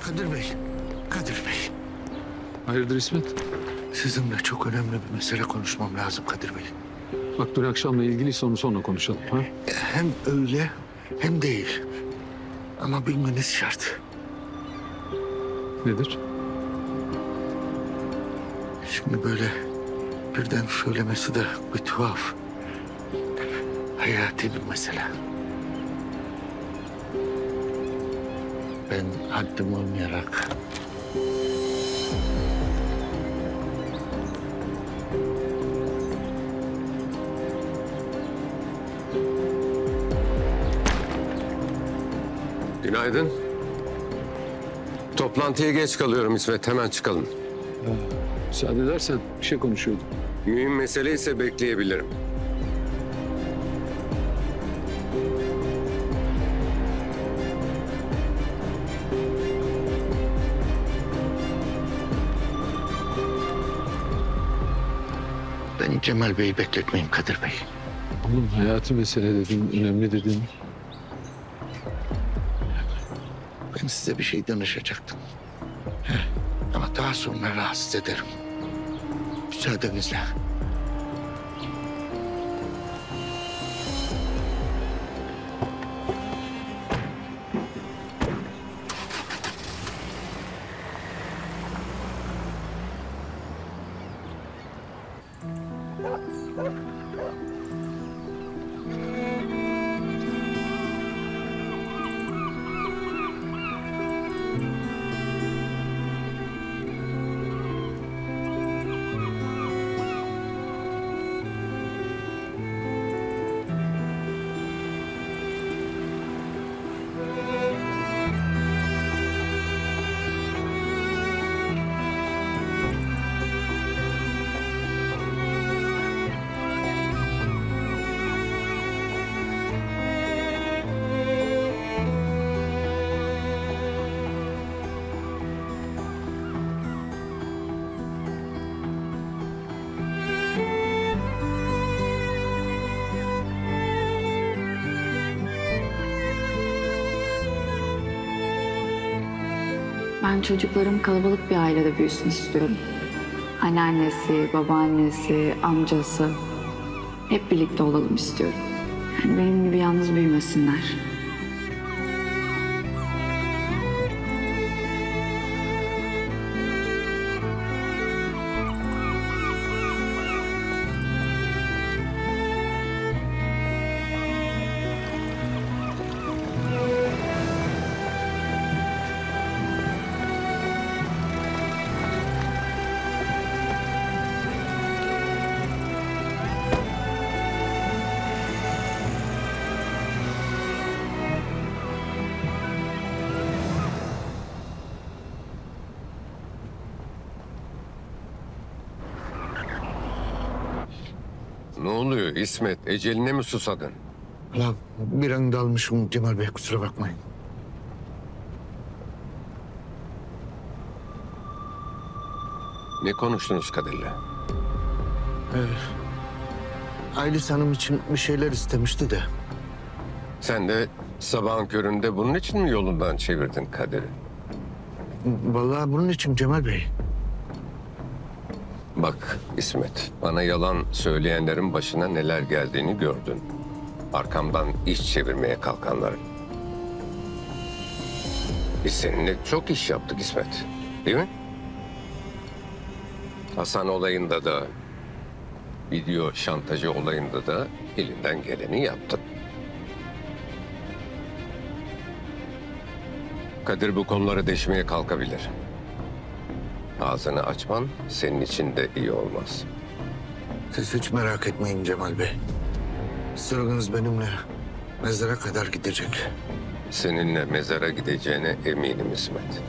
Kadir Bey, Kadir Bey. Hayırdır İsmet? Sizinle çok önemli bir mesele konuşmam lazım Kadir Bey. Bak dün akşamla ilgiliyse onu sonra konuşalım. Ha? Hem öyle hem değil. Ama bilmeniz şart. Nedir? Şimdi böyle birden söylemesi de bir tuhaf. Hayati bir mesele. Ben haddim olmayarak Günaydın. Toplantıya geç kalıyorum İsmet. Hemen çıkalım. Müsaade edersen bir şey konuşuyordum. Mühim mesele ise bekleyebilirim. ben Cemal Bey'i bekletmeyeyim Kadir Bey. Oğlum hayati mesele dedin, önemli dedin. Ben size bir şey danışacaktım. Ama daha sonra rahatsız ederim. Müsaadenizle. Ben çocuklarım kalabalık bir ailede büyüsün istiyorum. Anneannesi, babaannesi, amcası hep birlikte olalım istiyorum. Yani benim gibi yalnız büyümesinler. Ne oluyor İsmet? Eceline mi susadın? Ulan bir an dalmışım Cemal Bey, kusura bakmayın. Ne konuştunuz Kadir'le? Aylis Hanım için bir şeyler istemişti de. Sen de sabahın köründe bunun için mi yolundan çevirdin Kadir'i? Vallahi bunun için Cemal Bey. Bak İsmet, bana yalan söyleyenlerin başına neler geldiğini gördün. Arkamdan iş çevirmeye kalkanların. Biz seninle çok iş yaptık İsmet, değil mi? Hasan olayında da, video şantajı olayında da elinden geleni yaptın. Kadir bu konuları deşmeye kalkabilir. Ağzını açman senin için de iyi olmaz. Siz hiç merak etmeyin Cemal Bey. Sıranız benimle mezara kadar gidecek. Seninle mezara gideceğine eminim İsmet.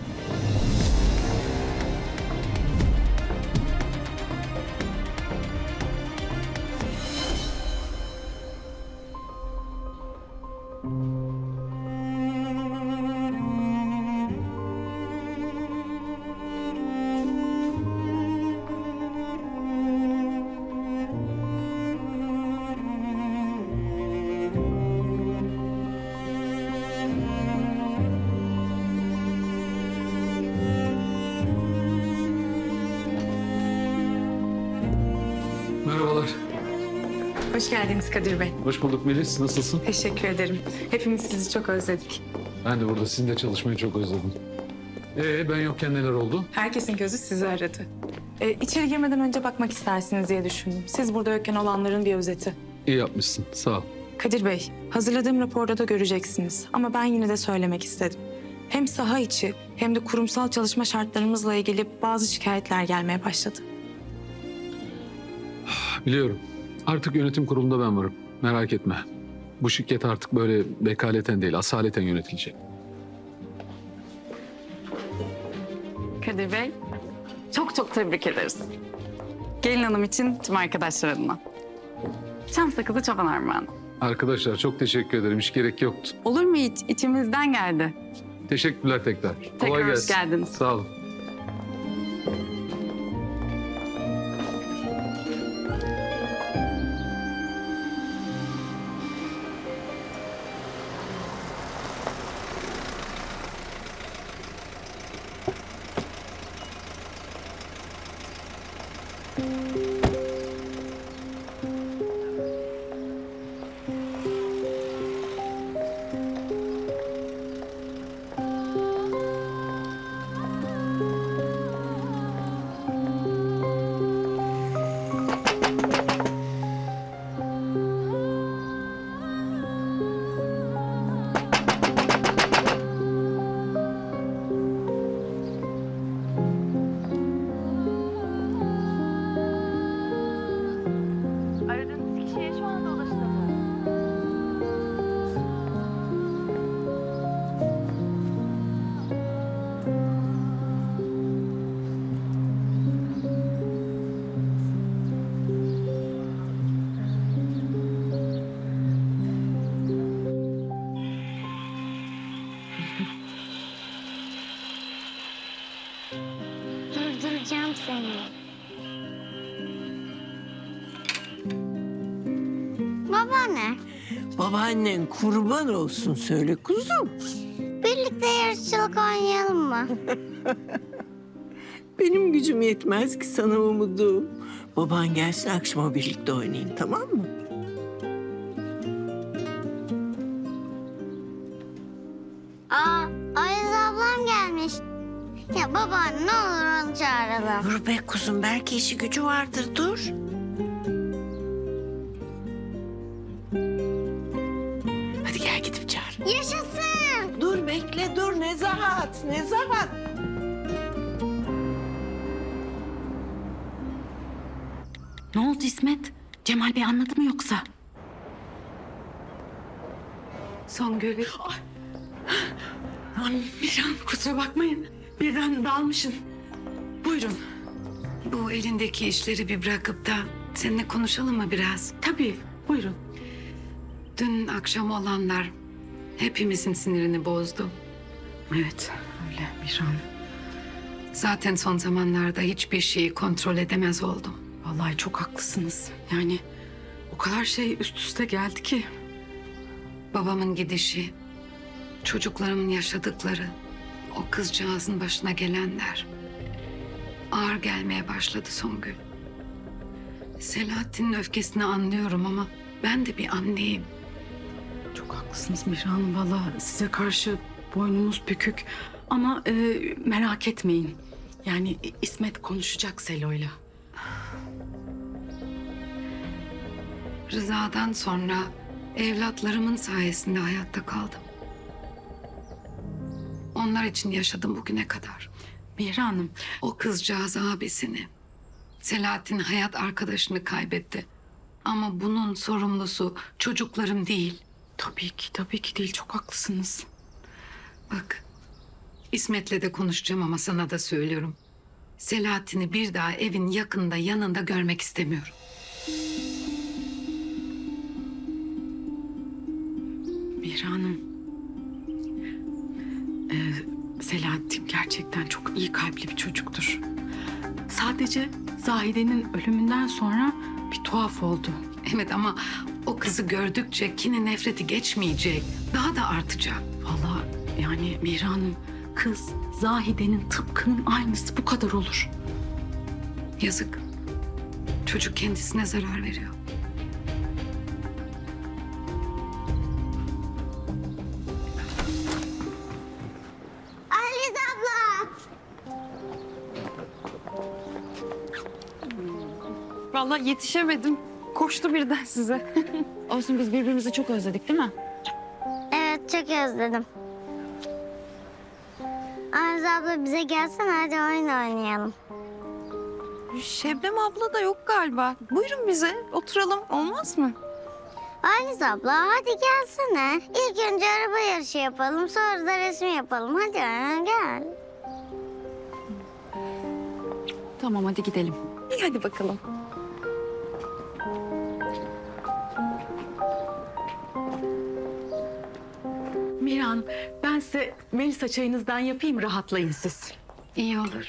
Merhabalar. Hoş geldiniz Kadir Bey. Hoş bulduk Melis. Nasılsın? Teşekkür ederim. Hepimiz sizi çok özledik. Ben de burada sizinle çalışmayı çok özledim. Ben yokken neler oldu? Herkesin gözü sizi aradı. İçeri girmeden önce bakmak istersiniz diye düşündüm. Siz burada yokken olanların bir özeti. İyi yapmışsın. Sağ ol. Kadir Bey, hazırladığım raporda da göreceksiniz. Ama ben yine de söylemek istedim. Hem saha içi hem de kurumsal çalışma şartlarımızla ilgili bazı şikayetler gelmeye başladı. Biliyorum. Artık yönetim kurulunda ben varım. Merak etme. Bu şirket artık böyle vekaleten değil, asaleten yönetilecek. Kadir Bey, çok çok tebrik ederiz. Gelin hanım için tüm arkadaşlar adına. Çam sakızı çoban armağanı. Arkadaşlar çok teşekkür ederim. Hiç gerek yoktu. Olur mu hiç? İçimizden geldi. Teşekkürler tekrar. Tekrar hoş geldiniz. Sağ olun. Aradığınız kişiye şu anda ulaşılamıyor. Durduracağım seni. Babaanne, Babaannen kurban olsun söyle kuzum. birlikte yarışçılık oynayalım mı? Benim gücüm yetmez ki sana umudum. Baban gelsin akşama birlikte oynayın, tamam mı? Aa, Ayaz ablam gelmiş. Ya babaanne ne olur onu çağıralım. Dur be kuzum, belki işi gücü vardır, dur. Hadi gel gidip çağır. Yaşasın. Dur bekle, dur Nezahat, Nezahat. Ne oldu İsmet? Cemal Bey anladı mı yoksa? Songül. Miran kusura bakmayın. Birden dalmışım. Buyurun. Bu elindeki işleri bir bırakıp da seninle konuşalım mı biraz? Tabii buyurun. Dün akşam olanlar hepimizin sinirini bozdu. Evet öyle Miran. Zaten son zamanlarda hiçbir şeyi kontrol edemez oldum. Vallahi çok haklısınız. Yani o kadar şey üst üste geldi ki. Babamın gidişi, çocuklarımın yaşadıkları, o kızcağızın başına gelenler ağır gelmeye başladı Songül. Selahattin'in öfkesini anlıyorum ama ben de bir anneyim. Çok haklısınız Miran. Vallahi size karşı boynumuz bükük. Ama merak etmeyin. Yani İsmet konuşacak Selo'yla. Rıza'dan sonra evlatlarımın sayesinde hayatta kaldım. Onlar için yaşadım bugüne kadar. Mihra Hanım. O kızcağız abisini, Selahattin hayat arkadaşını kaybetti. Ama bunun sorumlusu çocuklarım değil. Tabii ki değil. Çok haklısınız. Bak, İsmet'le de konuşacağım ama sana da söylüyorum. Selahattin'i bir daha evin yakında yanında görmek istemiyorum. Mihra Hanım. Selahattin gerçekten çok iyi kalpli bir çocuktur. Sadece Zahide'nin ölümünden sonra bir tuhaf oldu. Evet ama o kızı gördükçe kini nefreti geçmeyecek. Daha da artacak. Vallahi yani Mihra Hanım, kız Zahide'nin tıpkının aynısı, bu kadar olur. Yazık. Çocuk kendisine zarar veriyor. Aliz abla. Vallahi yetişemedim. Koştu birden size. Olsun, biz birbirimizi çok özledik değil mi? Evet, çok özledim. Aliz abla bize gelsene, hadi oyun oynayalım. Şebnem abla da yok galiba. Buyurun bize oturalım, olmaz mı? Aliz abla hadi gelsene. İlk önce araba yarışı yapalım, sonra da resim yapalım. Hadi gel. Tamam, hadi gidelim. İyi, hadi bakalım. Miran, ben size Melisa çayınızdan yapayım, rahatlayın siz. İyi olur.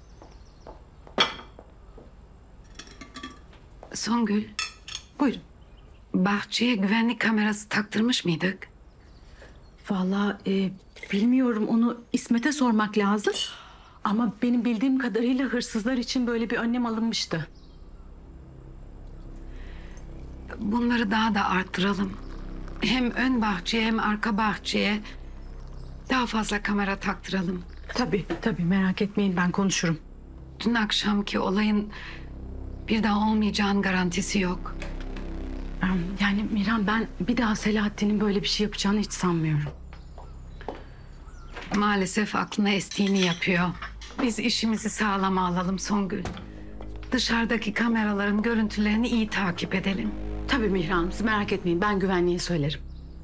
Songül, Buyurun. bahçeye güvenlik kamerası taktırmış mıydık? Vallahi bilmiyorum, onu İsmet'e sormak lazım. Ama benim bildiğim kadarıyla hırsızlar için böyle bir önlem alınmıştı. Bunları daha da arttıralım. Hem ön bahçeye hem arka bahçeye daha fazla kamera taktıralım. Tabii merak etmeyin, ben konuşurum. Dün akşamki olayın bir daha olmayacağının garantisi yok. Yani Miran, ben bir daha Selahattin'in böyle bir şey yapacağını hiç sanmıyorum. Maalesef aklına estiğini yapıyor. Biz işimizi sağlama alalım Songül. Dışarıdaki kameraların görüntülerini iyi takip edelim. Tabii Mihran, siz merak etmeyin, ben güvenliğe söylerim.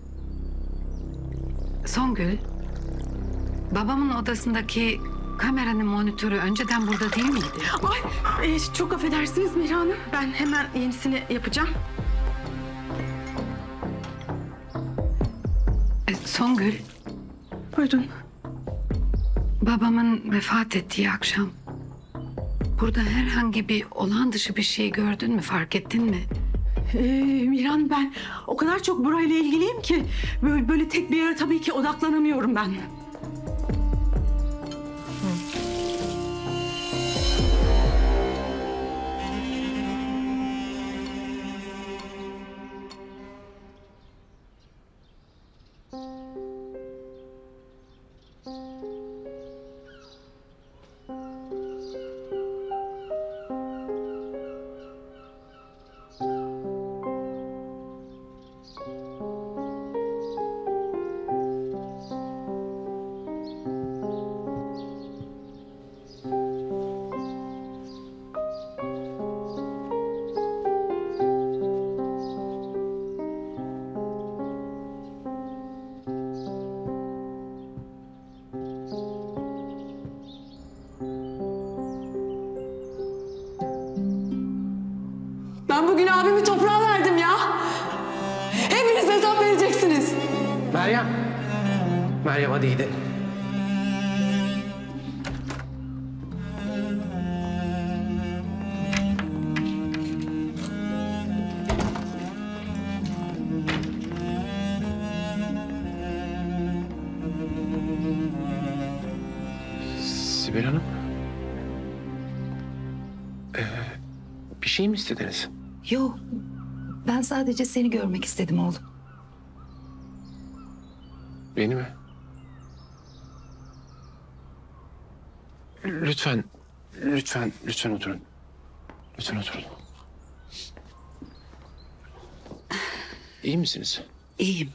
Songül, babamın odasındaki kameranın monitörü önceden burada değil miydi? Ay, çok affedersiniz Mihran Hanım. Ben hemen yenisini yapacağım. Songül, Buyurun. babamın vefat ettiği akşam burada herhangi bir olağan dışı bir şey gördün mü, fark ettin mi? Mihran, ben o kadar çok burayla ilgiliyim ki böyle tek bir yere tabii ki odaklanamıyorum ben. Ben bugün abimi toprağa verdim ya. Hepiniz hesap vereceksiniz. Meryem hadi gidelim. Sibel Hanım. Bir şey mi istediniz? Yok. Ben sadece seni görmek istedim oğlum. Beni mi? Lütfen oturun. Lütfen oturun. İyi misiniz? İyiyim.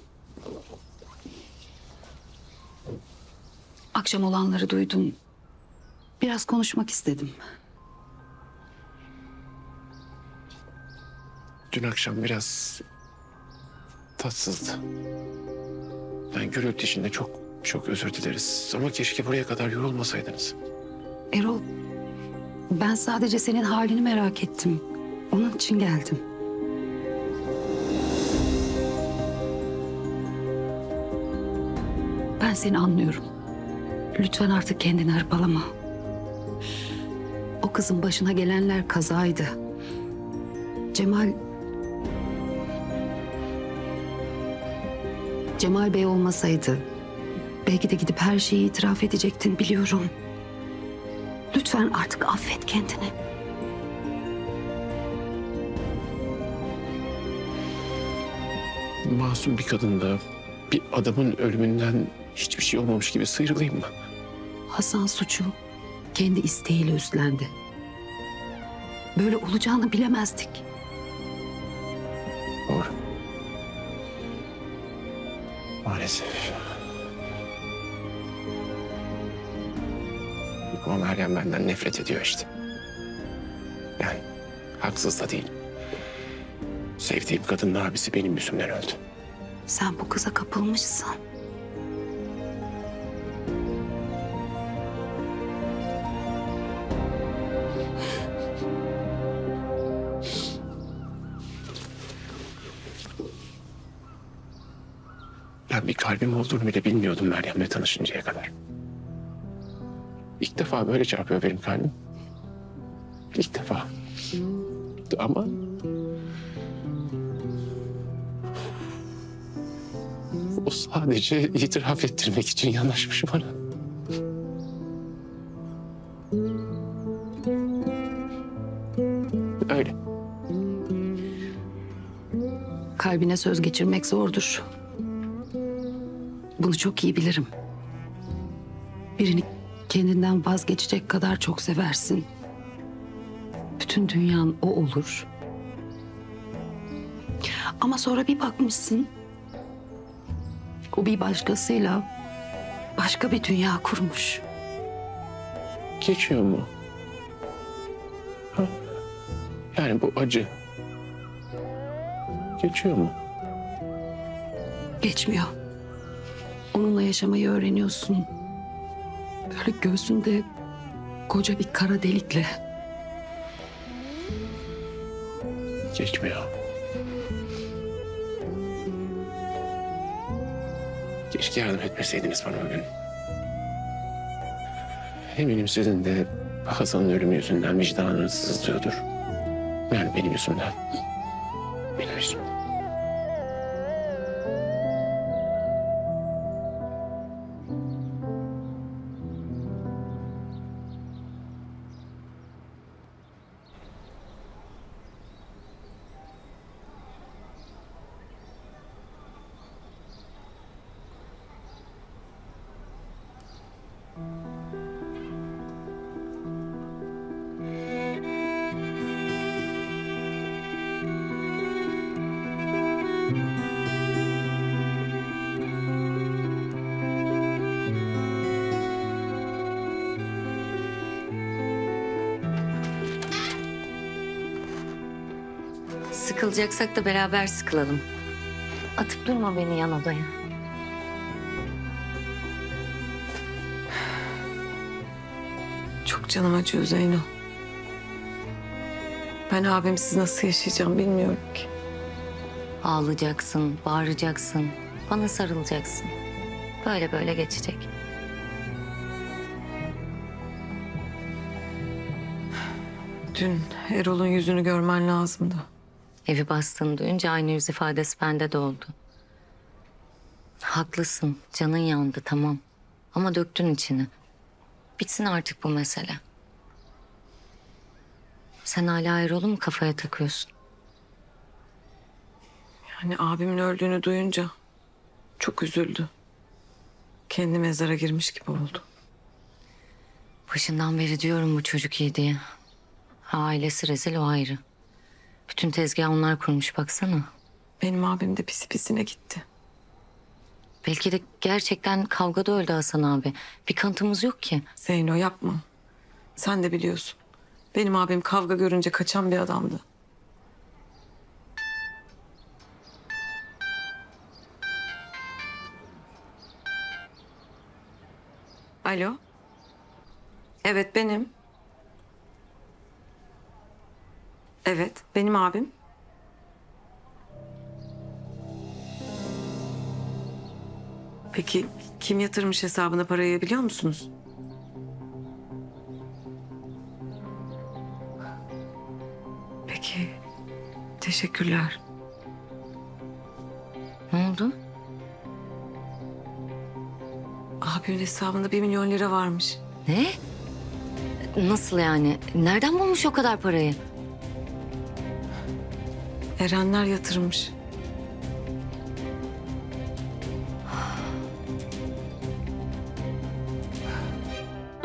Akşam olanları duydum. Biraz konuşmak istedim. Dün akşam biraz tatsızdı. Ben gürültü içinde çok özür dileriz. Ama keşke buraya kadar yorulmasaydınız. Erol, ben sadece senin halini merak ettim. Onun için geldim. Ben seni anlıyorum. Lütfen artık kendini hırpalama. O kızın başına gelenler kazaydı. Cemal Bey olmasaydı belki de gidip her şeyi itiraf edecektin, biliyorum. Lütfen artık affet kendini. masum bir kadında bir adamın ölümünden hiçbir şey olmamış gibi sıyrılayım mı? Hasan suçu kendi isteğiyle üstlendi. Böyle olacağını bilemezdik. Doğru. Maalesef. Ama Meryem benden nefret ediyor işte. Yani haksız da değil. Sevdiğim kadının abisi benim yüzümden öldü. Sen bu kıza kapılmışsın. Ben bir kalbim olduğunu bile bilmiyordum Meryem'le tanışıncaya kadar. İlk defa böyle çarpıyor benim kalbim. İlk defa. Ama o sadece itiraf ettirmek için yanaşmış bana. Öyle. Kalbine söz geçirmek zordur. Bunu çok iyi bilirim. Birini kendinden vazgeçecek kadar çok seversin. Bütün dünyan o olur. Ama sonra bir bakmışsın, o bir başkasıyla başka bir dünya kurmuş. Geçiyor mu? Ha? Yani bu acı geçiyor mu? Geçmiyor. Onunla yaşamayı öğreniyorsun. Böyle göğsünde koca bir kara delikle. Geçmiyor. Keşke yardım etmeseydiniz bana o gün. Eminim sizin de Hasan'ın ölümü yüzünden vicdanınız sızlıyordur. Yani benim yüzümden. Benim yüzümden. Sıkılacaksak da beraber sıkılalım. Atıp durma beni yan odaya. Çok canım acıyor Zeyno. Ben abimsiz nasıl yaşayacağım bilmiyorum ki. Ağlayacaksın, bağıracaksın, bana sarılacaksın. Böyle böyle geçecek. Dün Erol'un yüzünü görmen lazımdı. Evi bastığını duyunca aynı yüz ifadesi bende de oldu. Haklısın, canın yandı tamam. Ama döktün içini. Bitsin artık bu mesele. Sen hala Erol'u mu kafaya takıyorsun? Yani abimin öldüğünü duyunca çok üzüldü. Kendi mezara girmiş gibi oldu. Başından beri diyorum bu çocuk iyi diye. Ailesi rezil o ayrı. Bütün tezgahı onlar kurmuş baksana. Benim abim de pisi pisine gitti. Belki de gerçekten kavgada öldü Hasan abi. Bir kanıtımız yok ki. Zeyno yapma. Sen de biliyorsun. Benim abim kavga görünce kaçan bir adamdı. Alo. Evet benim. Evet benim abim. Peki kim yatırmış hesabına parayı biliyor musunuz? Peki teşekkürler. Ne oldu? Abimin hesabında 1 milyon lira varmış. Ne? Nasıl yani? Nereden bulmuş o kadar parayı? Erenler yatırmış.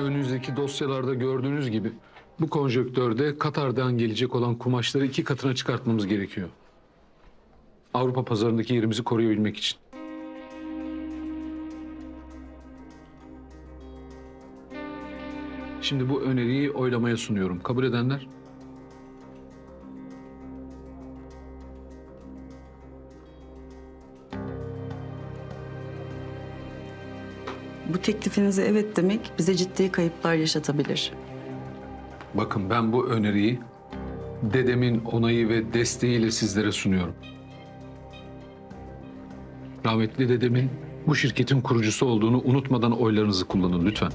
önünüzdeki dosyalarda gördüğünüz gibi bu konjonktörde Katar'dan gelecek olan kumaşları 2 katına çıkartmamız gerekiyor. Avrupa pazarındaki yerimizi koruyabilmek için. Şimdi bu öneriyi oylamaya sunuyorum. Kabul edenler? Bu teklifinize evet demek bize ciddi kayıplar yaşatabilir. Bakın ben bu öneriyi dedemin onayı ve desteğiyle sizlere sunuyorum. Rahmetli dedemin bu şirketin kurucusu olduğunu unutmadan oylarınızı kullanın lütfen.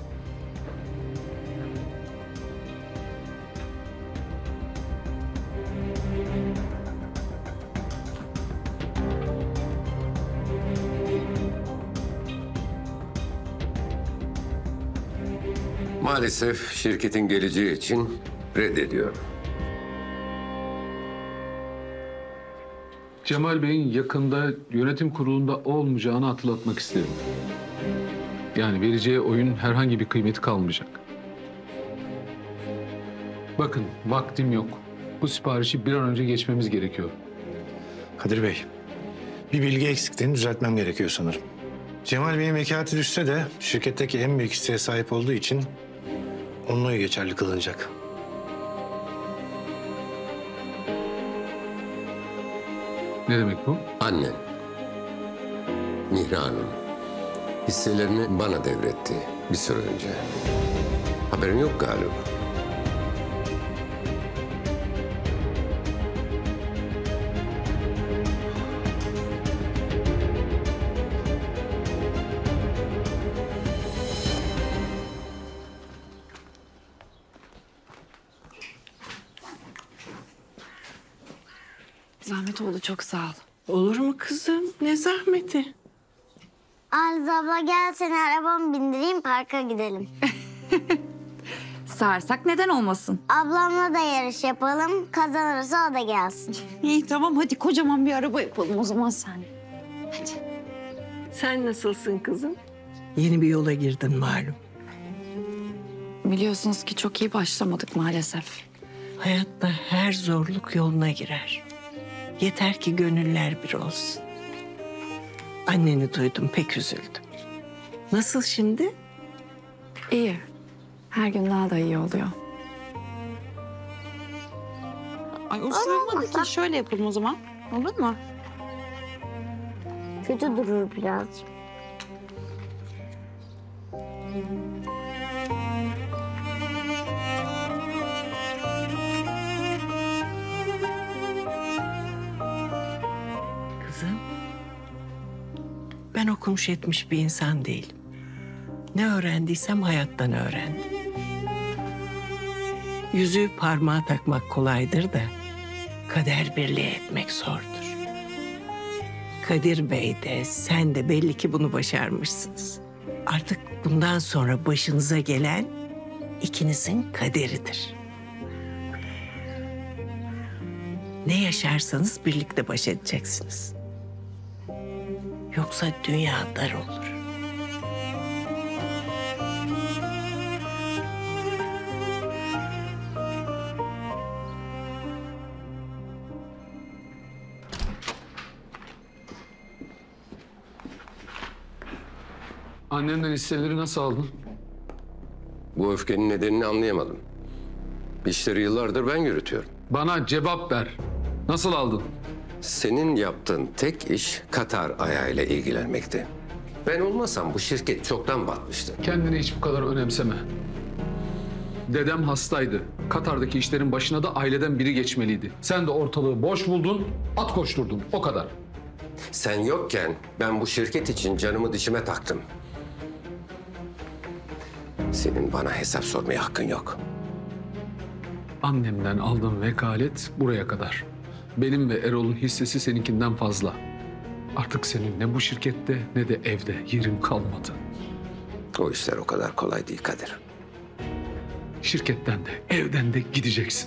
Maalesef şirketin geleceği için reddediyorum. Cemal Bey'in yakında yönetim kurulunda olmayacağını hatırlatmak isterim. Yani vereceği oyun herhangi bir kıymeti kalmayacak. Bakın vaktim yok. Bu siparişi bir an önce geçmemiz gerekiyor. Kadir Bey, bir bilgi eksikliğini düzeltmem gerekiyor sanırım. Cemal Bey'in vekaleti düşse de şirketteki en büyük hisseye sahip olduğu için onun oyu geçerli kılınacak. Ne demek bu? Annen, Mihran Hanım, hisselerini bana devretti bir süre önce. Haberin yok galiba. Zahmet oldu, çok sağ ol. Olur mu kızım? Ne zahmeti? Alize abla gel seni arabamı bindireyim parka gidelim. Sağırsak neden olmasın? Ablamla da yarış yapalım. Kazanırsa o da gelsin. İyi tamam hadi kocaman bir araba yapalım o zaman sen. Sen nasılsın kızım? Yeni bir yola girdin malum. Biliyorsunuz ki çok iyi başlamadık maalesef. Hayatta her zorluk yoluna girer. Yeter ki gönüller bir olsun. Anneni duydum, pek üzüldüm. Nasıl şimdi? İyi. Her gün daha da iyi oluyor. Ay o sığmadı ki şöyle yapalım o zaman. Olur mu? Kötü durur birazcık. Kızım, ben okumuş etmiş bir insan değilim. Ne öğrendiysem hayattan öğrendim. Yüzüğü parmağa takmak kolaydır da kader birliği etmek zordur. Kadir Bey de sen de belli ki bunu başarmışsınız. Artık bundan sonra başınıza gelen ikinizin kaderidir. Ne yaşarsanız birlikte baş edeceksiniz. Yoksa dünya dar olur. Annemden hisseleri nasıl aldın? Bu öfkenin nedenini anlayamadım. İşleri yıllardır ben yürütüyorum. Bana cevap ver. Nasıl aldın? Senin yaptığın tek iş Katar ayağıyla ilgilenmekti. Ben olmasam bu şirket çoktan batmıştı. Kendini hiç bu kadar önemseme. Dedem hastaydı. Katar'daki işlerin başına da aileden biri geçmeliydi. Sen de ortalığı boş buldun, at koşturdun. O kadar. Sen yokken ben bu şirket için canımı dişime taktım. Senin bana hesap sormaya hakkın yok. Annemden aldığım vekalet buraya kadar. Benim ve Erol'un hissesi seninkinden fazla. Artık senin ne bu şirkette ne de evde yerin kalmadı. O işler o kadar kolay değil Kadir. Şirketten de evden de gideceksin.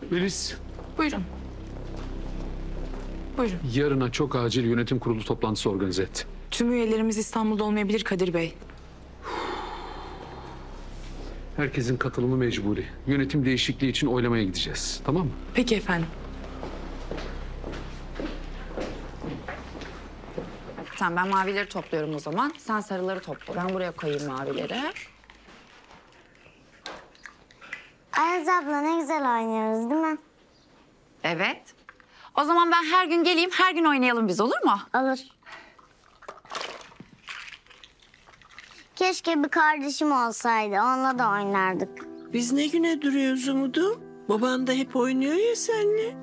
Melis, Buyurun. Buyurun. yarına çok acil yönetim kurulu toplantısı organize et. Tüm üyelerimiz İstanbul'da olmayabilir Kadir Bey. Herkesin katılımı mecburi. Yönetim değişikliği için oylamaya gideceğiz. Tamam mı? Peki efendim. Tamam, ben mavileri topluyorum o zaman. Sen sarıları topla. Ben buraya koyayım mavileri. Ayaz abla ne güzel oynuyoruz değil mi? Evet. O zaman ben her gün geleyim, her gün oynayalım biz, olur mu? Olur. Keşke bir kardeşim olsaydı. Onunla da oynardık. Biz ne güne duruyoruz Umudum? Baban da hep oynuyor ya seninle.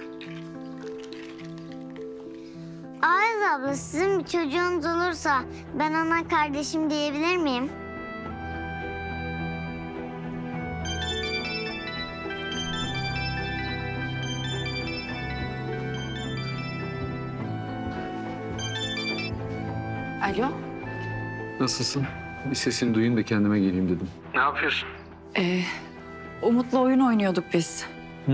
Ayaz abla sizin bir çocuğunuz olursa ben ona kardeşim diyebilir miyim? Alo. Nasılsın? Bir sesini duyayım da kendime geleyim dedim. Ne yapıyorsun? Umut'la oyun oynuyorduk biz.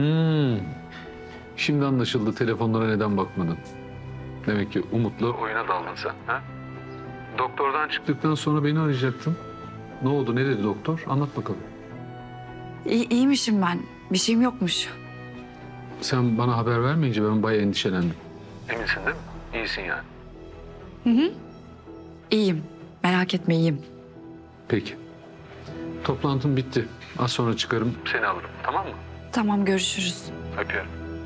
Şimdi anlaşıldı telefonlara neden bakmadın. Demek ki Umut'la oyuna daldın sen. Ha? Doktordan çıktıktan sonra beni arayacaktın. Ne oldu, ne dedi doktor? Anlat bakalım. İyiymişim ben. Bir şeyim yokmuş. Sen bana haber vermeyince ben bayağı endişelendim. Eminsin değil mi? İyisin yani. Hı hı. İyiyim. Merak etme, iyiyim. Peki. Toplantım bitti. Az sonra çıkarım, seni alırım. Tamam mı? Tamam, görüşürüz. Öpüyorum.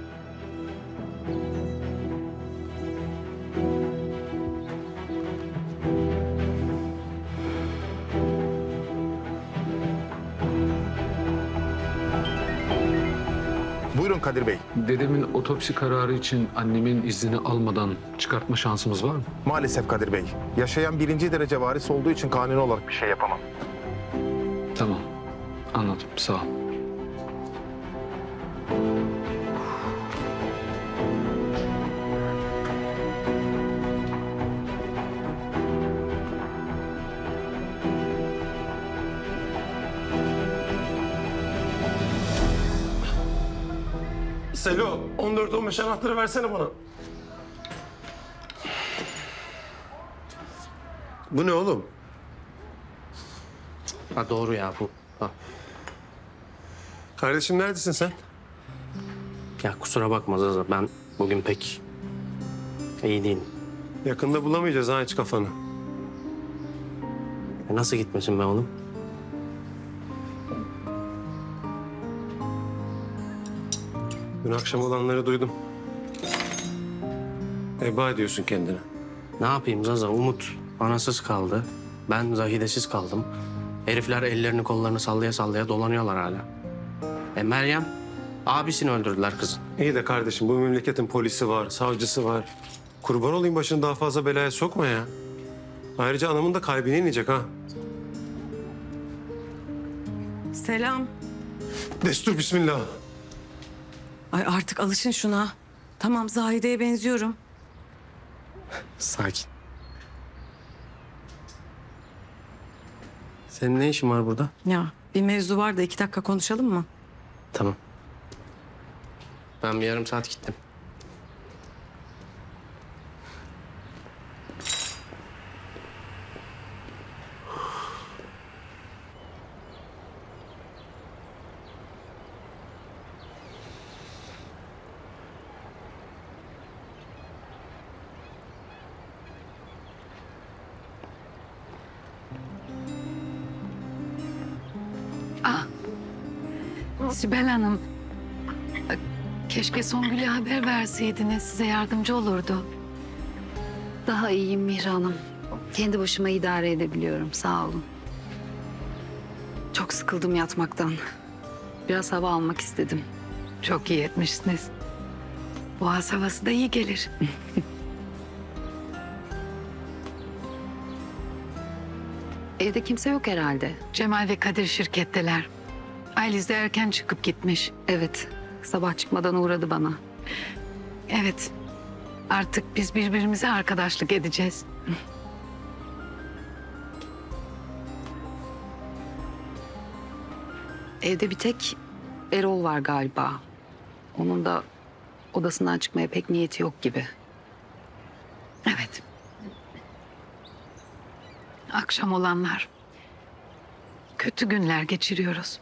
Buyurun Kadir Bey. Dedemin otopsi kararı için annemin iznini almadan çıkartma şansımız var mı? Maalesef Kadir Bey. Yaşayan 1. derece varis olduğu için kanuni olarak bir şey yapamam. Tamam. Anladım. Sağ ol. Selo, 14-15 anahtarı versene bana. Bu ne oğlum? Ha doğru ya bu. Ha. Kardeşim neredesin sen? Ya kusura bakma Zaza, ben bugün pek iyi değilim. Yakında bulamayacağız ha hiç kafanı. Nasıl gitmesin be oğlum? Dün akşam olanları duydum. Eba ediyorsun kendine. Ne yapayım Zaza, Umut anasız kaldı. Ben Zahide'siz kaldım. Herifler ellerini kollarını sallaya sallaya dolanıyorlar hala. Meryem, abisini öldürdüler kızın. İyi de kardeşim bu memleketin polisi var, savcısı var. Kurban olayım başını daha fazla belaya sokma ya. Ayrıca anamın da kalbine inecek ha. Selam. Destur bismillah. Ay artık alışın şuna. Tamam, Zahide'ye benziyorum. Sakin. Senin ne işin var burada? Ya bir mevzu var da 2 dakika konuşalım mı? Tamam. Ben bir yarım saat gittim. Sibel Hanım, keşke Songül'e haber verseydiniz. Size yardımcı olurdu. Daha iyiyim Mihran Hanım. Kendi başıma idare edebiliyorum. Sağ olun. Çok sıkıldım yatmaktan. Biraz hava almak istedim. Çok iyi etmişsiniz. Boğaz havası da iyi gelir. Evde kimse yok herhalde. Cemal ve Kadir şirketteler. Ayliz de erken çıkıp gitmiş. Evet. Sabah çıkmadan uğradı bana. Evet. Artık biz birbirimize arkadaşlık edeceğiz. Evde bir tek Erol var galiba. Onun da odasından çıkmaya pek niyeti yok gibi. Evet. Akşam olanlar. Kötü günler geçiriyoruz.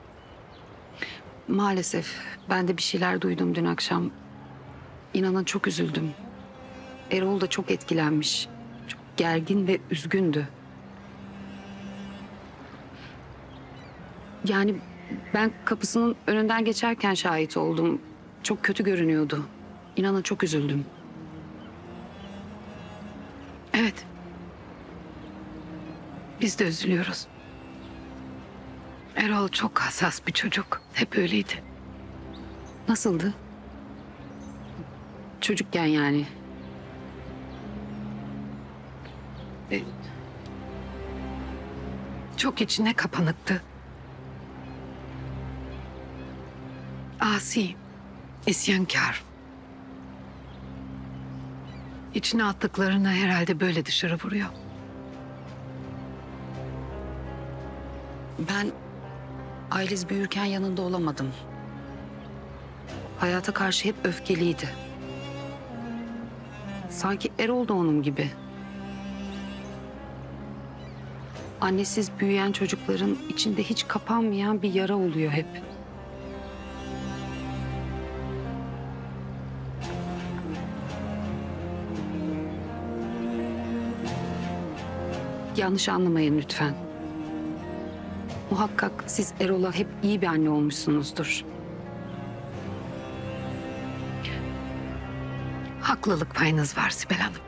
Maalesef ben de bir şeyler duydum dün akşam. İnanın çok üzüldüm. Erol da çok etkilenmiş. Çok gergin ve üzgündü. Yani ben kapısının önünden geçerken şahit oldum. Çok kötü görünüyordu. İnanın çok üzüldüm. Evet. Biz de üzülüyoruz. Erol çok hassas bir çocuk. Hep öyleydi. Nasıldı? Çocukken yani. Çok içine kapanıktı. Asi, isyankar. İçine attıklarını herhalde böyle dışarı vuruyor. Ben Ailiz büyürken yanında olamadım. Hayata karşı hep öfkeliydi. Sanki Erol da onun gibi. Annesiz büyüyen çocukların içinde hiç kapanmayan bir yara oluyor hep. Yanlış anlamayın lütfen. Muhakkak siz Erol'a hep iyi bir anne olmuşsunuzdur. Haklılık payınız var Sibel Hanım.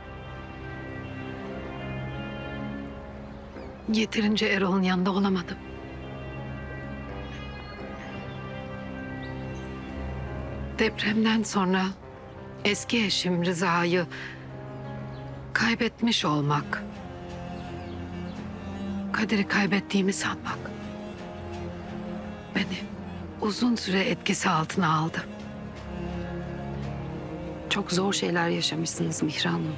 Yeterince Erol'un yanında olamadım. Depremden sonra eski eşim Rıza'yı kaybetmiş olmak, Kadir'i kaybettiğimi sanmak beni uzun süre etkisi altına aldı. Çok zor şeyler yaşamışsınız Mihran Hanım.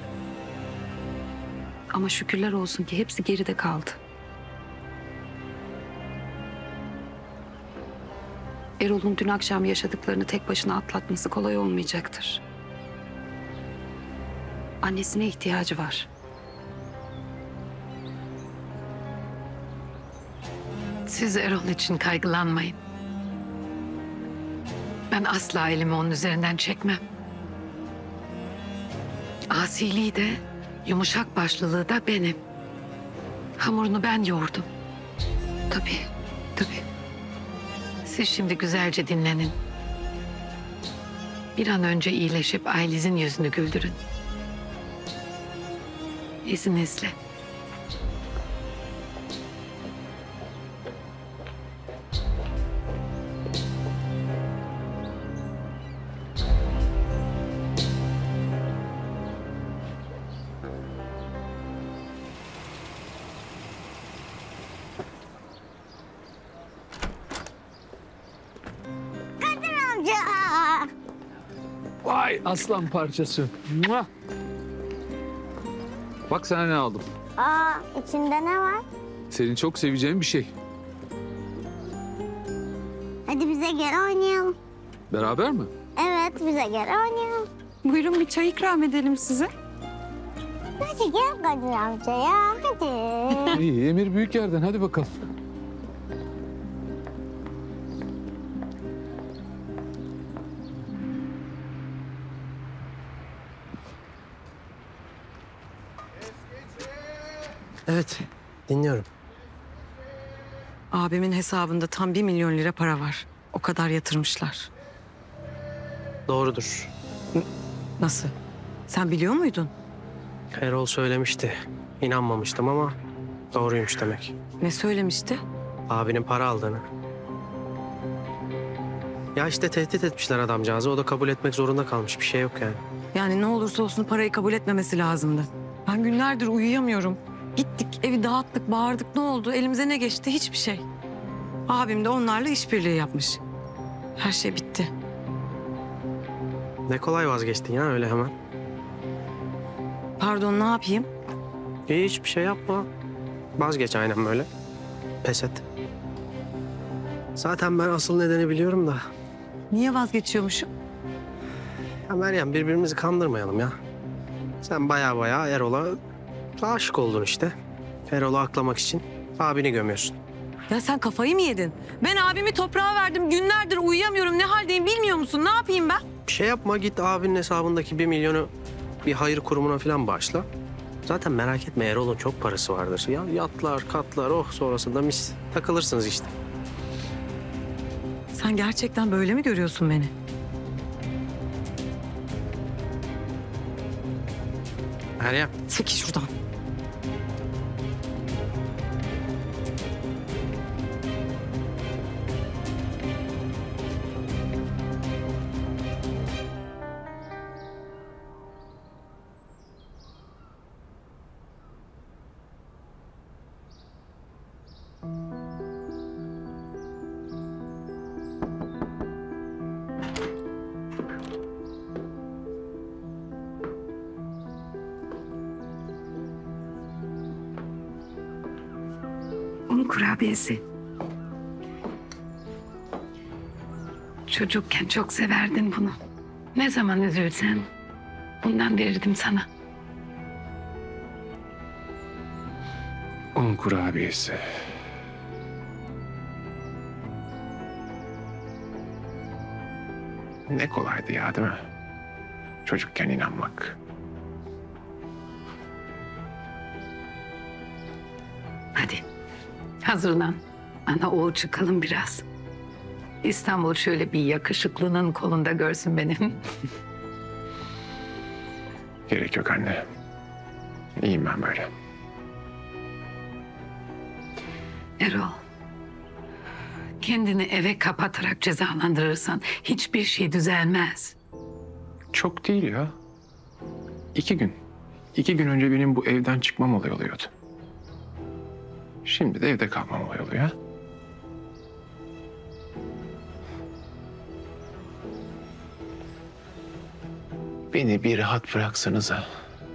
Ama şükürler olsun ki hepsi geride kaldı. Erol'un dün akşam yaşadıklarını tek başına atlatması kolay olmayacaktır. Annesine ihtiyacı var. Siz Erol için kaygılanmayın. Ben asla elimi onun üzerinden çekmem. Asiliği de, yumuşak başlılığı da benim. Hamurunu ben yoğurdum. Tabii, tabii. Siz şimdi güzelce dinlenin. Bir an önce iyileşip Ailiz'in yüzünü güldürün. İzninizle. Kadir amca. Vay aslan parçası. Mua! Bak sana ne aldım. Aa, içinde ne var? Senin çok seveceğin bir şey. Hadi bize gel oynayalım. Beraber mi? Evet, bize gel oynayalım. Buyurun bir çay ikram edelim size. Hadi gel Kadir amca ya, hadi. İyi, emir büyük yerden. Hadi bakalım. Evet, dinliyorum. Abimin hesabında tam 1 milyon lira para var. O kadar yatırmışlar. Doğrudur. Nasıl? Sen biliyor muydun? Erol söylemişti. İnanmamıştım ama doğruymuş demek. Ne söylemişti? Abinin para aldığını. Ya işte tehdit etmişler adamcağızı. O da kabul etmek zorunda kalmış. Bir şey yok yani. Yani ne olursa olsun parayı kabul etmemesi lazımdı. Ben günlerdir uyuyamıyorum. Gittik, evi dağıttık, bağırdık. Ne oldu? Elimize ne geçti? Hiçbir şey. Abim de onlarla işbirliği yapmış. Her şey bitti. Ne kolay vazgeçtin ya öyle hemen. Pardon, ne yapayım? Hiçbir şey yapma. Vazgeç aynen böyle. Pes et. Zaten ben asıl nedeni biliyorum da. Niye vazgeçiyormuşum? Ya Meryem birbirimizi kandırmayalım ya. Sen baya Erol'a aşık oldun işte. Erol'u aklamak için abini gömüyorsun. Ya sen kafayı mı yedin? Ben abimi toprağa verdim. Günlerdir uyuyamıyorum. Ne haldeyim bilmiyor musun? Ne yapayım ben? Bir şey yapma, git abinin hesabındaki 1 milyonu bir hayır kurumuna falan bağışla. Zaten merak etme, Erol'un çok parası vardır. Ya yatlar, katlar, sonrasında mis takılırsınız işte. Sen gerçekten böyle mi görüyorsun beni? Meryem. Çekil şuradan. Un kurabiyesi. Çocukken çok severdin bunu. Ne zaman üzülsen bundan verirdim sana. Un kurabiyesi. Ne kolaydı ya, değil mi? Çocukken inanmak. Hadi hazırlan. Ana oğul çıkalım biraz. İstanbul şöyle bir yakışıklının kolunda görsün beni. Gerek yok anne. İyiyim ben böyle. Erol, kendini eve kapatarak cezalandırırsan hiçbir şey düzelmez. Çok değil ya. 2 gün. 2 gün önce benim bu evden çıkmam olay oluyordu. Şimdi de evde kalmam olay oluyor. Beni bir rahat bıraksanıza.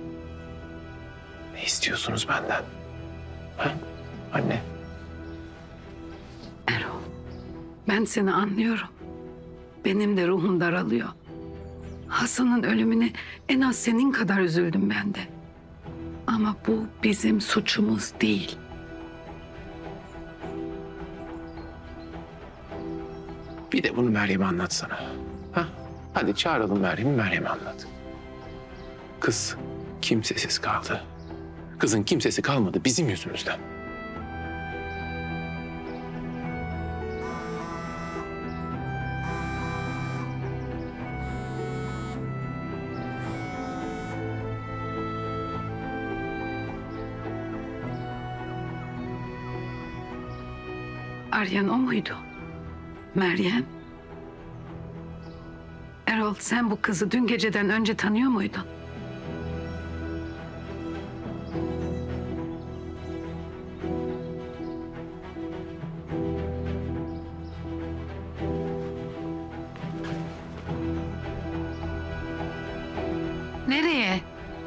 Ne istiyorsunuz benden? Ha? Anne. Erol, ben seni anlıyorum. Benim de ruhum daralıyor. Hasan'ın ölümüne en az senin kadar üzüldüm ben de. Ama bu bizim suçumuz değil. Bir de bunu Meryem'e anlatsana. Ha? Hadi çağıralım Meryem'e anlat. Kız kimsesiz kaldı. Kızın kimsesi kalmadı bizim yüzümüzden. Arayan o muydu? Meryem. Erol, sen bu kızı dün geceden önce tanıyor muydun? Nereye?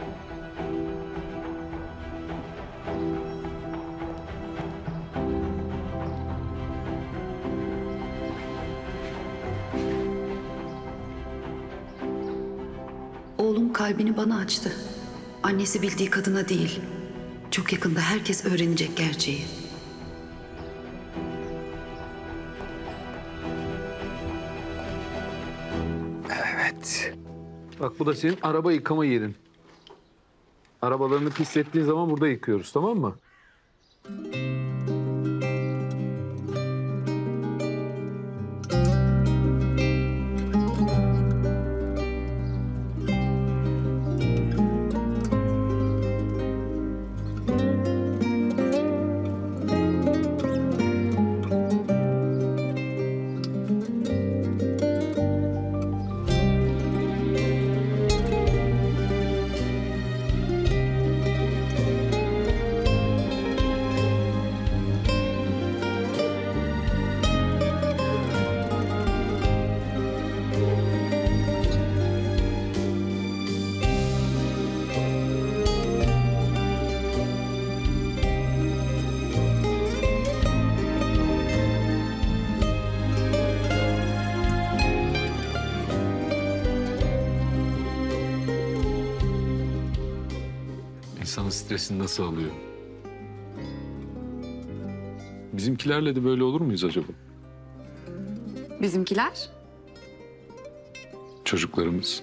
Oğlum kalbini bana açtı. Annesi bildiği kadına değil. Çok yakında herkes öğrenecek gerçeği. Evet. Bak bu da senin araba yıkama yerin. Arabalarını pislettiğin zaman burada yıkıyoruz, tamam mı? adamın stresini nasıl alıyor? Bizimkilerle de böyle olur muyuz acaba? Bizimkiler? Çocuklarımız.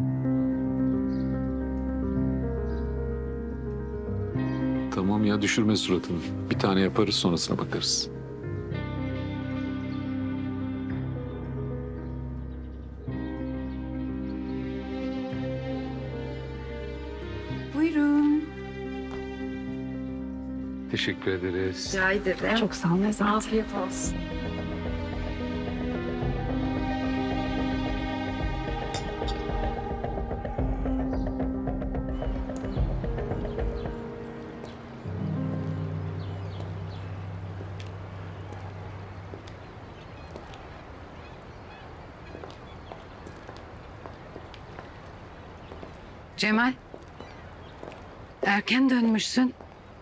Tamam ya, düşürme suratını. Bir tane yaparız, sonrasına bakarız. Buyurun. Teşekkür ederiz. Rica ederim. Çok sağ olun. Afiyet olsun. Cemal, erken dönmüşsün.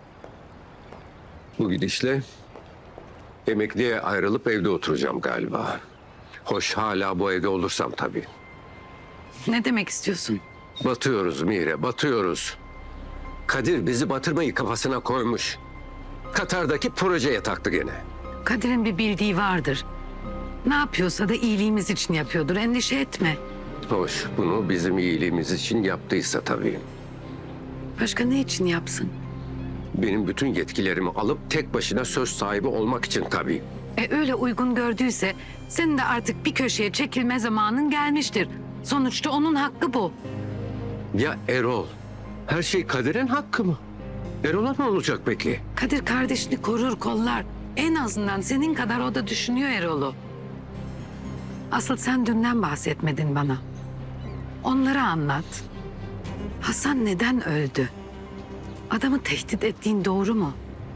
Bu gidişle emekliye ayrılıp evde oturacağım galiba. Hoş hala bu evde olursam tabii. Ne demek istiyorsun? Batıyoruz Mihre, batıyoruz. Kadir bizi batırmayı kafasına koymuş. Katar'daki projeye taktı gene. Kadir'in bir bildiği vardır. Ne yapıyorsa da iyiliğimiz için yapıyordur. Endişe etme. Hoş, bunu bizim iyiliğimiz için yaptıysa tabii. Başka ne için yapsın? Benim bütün yetkilerimi alıp tek başına söz sahibi olmak için tabii. Öyle uygun gördüyse senin de artık bir köşeye çekilme zamanın gelmiştir. Sonuçta onun hakkı bu. Ya Erol? Her şey Kadir'in hakkı mı? Erol'a ne olacak peki? Kadir kardeşini korur, kollar. En azından senin kadar o da düşünüyor Erol'u. Asıl sen dünden bahsetmedin bana. Onları anlat. Hasan neden öldü? Adamı tehdit ettiğin doğru mu?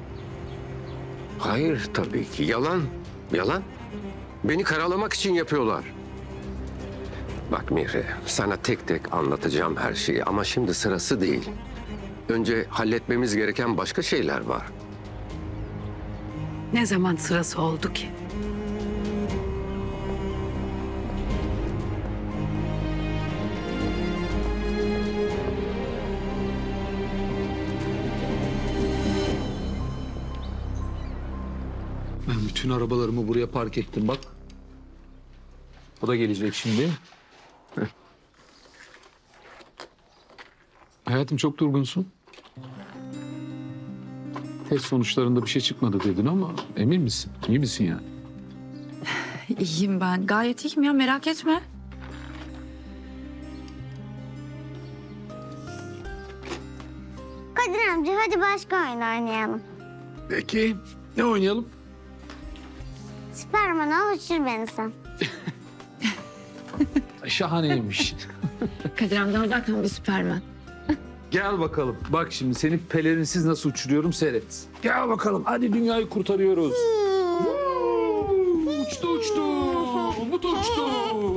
Hayır tabii ki. Yalan. Yalan. Beni karalamak için yapıyorlar. Bak Mihre, sana tek tek anlatacağım her şeyi ama şimdi sırası değil. Önce halletmemiz gereken başka şeyler var. Ne zaman sırası oldu ki? Ben bütün arabalarımı buraya park ettim bak. O da gelecek şimdi. Heh. Hayatım çok durgunsun. Test sonuçlarında bir şey çıkmadı dedin ama emin misin? İyi misin yani? İyiyim ben. Gayet iyiyim ya, merak etme. Kadir amca hadi başka oyun oynayalım. Peki. Ne oynayalım? Süperman ol uçur beni sen. Şahaneymiş. Kadir amcam zaten bir süpermen. Gel bakalım. Bak şimdi seni pelerinsiz nasıl uçuruyorum seyret. Gel bakalım. Hadi dünyayı kurtarıyoruz. Uçtu uçtu. Umut uçtu.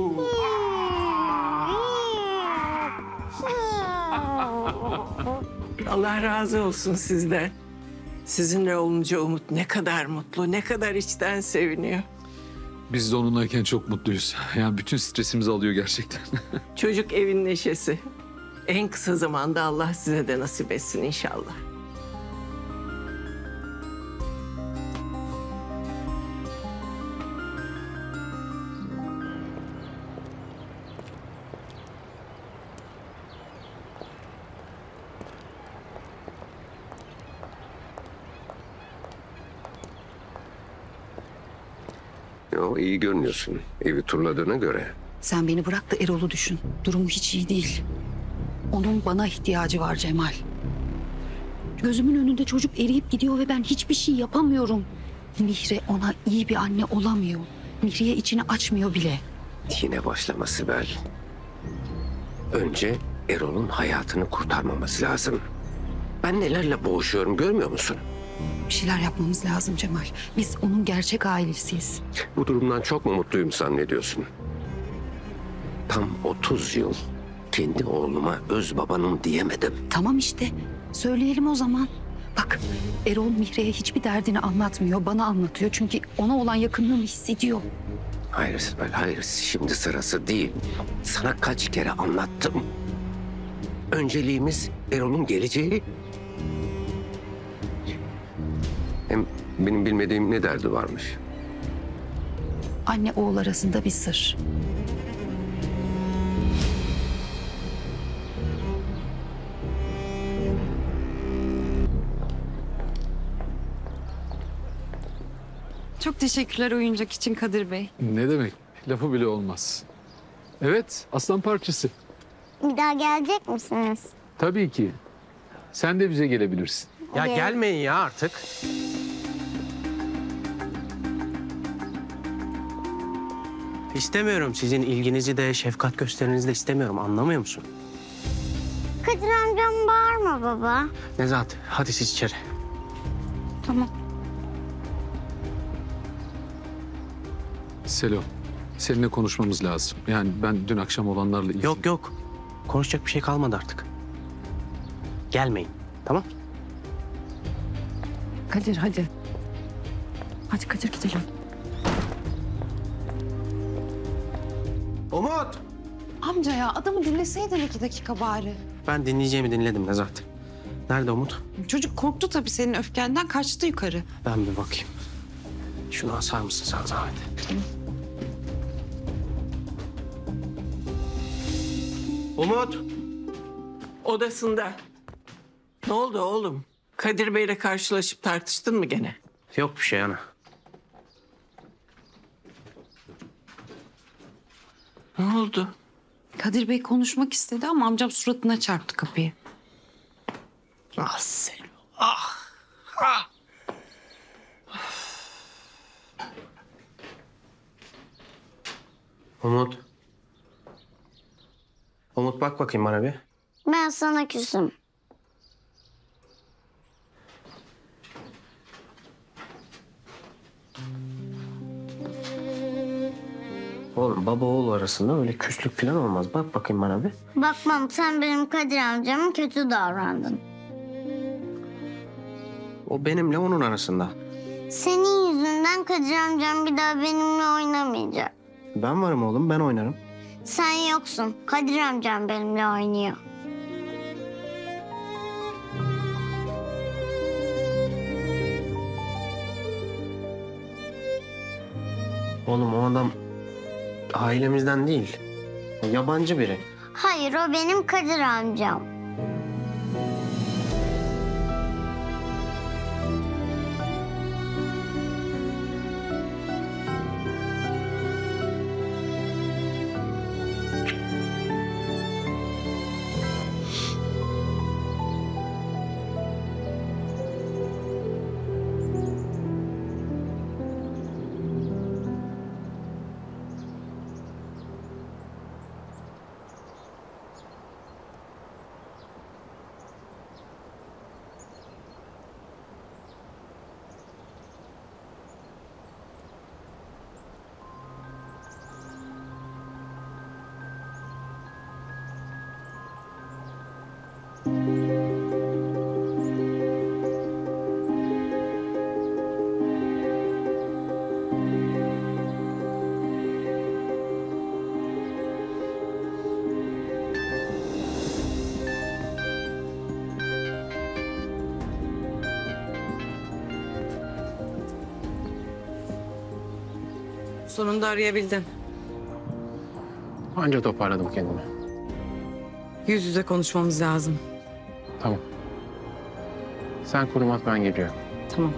Allah razı olsun sizden. Sizinle olunca Umut ne kadar mutlu, ne kadar içten seviniyor. Biz de onunlayken çok mutluyuz. Yani bütün stresimizi alıyor gerçekten. Çocuk evin neşesi. En kısa zamanda Allah size de nasip etsin inşallah. Yo, iyi görünüyorsun. Evi turladığına göre. Sen beni bırak da Erol'u düşün. Durumu hiç iyi değil. Onun bana ihtiyacı var Cemal. Gözümün önünde çocuk eriyip gidiyor ve ben hiçbir şey yapamıyorum. Mihre ona iyi bir anne olamıyor. Mihri'ye içini açmıyor bile. Yine başlama Sibel. Önce Erol'un hayatını kurtarmamız lazım. Ben nelerle boğuşuyorum görmüyor musun? Bir şeyler yapmamız lazım Cemal. Biz onun gerçek ailesiyiz. Bu durumdan çok mu mutluyum zannediyorsun? Tam 30 yıl kendi oğluma öz babanım diyemedim. Tamam işte. Söyleyelim o zaman. Bak Erol Mihri'ye hiçbir derdini anlatmıyor. Bana anlatıyor. Çünkü ona olan yakınlığını hissediyor. Hayır Sibel, hayır. Şimdi sırası değil. Sana kaç kere anlattım. Önceliğimiz Erol'un geleceği. Hem benim bilmediğim ne derdi varmış? Anne oğul arasında bir sır. Çok teşekkürler oyuncak için Kadir Bey. Ne demek? Lafı bile olmaz. Evet, aslan parçası. Bir daha gelecek misiniz? Tabii ki. Sen de bize gelebilirsin. Ya gelmeyin ya artık. İstemiyorum sizin ilginizi de şefkat gösterinizi de istemiyorum. Anlamıyor musun? Kadir amcam bağırma baba. Nezahat hadi siz içeri. Tamam. Selo, seninle konuşmamız lazım. Yani ben dün akşam olanlarla ilgili... Yok. Konuşacak bir şey kalmadı artık. Gelmeyin. Tamam? Kadir hadi. Hadi Kadir gidelim. Umut! Amca ya adamı dinleseydin 2 dakika bari. Ben dinleyeceğimi dinledim Nezahat. Nerede Umut? Çocuk korktu tabii senin öfkenden kaçtı yukarı. Ben bir bakayım. Şunu asar mısın sen zahmet? Umut! Odasında. Ne oldu oğlum? Kadir Bey'le karşılaşıp tartıştın mı gene? Yok bir şey ana. Ne oldu? Kadir Bey konuşmak istedi ama amcam suratına çarptı kapıyı. Ah Selo, ah! Ah! Umut. Umut bak bakayım bana bir. Ben sana küsüm. Oğlum baba oğul arasında öyle küslük falan olmaz. Bak bakayım bana bir. Bakmam, sen benim Kadir amcama kötü davrandın. O benimle onun arasında. Senin yüzünden Kadir amcam bir daha benimle oynamayacak. Ben varım oğlum, ben oynarım. Sen yoksun. Kadir amcam benimle oynuyor. Oğlum o adam ailemizden değil. Yabancı biri. Hayır, o benim Kadir amcam. Sonunda arayabildin. Anca toparladım kendimi. Yüz yüze konuşmamız lazım. Tamam. Sen kurum at, ben geliyorum. Tamam.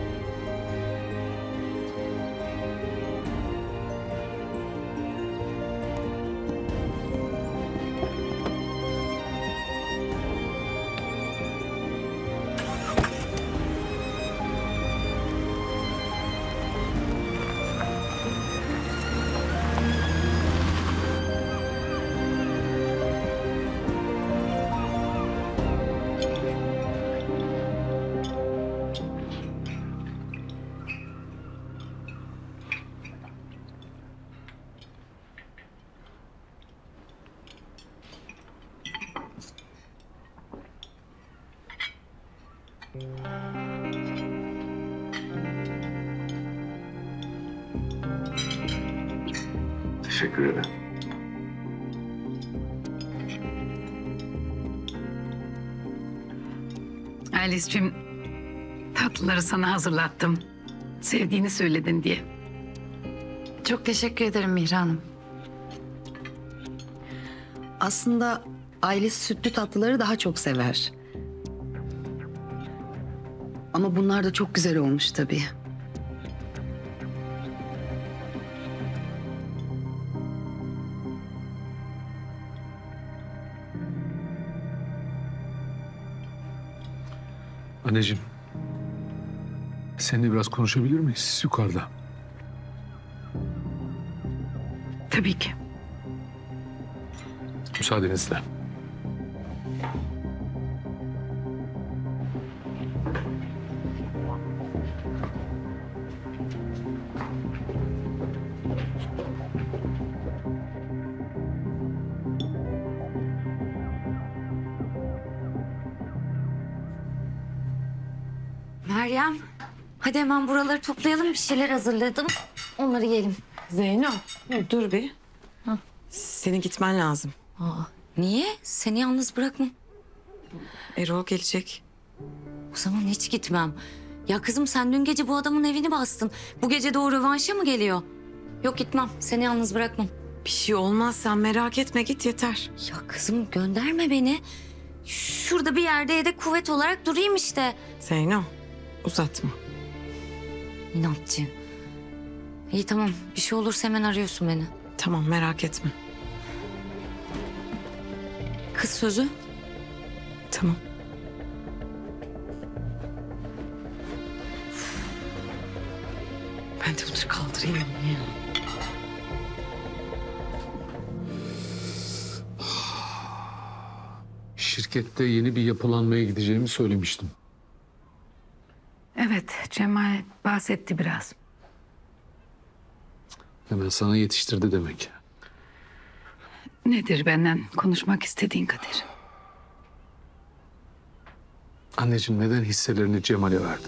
Teşekkür ederim. Alice'cim, tatlıları sana hazırlattım. Sevdiğini söyledin diye. Çok teşekkür ederim Mihran Hanım. Aslında ailesi sütlü tatlıları daha çok sever. Ama bunlar da çok güzel olmuş tabii. Anneciğim, seninle biraz konuşabilir miyiz yukarıda? Tabii ki. Müsaadenizle. Meryem, hadi hemen buraları toplayalım. Bir şeyler hazırladım. Onları yiyelim. Zeyno, dur bir. Senin gitmen lazım. Niye? Seni yalnız bırakmam. Erol gelecek. O zaman hiç gitmem. Ya kızım sen dün gece bu adamın evini bastın. Bu gece de o rövanşa mı geliyor? Yok gitmem. Seni yalnız bırakmam. Bir şey olmaz, sen merak etme, git yeter. Ya kızım gönderme beni. Şurada bir yerde yedek kuvvet olarak durayım işte. Zeyno, uzatma. İnatçı. İyi tamam. Bir şey olursa hemen arıyorsun beni. Tamam, merak etme. Kız sözü. Tamam. Ben de bunları kaldırayım ya. Şirkette yeni bir yapılanmaya gideceğimi söylemiştim. Evet, Cemal bahsetti biraz. Hemen sana yetiştirdi demek. Nedir benden konuşmak istediğin Kadir? Anneciğim neden hisselerini Cemal'e verdin?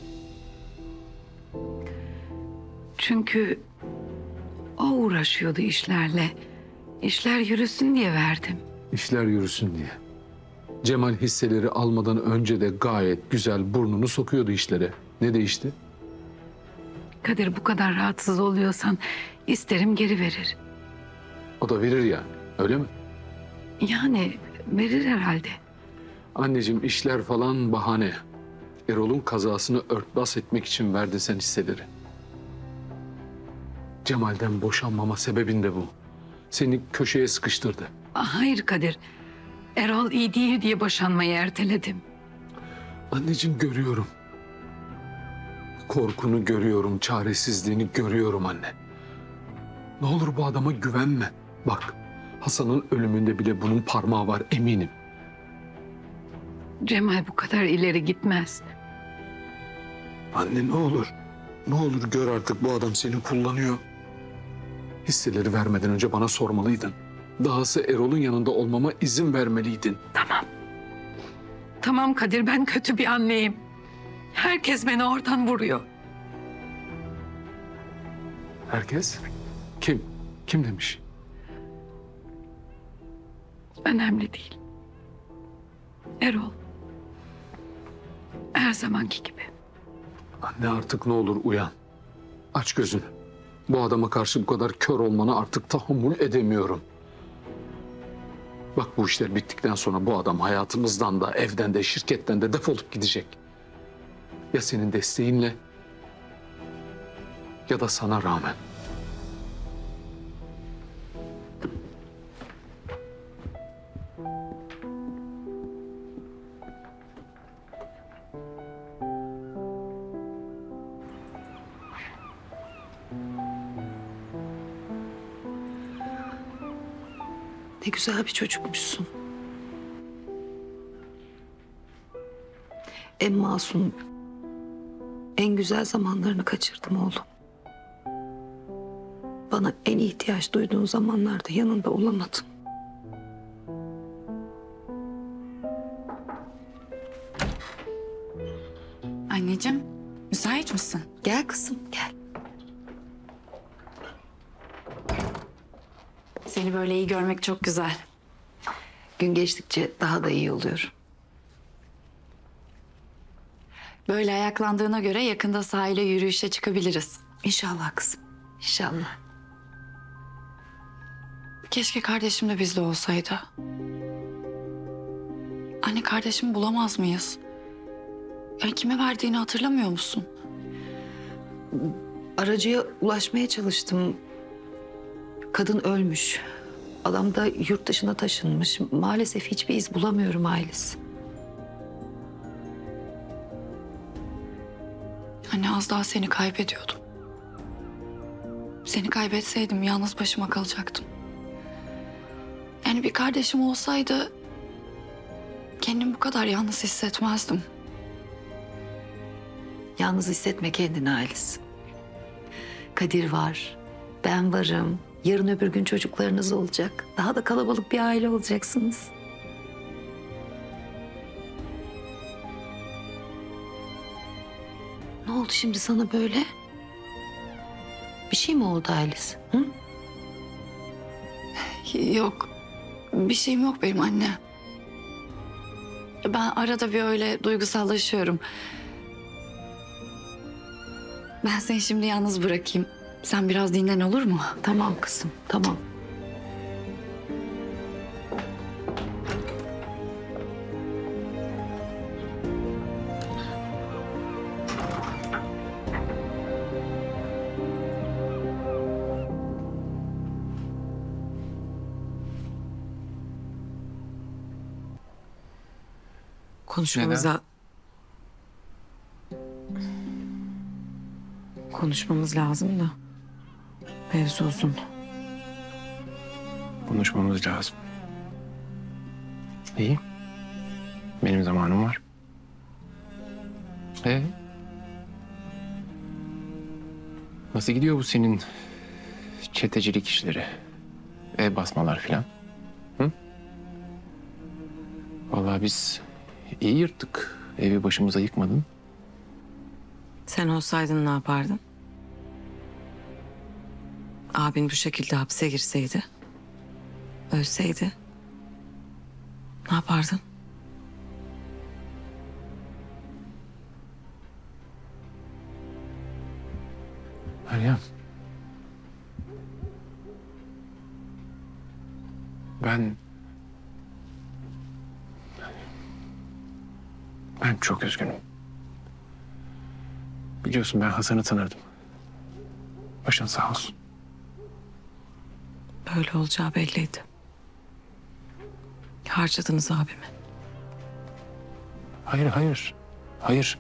Çünkü o uğraşıyordu işlerle. İşler yürüsün diye verdim. İşler yürüsün diye. Cemal hisseleri almadan önce de gayet güzel burnunu sokuyordu işlere. Ne değişti? Kadir bu kadar rahatsız oluyorsan isterim geri verir. O da verir yani, öyle mi? Yani verir herhalde. Anneciğim işler falan bahane. Erol'un kazasını örtbas etmek için verdi sen hisseleri. Cemal'den boşanmama sebebin de bu. Seni köşeye sıkıştırdı. Hayır Kadir. Erol iyi değil diye boşanmayı erteledim. Anneciğim görüyorum. Korkunu görüyorum, çaresizliğini görüyorum anne. Ne olur bu adama güvenme. Bak, Hasan'ın ölümünde bile bunun parmağı var eminim. Cemal bu kadar ileri gitmez. Anne ne olur. Ne olur gör artık bu adam seni kullanıyor. Hisseleri vermeden önce bana sormalıydın. Dahası Erol'un yanında olmama izin vermeliydin. Tamam. Tamam Kadir, ben kötü bir anneyim. Herkes beni oradan vuruyor. Herkes? Kim? Kim demiş? Önemli değil. Erol. Her zamanki gibi. Anne artık ne olur uyan. Aç gözünü. Bu adama karşı bu kadar kör olmana artık tahammül edemiyorum. Bak bu işler bittikten sonra bu adam hayatımızdan da, evden de, şirketten de defolup gidecek. Ya senin desteğinle ya da sana rağmen. Ne güzel bir çocukmuşsun. En masum, en güzel zamanlarını kaçırdım oğlum. Bana en ihtiyaç duyduğun zamanlarda yanında olamadım. Anneciğim, müsait misin? Gel kızım, gel. Seni böyle iyi görmek çok güzel. Gün geçtikçe daha da iyi oluyor. Böyle ayaklandığına göre yakında sahile yürüyüşe çıkabiliriz. İnşallah kızım. İnşallah. Keşke kardeşim de bizde olsaydı. Anne, kardeşimi bulamaz mıyız? Yani kime verdiğini hatırlamıyor musun? Aracıya ulaşmaya çalıştım. Kadın ölmüş. Adam da yurt dışına taşınmış. Maalesef hiçbir iz bulamıyorum ailesi. Anne, az daha seni kaybediyordum. Seni kaybetseydim yalnız başıma kalacaktım. Yani bir kardeşim olsaydı kendimi bu kadar yalnız hissetmezdim. Yalnız hissetme kendini ailesi. Kadir var, ben varım. Yarın öbür gün çocuklarınız olacak. Daha da kalabalık bir aile olacaksınız. Ne oldu şimdi sana böyle? Bir şey mi oldu Ailesi? Hı? Yok. Bir şeyim yok benim anne. Ben arada bir öyle duygusallaşıyorum. Ben seni şimdi yalnız bırakayım. Sen biraz dinlen, olur mu? Tamam kızım, tamam. Konuşmamız lazım da. Mevzu uzun. Konuşmamız lazım. İyi. Benim zamanım var. Nasıl gidiyor bu senin çetecilik işleri? Ev basmalar filan? Hı? Vallahi biz iyi yırttık. Evi başımıza yıkmadın. Sen olsaydın ne yapardın? Abin bu şekilde hapse girseydi, ölseydi ne yapardın? Meryem. Ben çok üzgünüm. Biliyorsun ben Hasan'ı tanırdım. Başın sağ olsun. Böyle olacağı belliydi. Harcadınız abimi. Hayır.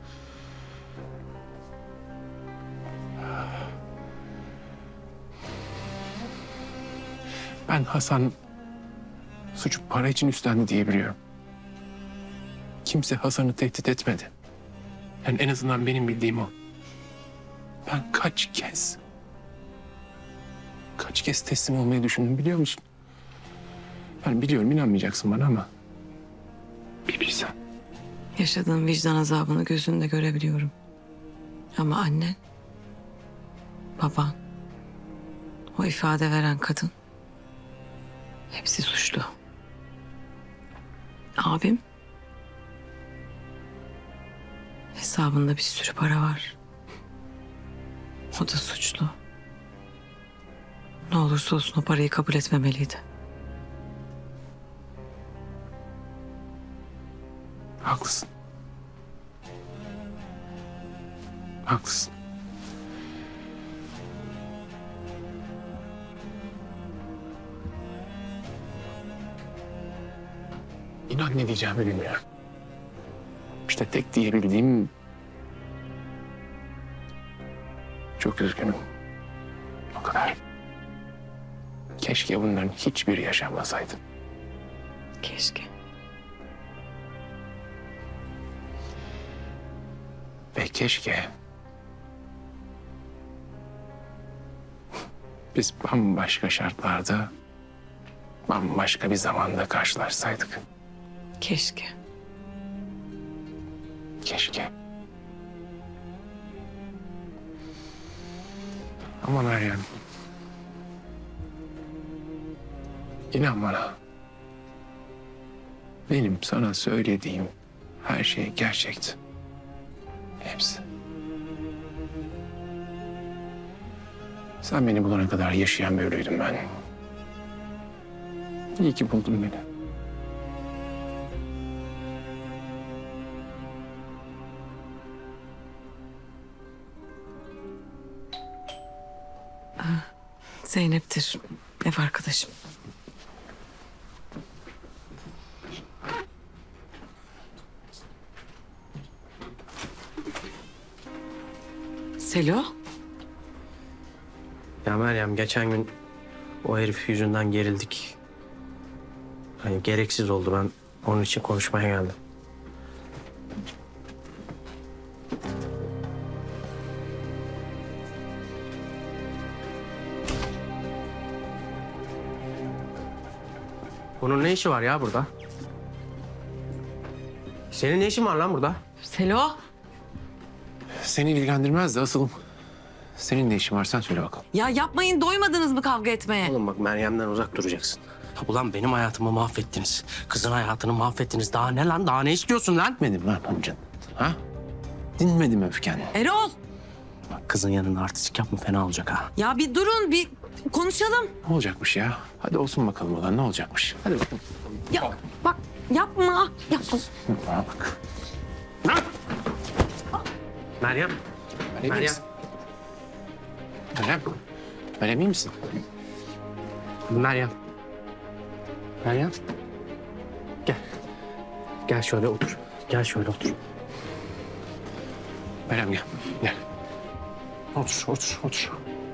Ben Hasan suçu para için üstlendi diye biliyorum. Kimse Hasan'ı tehdit etmedi. Yani en azından benim bildiğim o. Ben kaç kez teslim olmayı düşündüm biliyor musun? Ben biliyorum inanmayacaksın bana ama bir bilsen. Yaşadığın vicdan azabını gözünde görebiliyorum. Ama annen, baban, o ifade veren kadın hepsi suçlu. Abim, hesabında bir sürü para var. O da suçlu. Ne olursa olsun o parayı kabul etmemeliydi. Haklısın. İnan ne diyeceğimi bilmiyorum. İşte tek diyebildiğim... Çok üzgünüm. O kadar. Keşke bunların hiçbiri yaşanmasaydı. Keşke. Ve keşke... biz bambaşka şartlarda... bambaşka bir zamanda karşılaşsaydık. Keşke. Ama Meryem... İnan bana. Benim sana söylediğim her şey gerçekti. Hepsi. Sen beni bulana kadar yaşayan bir ölüydüm ben. İyi ki buldun beni. Zeynep'tir. Ev arkadaşım. Selo? Ya Meryem geçen gün o herif yüzünden gerildik. Hani gereksiz oldu, ben onun için konuşmaya geldim. Bunun ne işi var ya burada? Senin ne işin var lan burada? Selo? Seni ilgilendirmez de asıl senin ne işin var, sen söyle bakalım. Ya yapmayın, doymadınız mı kavga etmeye? Oğlum bak, Meryem'den uzak duracaksın. Ulan benim hayatımı mahvettiniz. Kızın hayatını mahvettiniz. Daha ne lan? Daha ne istiyorsun lan? Dinmedim lan amcan. Ha? Dinmedim öfken. Erol! Bak kızın yanında artistik yapma, fena olacak ha. Ya bir durun, bir konuşalım. Ne olacakmış ya? Hadi olsun bakalım ulan, ne olacakmış? Hadi bakalım. Ya bak, yapma. Yapma. Bana bak. Meryem. Meryem. Meryem. Meryem iyi misin? Meryem. Meryem. Gel. Gel şöyle otur. Gel şöyle otur. Meryem gel. Gel. Otur, otur, otur.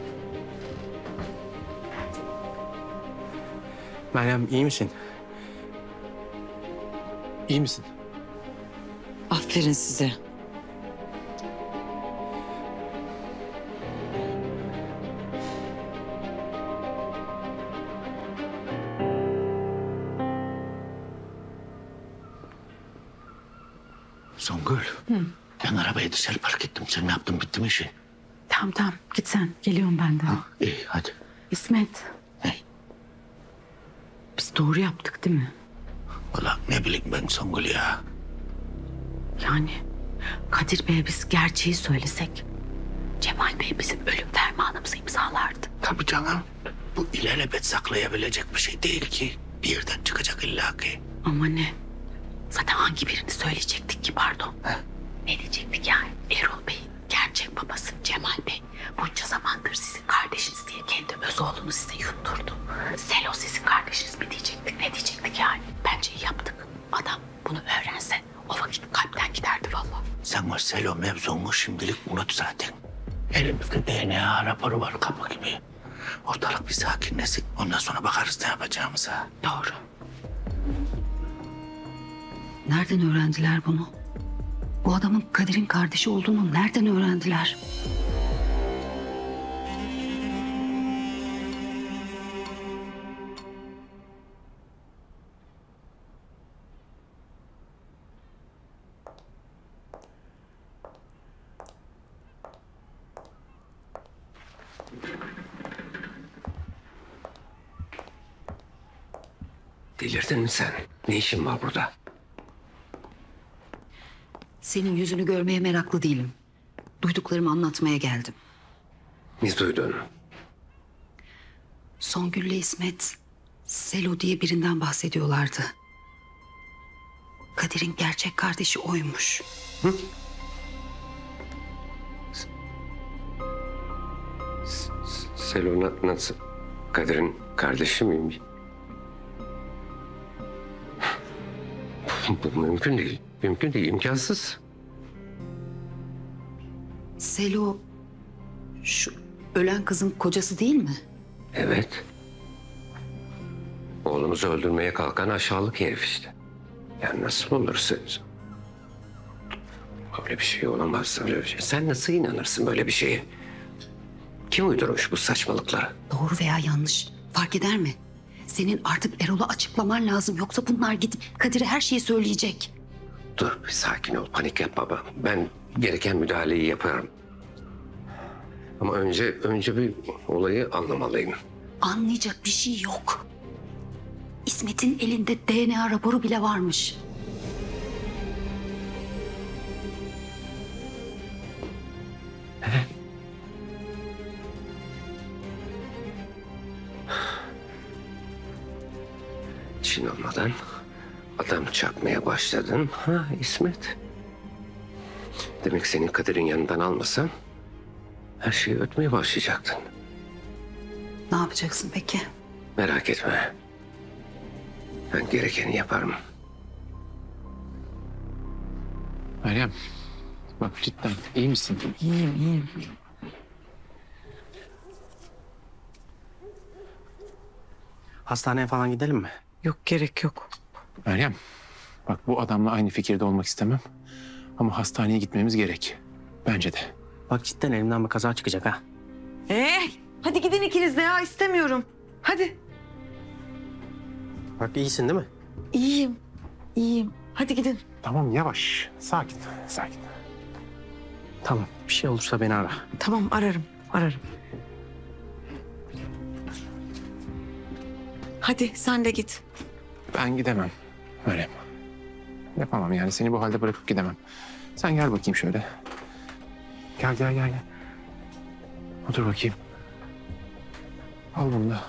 Meryem iyi misin? İyi misin? Aferin size. Songül. Ben arabayı dışarı park ettim. Sen ne yaptın? Bitti mi işi? Tamam tamam git sen. Geliyorum ben de. İyi hadi. İsmet. Biz doğru yaptık değil mi? Valla ne bileyim ben Songül ya. Yani Kadir Bey'e biz gerçeği söylesek Cemal Bey bizim ölüm fermanımızı imzalardı. Tabii canım. Bu ilelebet saklayabilecek bir şey değil ki. Bir yerden çıkacak illaki. Ama ne? Zaten hangi birini söyleyecektik ki pardon? Ne diyecektik yani? Erol Bey'in gerçek babası Cemal Bey bunca zamandır sizin kardeşiniz diye kendi öz oğlunu size yutturdu. Selo sizin kardeşiniz mi diyecektik? Ne diyecektik yani? Bence iyi yaptık. Adam bunu öğrense o vakit kalpten giderdi vallahi. Sen o Selo mevzunu şimdilik unut zaten. Elimizde DNA raporu var kapı gibi. Ortalık bir sakinleşsin. Ondan sonra bakarız ne yapacağımıza. Doğru. Nereden öğrendiler bunu? Bu adamın Kadir'in kardeşi olduğunu nereden öğrendiler? Delirdin mi sen? Ne işin var burada? Senin yüzünü görmeye meraklı değilim. Duyduklarımı anlatmaya geldim. Ne duydun? Songül'le İsmet, Selo diye birinden bahsediyorlardı. Kadir'in gerçek kardeşi oymuş. Hı? Selo nasıl? Kadir'in kardeşi miymiş? Bu mümkün değil. Mümkün değil, imkansız. Selo, şu ölen kızın kocası değil mi? Evet. Oğlumuzu öldürmeye kalkan aşağılık herif işte. Yani nasıl olursa... Öyle bir şey olamaz, öyle bir şey. Sen nasıl inanırsın böyle bir şeye? Kim uydurmuş bu saçmalıkları? Doğru veya yanlış fark eder mi? Senin artık Erol'a açıklaman lazım. Yoksa bunlar gidip Kadir'e her şeyi söyleyecek. Dur bir sakin ol, panik yapma. Ben gereken müdahaleyi yaparım. Ama önce bir olayı anlamalıyım. Anlayacak bir şey yok. İsmet'in elinde DNA raporu bile varmış. işin olmadan adam çarpmaya başladın. Ha İsmet. Demek senin Kadir'in yanından almasan her şeyi ötmeye başlayacaktın. Ne yapacaksın peki? Merak etme. Ben gerekeni yaparım. Meryem, bak cidden iyi misin? İyiyim. Hastaneye falan gidelim mi? Yok, gerek yok. Meryem, bak bu adamla aynı fikirde olmak istemem. Ama hastaneye gitmemiz gerek. Bence de. Bak cidden elimden bir kaza çıkacak ha. Hadi gidin ikiniz de ya, istemiyorum. Hadi. Bak iyisin değil mi? İyiyim. Hadi gidin. Tamam yavaş, sakin. Tamam, bir şey olursa beni ara. Tamam, ararım. Hadi sen de git. Ben gidemem Meryem. Yapamam yani, seni bu halde bırakıp gidemem. Sen gel bakayım şöyle. Gel. Otur bakayım. Al bunu da.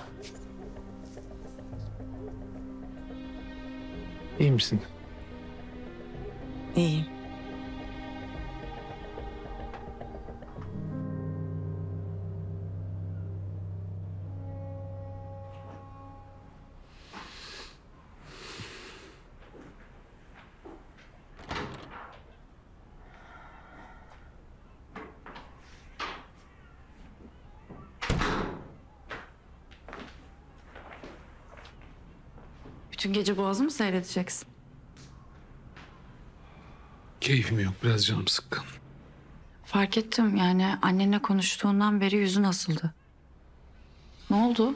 İyi misin? İyiyim. Bütün gece Boğaz'ı mı seyredeceksin? Keyfim yok, biraz canım sıkkın. Fark ettim, yani annenle konuştuğundan beri yüzün asıldı. Ne oldu?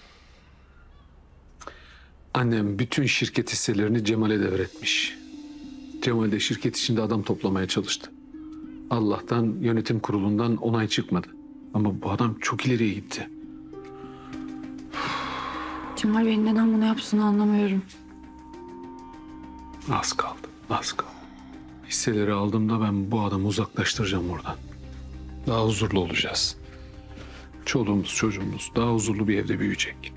Annem bütün şirket hisselerini Cemal'e devretmiş. Cemal de şirket içinde adam toplamaya çalıştı. Allah'tan yönetim kurulundan onay çıkmadı. Ama bu adam çok ileriye gitti. Cemal Bey'in neden bunu yapsını anlamıyorum. Az kaldı. Hisseleri aldığımda ben bu adamı uzaklaştıracağım oradan. Daha huzurlu olacağız. Çoluğumuz, çocuğumuz daha huzurlu bir evde büyüyecek.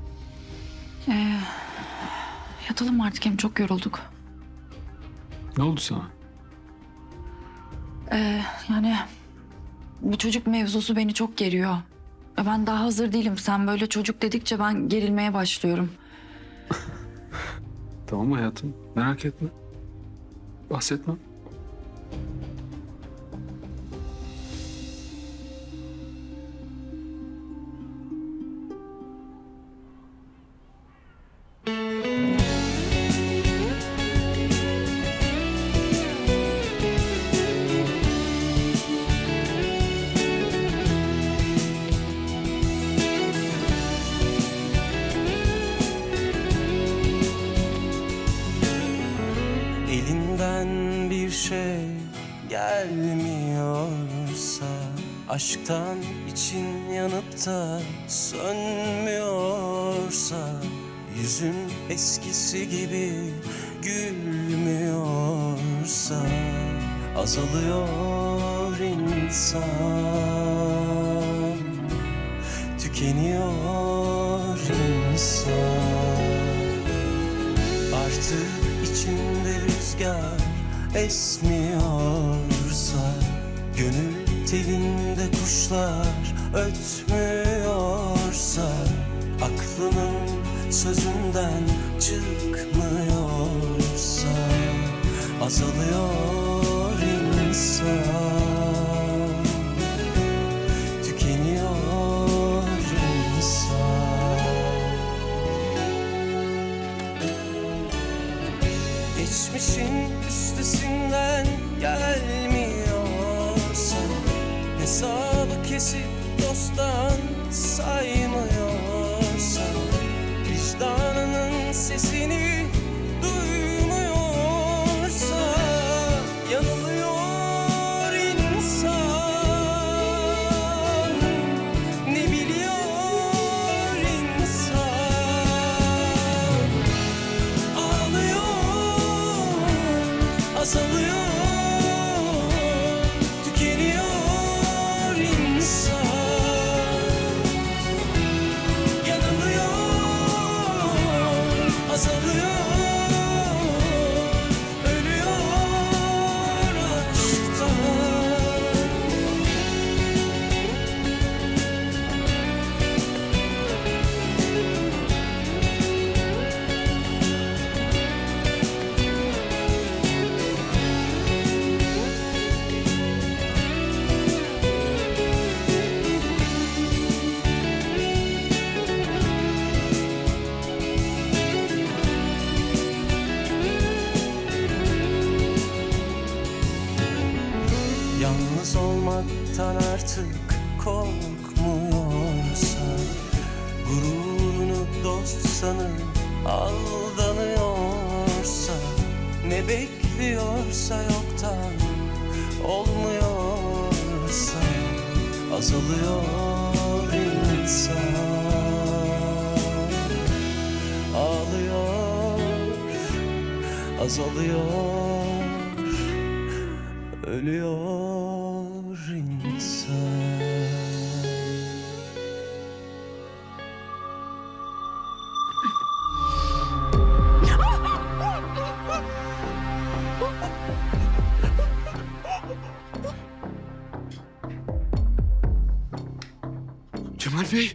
Yatalım artık, hem çok yorulduk. Ne oldu sana? Yani bu çocuk mevzusu beni çok geriyor. Ben daha hazır değilim. Sen böyle çocuk dedikçe ben gerilmeye başlıyorum. Tamam hayatım, merak etme. Bahsetme. Elinden bir şey gelmiyorsa, aşktan için yanıp da sönmüyorsa, yüzün eskisi gibi gülmüyorsa, azalıyor insan, tükeniyor insan. Artık içinde rüzgar esmiyorsa, gönül telinde kuşlar ötmüyorsa, aklının sözünden çıkmıyorsa, azalıyor insan, tükeniyor insan. Geçmişin üstesinden gelmiyorsa, hesabı kesip dosttan saymıyorsa, vicdanının sesini duymuyorsa, yanılıyor insan, ne biliyor insan, ağlıyor, azalıyor, tükeniyor insan. Hayattan artık korkmuyorsa, gururunu dost sanıp aldanıyorsa, ne bekliyorsa yoktan olmuyorsa, azalıyor insan. Ağlıyor, azalıyor, ölüyor insan. Cemal Bey.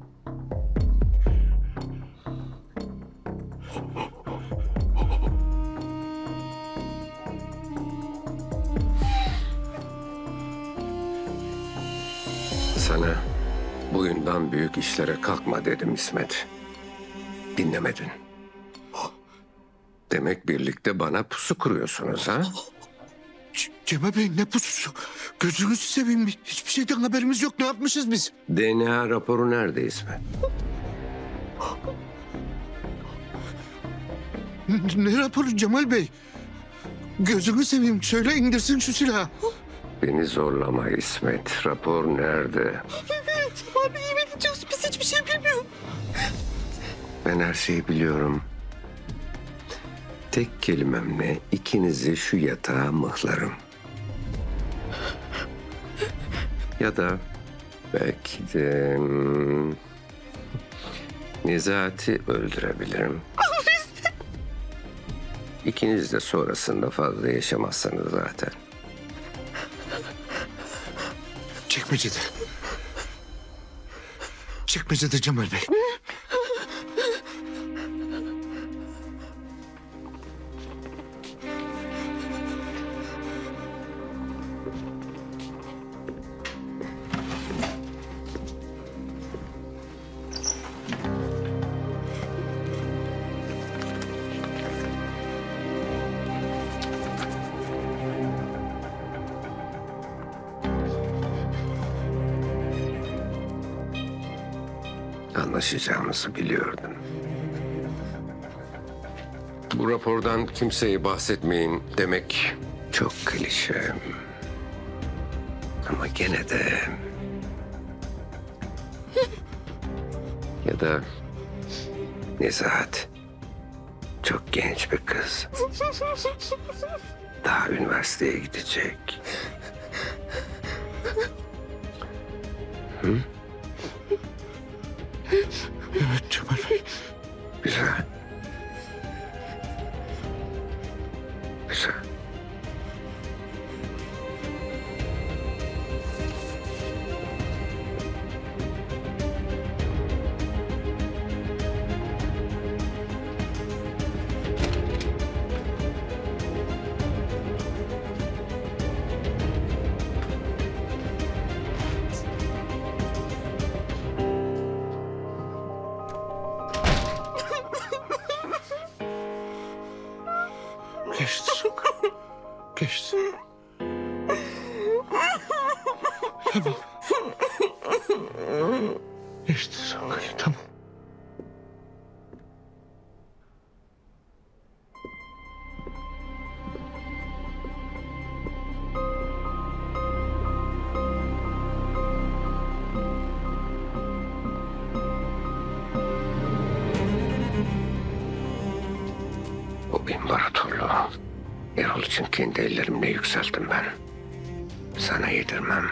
Sana boyundan büyük işlere kalkma dedim İsmet. Dinlemedin. Demek birlikte bana pusu kuruyorsunuz ha? Cemal Bey ne pususu? Gözünüzü seveyim. Hiçbir şeyden haberimiz yok. Ne yapmışız biz? DNA raporu nerede İsmet? Ne raporu Cemal Bey? Gözünü seveyim. Söyle indirsin şu silahı. Beni zorlama İsmet. Rapor nerede? Evet abi yemin ediyoruz biz hiçbir şey bilmiyoruz. Ben her şeyi biliyorum. Tek kelimemle ikinizi şu yatağa mıhlarım. Ya da belki de Nezahat'i öldürebilirim. İkiniz de sonrasında fazla yaşamazsanız zaten. Çekmecede. Çekmecede Cemal Bey. Anlaşacağımızı biliyordum. Bu rapordan kimseye bahsetmeyin demek çok klişe. Ama gene de... Ya da Nezahat çok genç bir kız. Daha üniversiteye gidecek. Hı? Evet Cemal Bey. Güzel. Güzel. Geçti. Geçti. Tamam. Geçti Songül, tamam. O imparatorluğu Erol için kendi ellerimle yükselttim ben. Sana yedirmem.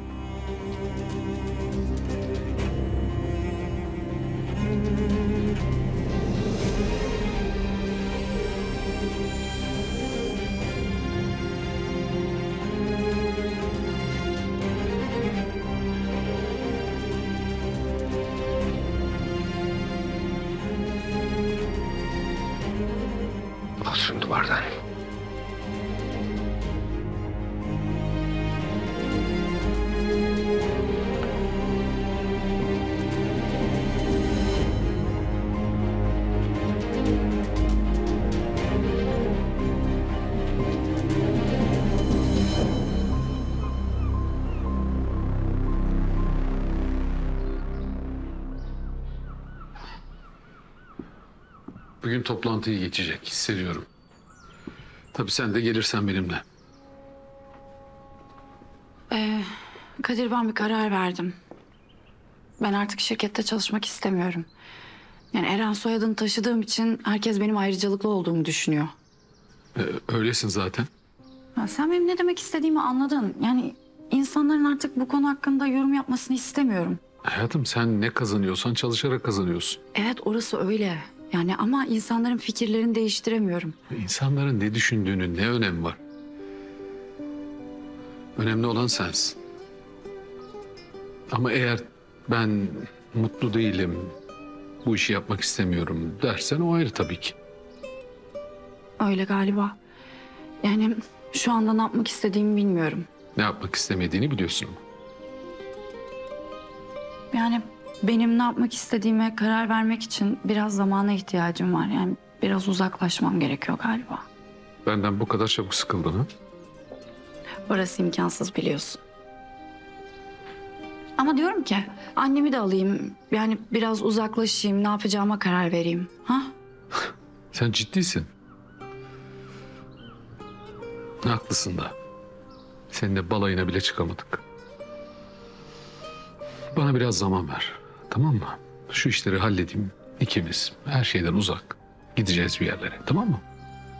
Al şunu duvardan. Bugün toplantıyı geçecek hissediyorum. Tabii sen de gelirsen benimle. Kadir, ben bir karar verdim. Ben artık şirkette çalışmak istemiyorum. Yani Eren soyadını taşıdığım için herkes benim ayrıcalıklı olduğumu düşünüyor. Öylesin zaten. Ya sen benim ne demek istediğimi anladın. Yani insanların artık bu konu hakkında yorum yapmasını istemiyorum. Hayatım, sen ne kazanıyorsan çalışarak kazanıyorsun. Evet, orası öyle. Yani ama insanların fikirlerini değiştiremiyorum. İnsanların ne düşündüğünün ne önemi var? Önemli olan sensin. Ama eğer ben mutlu değilim, bu işi yapmak istemiyorum dersen o ayrı tabii ki. Öyle galiba. Yani şu anda ne yapmak istediğimi bilmiyorum. Ne yapmak istemediğini biliyorsun ama. Yani benim ne yapmak istediğime karar vermek için biraz zamana ihtiyacım var. Yani biraz uzaklaşmam gerekiyor galiba. Benden bu kadar çabuk sıkıldın ha? Orası imkansız, biliyorsun. Ama diyorum ki annemi de alayım. Yani biraz uzaklaşayım, ne yapacağıma karar vereyim. Ha? Sen ciddisin. Haklısın da. Seninle balayına bile çıkamadık. Bana biraz zaman ver. Tamam mı? Şu işleri halledeyim. İkimiz her şeyden uzak. Gideceğiz bir yerlere. Tamam mı?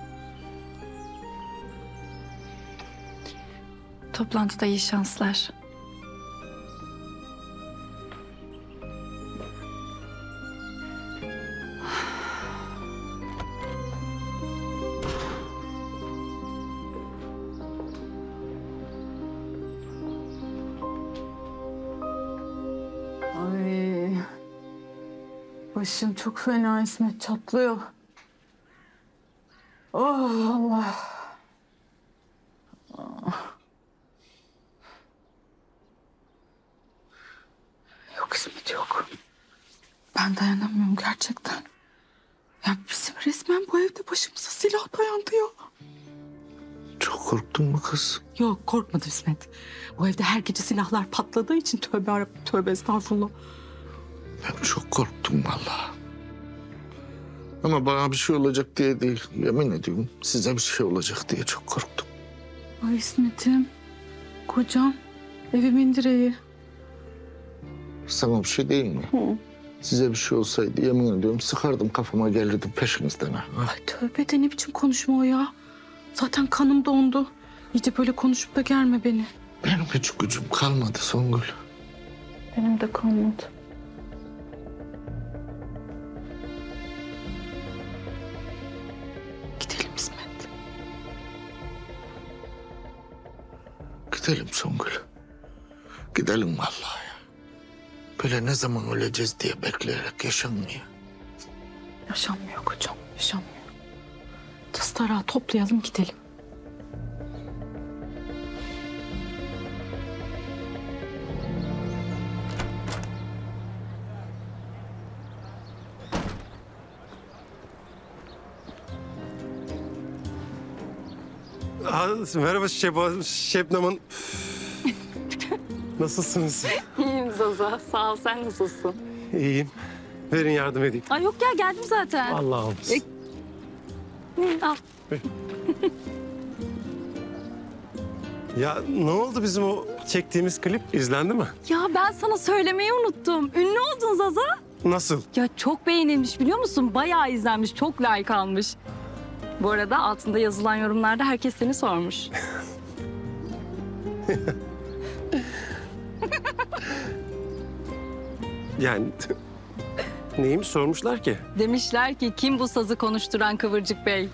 Toplantıda iyi şanslar. Ay. Başım çok fena İsmet, çatlıyor. Oh Allah. Yok İsmet, yok. Ben dayanamıyorum gerçekten. Ya bizim resmen bu evde başımıza silah dayandı ya. Çok korktun mu kız? Yok, korkmadım İsmet. Bu evde her gece silahlar patladığı için tövbe estağfurullah. Ben çok korktum vallahi. Ama bana bir şey olacak diye değil. Yemin ediyorum size bir şey olacak diye çok korktum. Ay İsmet'im, kocam, evimin direği. Sana bir şey değil mi? Size bir şey olsaydı yemin ediyorum sıkardım kafama, gelirdim peşinizden. Ha. Ay tövbe de, ne biçim konuşma o ya. Zaten kanım dondu. İyice böyle konuşup da germe beni. Benim hiç gücüm kalmadı Songül. Benim de kalmadı. Gidelim İsmet. Gidelim Songül. Gidelim vallahi ya. Böyle ne zaman öleceğiz diye bekleyerek yaşanmıyor. Yaşanmıyor kocam, yaşanmıyor. Tastarağı toplayalım, gidelim. Merhaba Şebnem Hanım. Nasılsınız? İyiyim Zaza. Sağ ol. Sen nasılsın? İyiyim. Verin yardım edeyim. Ay yok ya, geldim zaten. Allah olsun. Al. Ya ne oldu bizim o çektiğimiz klip? İzlendi mi? Ya ben sana söylemeyi unuttum. Ünlü oldun Zaza. Nasıl? Ya çok beğenilmiş, biliyor musun? Bayağı izlenmiş, çok like almış. Bu arada altında yazılan yorumlarda herkes seni sormuş. Yani neymiş sormuşlar ki? Demişler ki kim bu sazı konuşturan Kıvırcık Bey?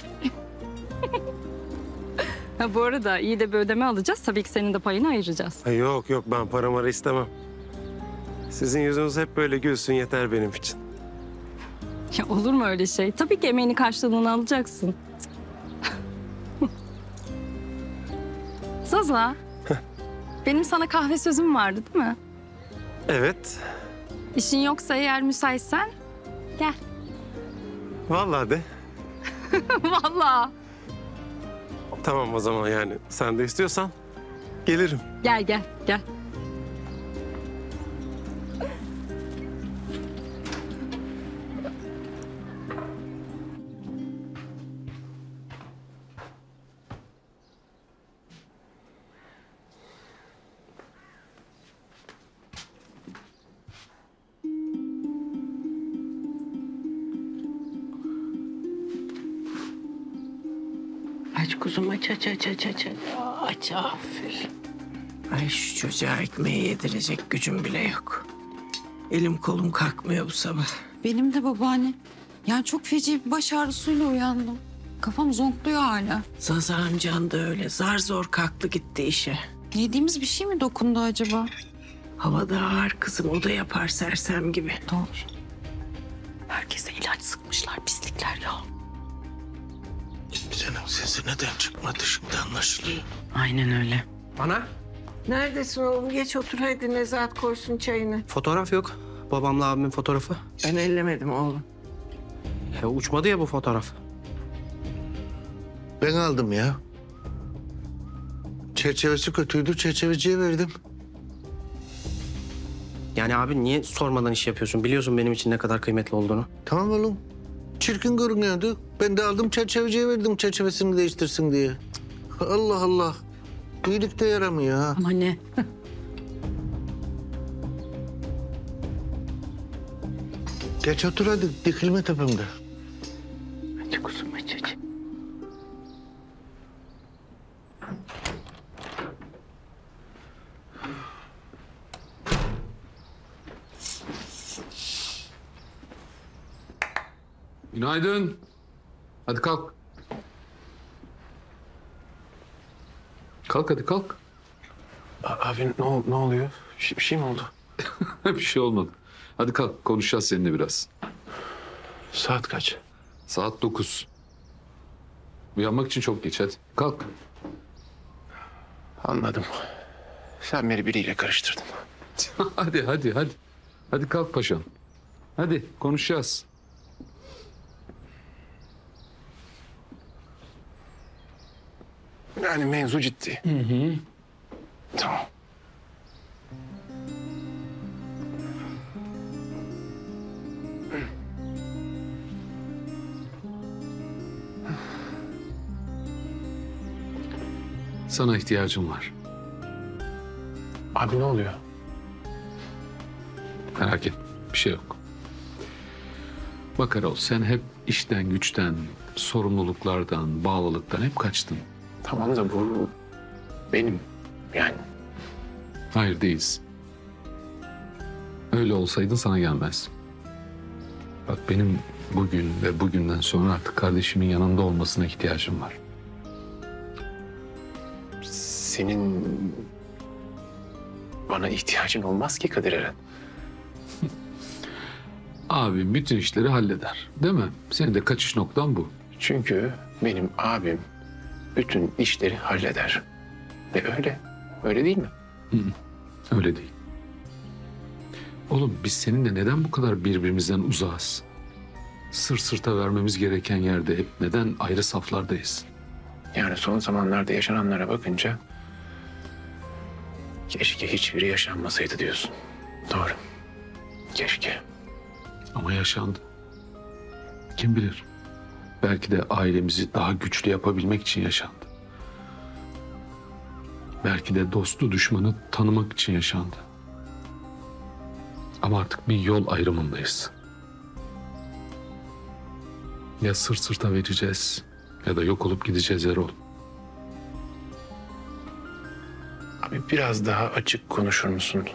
Ha, bu arada iyi de bir ödeme alacağız. Tabii ki senin de payını ayıracağız. Ha, yok ben para istemem. Sizin yüzünüz hep böyle gülsün yeter benim için. Ya olur mu öyle şey? Tabii ki emeğini karşılığını alacaksın. Zaza, benim sana kahve sözüm vardı değil mi? Evet. İşin yoksa eğer müsaitsen gel. Vallahi de. Vallahi. Tamam o zaman, yani sen de istiyorsan gelirim. Gel. Aç kuzum aç aç aç aç aç. Aç aferin. Ay şu çocuğa ekmeği yedirecek gücüm bile yok. Elim kolum kalkmıyor bu sabah. Benim de babaanne. Yani çok feci bir baş ağrısıyla uyandım. Kafam zonkluyor hala. Zaza amcan da öyle. Zar zor kalktı gitti işe. Yediğimiz bir şey mi dokundu acaba? Hava da ağır kızım. O da yapar sersem gibi. Doğru. Herkese ilaç sıkmışlar, pislikler ya. Senin sesi neden çıkmadı şimdi anlaşılıyor. Aynen öyle. Ana? Neredesin oğlum? Geç otur hadi Nezahat koysun çayını. Fotoğraf yok. Babamla abimin fotoğrafı. Ben ellemedim oğlum. Uçmadı ya bu fotoğraf. Ben aldım ya. Çerçevesi kötüydü, çerçeveciye verdim. Yani abi niye sormadan iş yapıyorsun? Biliyorsun benim için ne kadar kıymetli olduğunu. Tamam oğlum. Çirkin görünüyordu. Ben de aldım çerçeveciye verdim çerçevesini değiştirsin diye. Allah Allah. İyilik de yaramıyor ha. Ama ne? Geç otur hadi. Dikilme tepemde. Hadi kuzum aç aç. Günaydın. Hadi kalk. Kalk hadi kalk. Abi ne oluyor? Bir şey mi oldu? Bir şey olmadı. Hadi kalk konuşacağız seninle biraz. Saat kaç? Saat 9. Uyanmak için çok geç hadi. Kalk. Anladım. Sen beni biriyle karıştırdın. hadi. Hadi kalk paşam. Hadi konuşacağız. Yani mevzu ciddi. Hı. Tamam. Sana ihtiyacım var. Abi ne oluyor? Merak etme. Bir şey yok. Bak Erol sen hep işten güçten, sorumluluklardan, bağlılıktan hep kaçtın. Tamam da bu benim yani. Hayır değilsin. Öyle olsaydın sana gelmezdim. Bak benim bugün ve bugünden sonra artık kardeşimin yanında olmasına ihtiyacım var. Senin bana ihtiyacın olmaz ki Kadir Eren. Abim bütün işleri halleder. Değil mi? Senin de kaçış noktan bu. Çünkü benim abim bütün işleri halleder. Ve öyle. Öyle değil mi? Öyle değil. Oğlum biz seninle neden bu kadar birbirimizden uzağız? Sırt sırta vermemiz gereken yerde hep neden ayrı saflardayız? Yani son zamanlarda yaşananlara bakınca keşke hiçbiri yaşanmasaydı diyorsun. Doğru. Keşke. Ama yaşandı. Kim bilir? Belki de ailemizi daha güçlü yapabilmek için yaşandı. Belki de dostu düşmanı tanımak için yaşandı. Ama artık bir yol ayrımındayız. Ya sırt sırta vereceğiz ya da yok olup gideceğiz Erol. Abi biraz daha açık konuşur musun?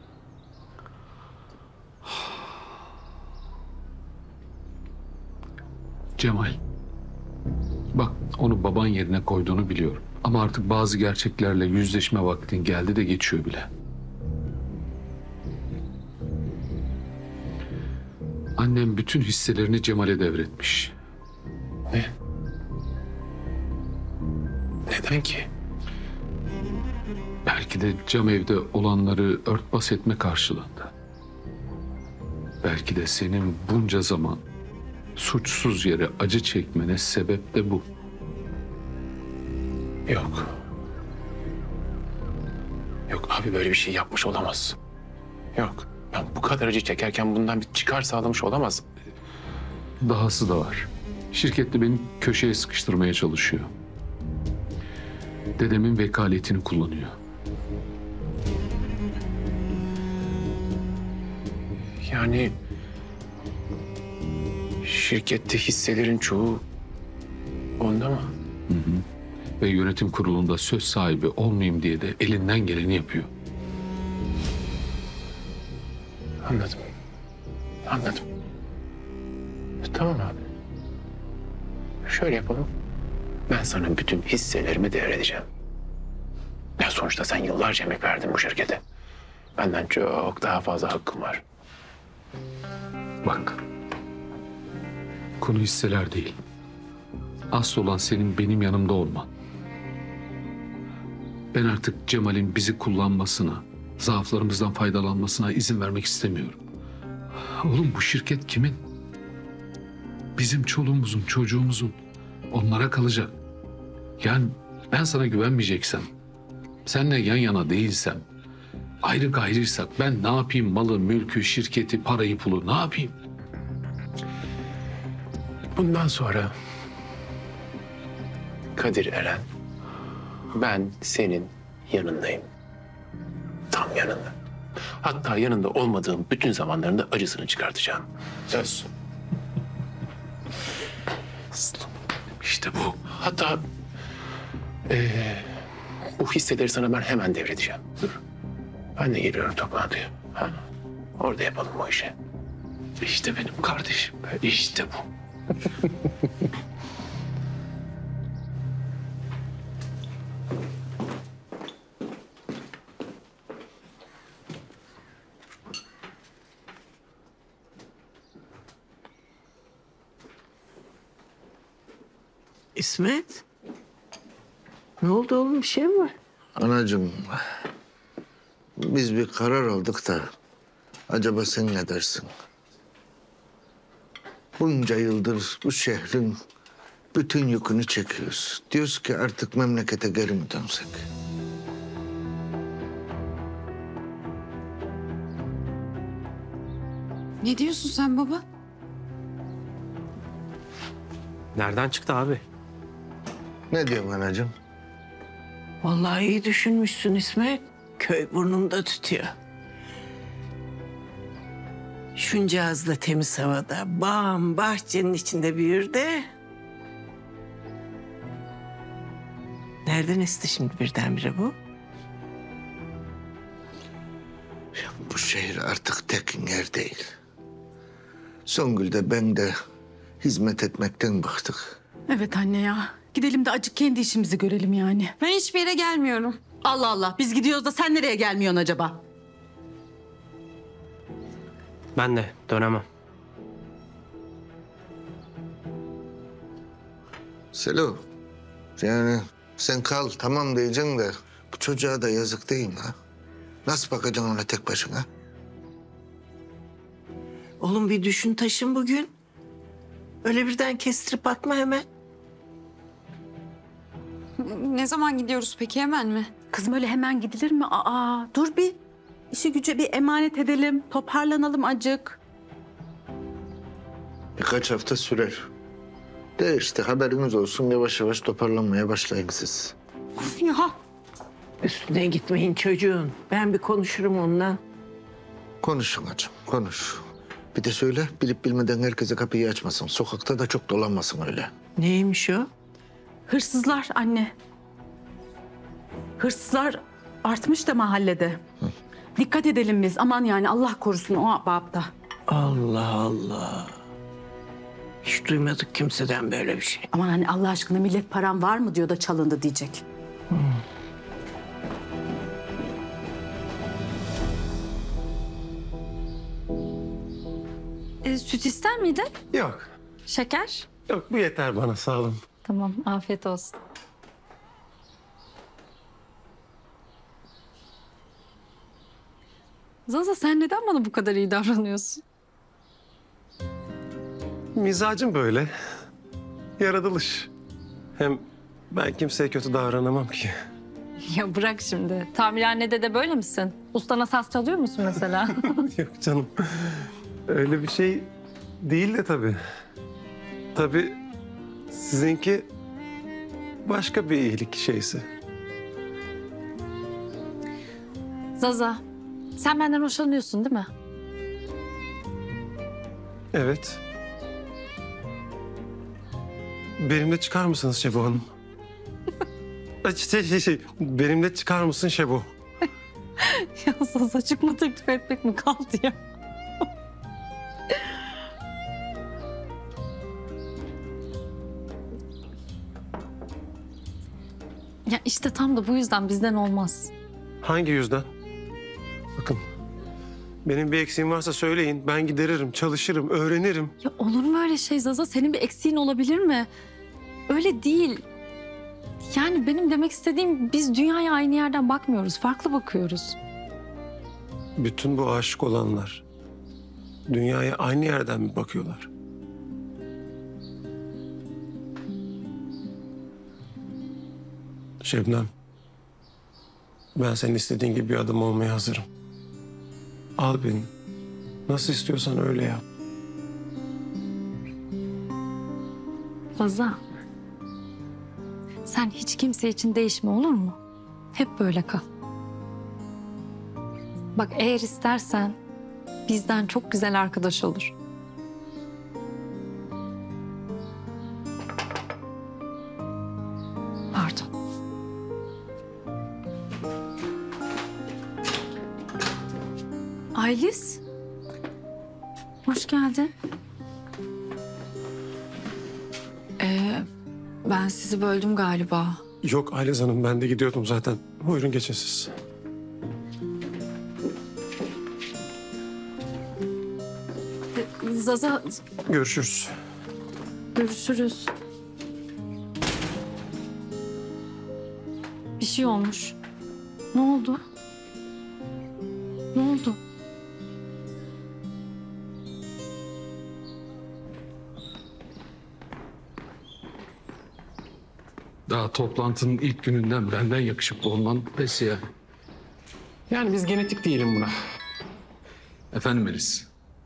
Cemal. Bak onu baban yerine koyduğunu biliyorum. Ama artık bazı gerçeklerle yüzleşme vaktin geldi de geçiyor bile. Annem bütün hisselerini Cemal'e devretmiş. Ne? Neden ki? Belki de cam evde olanları örtbas etme karşılığında. Belki de senin bunca zaman suçsuz yere acı çekmene sebep de bu. Yok. Yok abi böyle bir şey yapmış olamaz. Yok. Ben bu kadar acı çekerken bundan bir çıkar sağlamış olamaz. Dahası da var. Şirkette beni köşeye sıkıştırmaya çalışıyor. Dedemin vekaletini kullanıyor. Yani şirkette hisselerin çoğu onda mı? Hı hı. Ve yönetim kurulunda söz sahibi olmayayım diye de elinden geleni yapıyor. Anladım. Anladım. Tamam abi. Şöyle yapalım. Ben sana bütün hisselerimi devredeceğim. Ya sonuçta sen yıllarca emek verdin bu şirkete. Benden çok daha fazla hakkım var. Bak. Konu hisseler değil. Asıl olan senin benim yanımda olman. Ben artık Cemal'in bizi kullanmasına, zaaflarımızdan faydalanmasına izin vermek istemiyorum. Oğlum bu şirket kimin? Bizim çoluğumuzun, çocuğumuzun. Onlara kalacak. Yani ben sana güvenmeyeceksem, seninle yan yana değilsem, ayrı gayrıysak ben ne yapayım malı, mülkü, şirketi, parayı, pulu ne yapayım? Bundan sonra Kadir Eren, ben senin yanındayım. Tam yanında. Hatta yanında olmadığım bütün zamanlarında acısını çıkartacağım. Söz. İşte bu. Hatta bu hisseleri sana ben hemen devredeceğim. Dur. Ben de geliyorum toplantıya. Ha? Orada yapalım bu işi. İşte benim kardeşim. İşte bu. İsmet. Ne oldu oğlum, bir şey mi var? Anacığım, biz bir karar aldık da acaba sen ne dersin? Bunca yıldır bu şehrin bütün yükünü çekiyoruz. Diyoruz ki artık memlekete geri mi dönsek? Ne diyorsun sen baba? Nereden çıktı abi? Ne diyorsun anacığım? Vallahi iyi düşünmüşsün İsmet. Köy burnunda tutuyor. Şunca ağızla temiz havada, bağın bahçenin içinde büyür de... Nereden esti şimdi birdenbire bu? Bu şehir artık tekin yer değil. Songül de ben de hizmet etmekten bıktık. Evet anne ya. Gidelim de acık kendi işimizi görelim yani. Ben hiçbir yere gelmiyorum. Allah Allah. Biz gidiyoruz da sen nereye gelmiyorsun acaba? Ben de dönemem. Selo, yani sen kal tamam diyeceksin de bu çocuğa da yazık değil mi ha? Nasıl bakacaksın ona tek başına? Oğlum bir düşün taşın bugün. Öyle birden kestirip atma hemen. Ne zaman gidiyoruz peki, hemen mi? Kızım öyle hemen gidilir mi? Aa, dur bir. İşi güce bir emanet edelim. Toparlanalım acık. Birkaç hafta sürer. De işte haberiniz olsun yavaş yavaş toparlanmaya başlayın siz. Ya. Üstüne gitmeyin çocuğun. Ben bir konuşurum onunla. Konuşun hacım, konuş. Bir de söyle bilip bilmeden herkese kapıyı açmasın. Sokakta da çok dolanmasın öyle. Neymiş o? Hırsızlar anne. Hırsızlar artmış da mahallede. Dikkat edelim biz. Aman yani Allah korusun o babda. Allah Allah. Hiç duymadık kimseden böyle bir şey. Aman hani Allah aşkına millet param var mı diyor da çalındı diyecek. Süt ister miydin? Yok. Şeker? Yok bu yeter bana sağ olun. Tamam, afiyet olsun. Zaza, sen neden bana bu kadar iyi davranıyorsun? Mizacım böyle. Yaratılış. Hem ben kimseye kötü davranamam ki. Ya bırak şimdi. Tamirhanede de böyle misin? Ustana saz çalıyor musun mesela? Yok canım. Öyle bir şey değil de tabii. Tabii sizinki başka bir iyilik şeysi. Zaza, sen benden hoşlanıyorsun değil mi? Evet. Benimle çıkar mısınız Şebo Hanım? Benimle çıkar mısın Şebo? Ya Zaza çıkma teklif etmek mi kaldı ya? Ya işte tam da bu yüzden bizden olmaz. Hangi yüzden? Bakın, benim bir eksiğim varsa söyleyin. Ben gideririm, çalışırım, öğrenirim. Ya olur mu öyle şey Zaza? Senin bir eksiğin olabilir mi? Öyle değil. Yani benim demek istediğim biz dünyaya aynı yerden bakmıyoruz. Farklı bakıyoruz. Bütün bu aşık olanlar dünyaya aynı yerden mi bakıyorlar? Şebnem, ben senin istediğin gibi bir adam olmaya hazırım. Al beni. Nasıl istiyorsan öyle yap. Zaza. Sen hiç kimse için değişme, olur mu? Hep böyle kal. Bak eğer istersen bizden çok güzel arkadaş olur. Pardon. Aylis. Hoş geldin. Ben sizi böldüm galiba. Yok Aylaz Hanım, ben de gidiyordum zaten. Buyurun geçin siz. Zaza, Görüşürüz. görüşürüz. Bir şey olmuş. Ne oldu? Ne oldu? Daha toplantının ilk gününden benden yakışıklı olman pes ya. Yani biz genetik diyelim buna. Efendim Melis.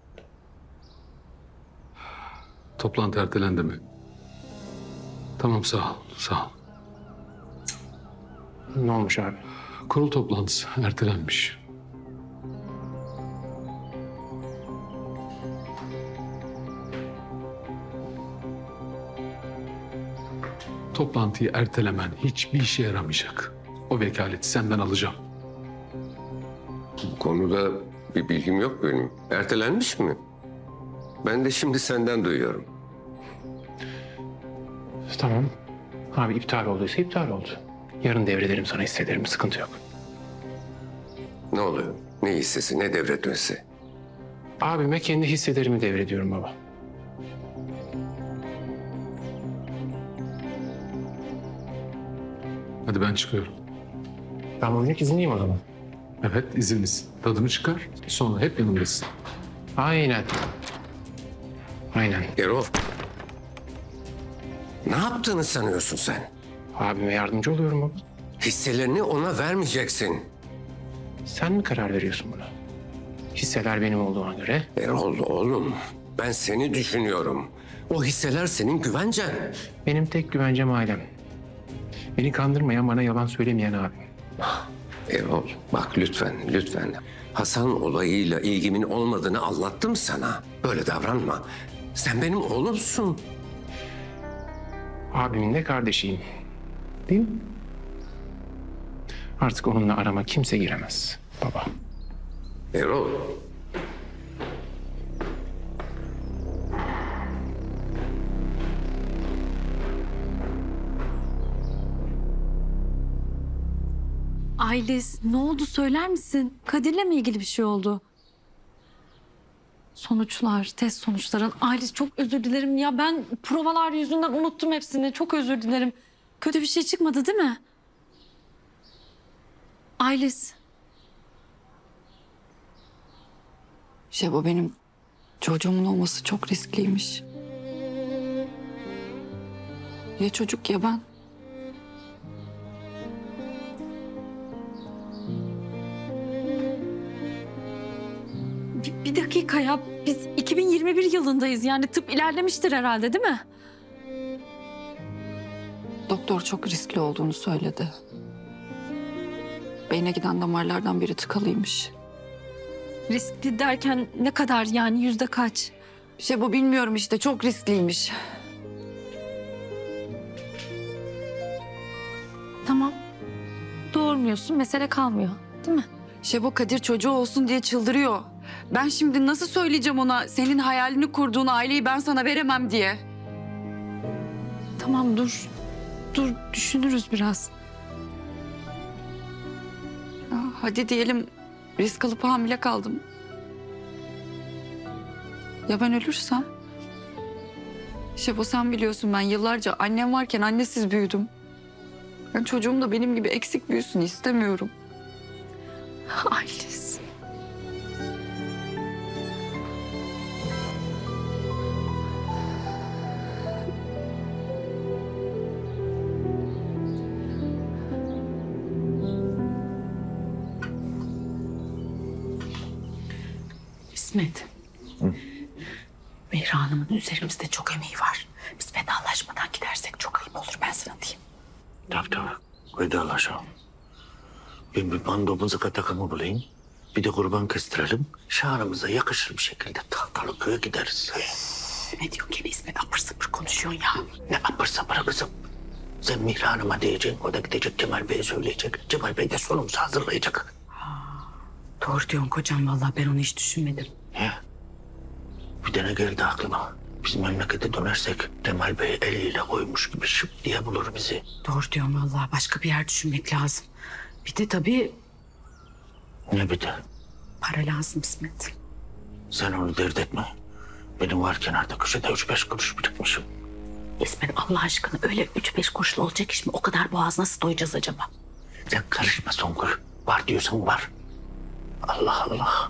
Toplantı ertelendi mi? Tamam, sağ ol, sağ ol. Ne olmuş abi? Kurul toplantısı ertelenmiş. Toplantıyı ertelemen hiçbir işe yaramayacak. O vekaleti senden alacağım. Bu konuda bir bilgim yok benim. Ertelenmiş mi? Ben de şimdi senden duyuyorum. Tamam. Abi iptal olduysa iptal oldu. Yarın devrederim sana hissederim. Sıkıntı yok. Ne oluyor? Ne hissesi, ne devretmesi? Abime kendi hissederimi devrediyorum baba. Hadi ben çıkıyorum. Ben bugünlük izinliyim o zaman. Evet, izinlisin. Tadını çıkar, sonra hep yanımdasın. Aynen. Aynen. Erol. Ne yaptığını sanıyorsun sen? Abime yardımcı oluyorum baba. Hisselerini ona vermeyeceksin. Sen mi karar veriyorsun buna? Hisseler benim olduğuna göre. Erol oğlum, ben seni düşünüyorum. O hisseler senin güvencen. Benim tek güvencem ailem. Beni kandırmayan, bana yalan söylemeyen abim. Erol, bak lütfen, lütfen. Hasan olayıyla ilgimin olmadığını anlattım sana. Böyle davranma. Sen benim oğlumsun. Abimin de kardeşiyim. Değil mi? Artık onunla arama kimse giremez baba. Erol. Aylis, ne oldu söyler misin? Kadir'le mi ilgili bir şey oldu? Sonuçlar, test sonuçların. Aylis çok özür dilerim. Ya ben provalar yüzünden unuttum hepsini. Çok özür dilerim. Kötü bir şey çıkmadı değil mi? Aylis. Şebo, benim çocuğumun olması çok riskliymiş. Ya çocuk ya ben. Bir dakika ya. Biz 2021 yılındayız. Yani tıp ilerlemiştir herhalde değil mi? Doktor çok riskli olduğunu söyledi. Beyne giden damarlardan biri tıkalıymış. Riskli derken ne kadar yani yüzde kaç? Şebo, bilmiyorum işte, çok riskliymiş. Tamam. istemiyorsun, mesele kalmıyor. Değil mi? Şebo Kadir çocuğu olsun diye çıldırıyor. Ben şimdi nasıl söyleyeceğim ona senin hayalini kurduğun aileyi ben sana veremem diye? Tamam dur. Dur düşünürüz biraz. Ya, hadi diyelim risk alıp hamile kaldım. Ya ben ölürsem? Şebo sen biliyorsun ben yıllarca annem varken annesiz büyüdüm. Ben çocuğum da benim gibi eksik büyüsün istemiyorum. Ailesi. İsmet. Mihra Hanım'ın üzerimizde çok emeği var. Biz vedalaşmadan gidersek çok ayıp olur ben sana diyeyim. Tabii. Vedalaşalım. Ben bir bando mızıka takımı bulayım. Bir de kurban kestirelim. Şanımıza yakışır bir şekilde tahtalı köye gideriz. Ne diyorsun gene İsmet? Apır sapır konuşuyorsun ya. Ne apır sapır kızım. Sen Mihra Hanım'a diyeceksin. O da gidecek Cemal Bey'e söyleyecek. Cemal Bey de sonumuzu hazırlayacak. Doğru diyorsun kocam vallahi ben onu hiç düşünmedim. Bir de ne geldi aklıma. Biz memlekete dönersek Cemal Bey eliyle koymuş gibi şıp diye bulur bizi. Doğru diyorsun vallahi başka bir yer düşünmek lazım. Bir de tabii Ne bir de? para lazım İsmet. Sen onu dert etme. Benim var kenarda köşede 3-5 kuruş birikmişim. İsmet Allah aşkına öyle 3-5 kuruşlu olacak iş mi? O kadar boğaz nasıl doyacağız acaba? Sen karışma Songül. Var diyorsan var. Allah Allah.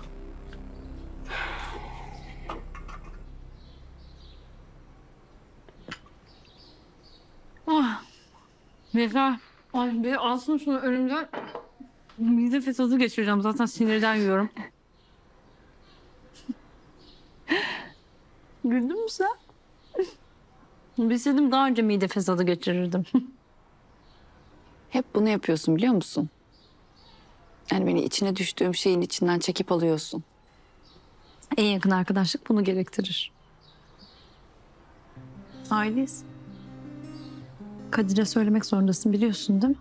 Ah. Mehra. Ay bir alsın şunu önümden. Mide fesadı geçireceğim. Zaten sinirden yiyorum. Güldün mü sen? Bilseydim daha önce mide fesadı geçirirdim. Hep bunu yapıyorsun biliyor musun? Yani beni içine düştüğüm şeyin içinden çekip alıyorsun. En yakın arkadaşlık bunu gerektirir. Aileyiz. Kadir'e söylemek zorundasın biliyorsun değil mi?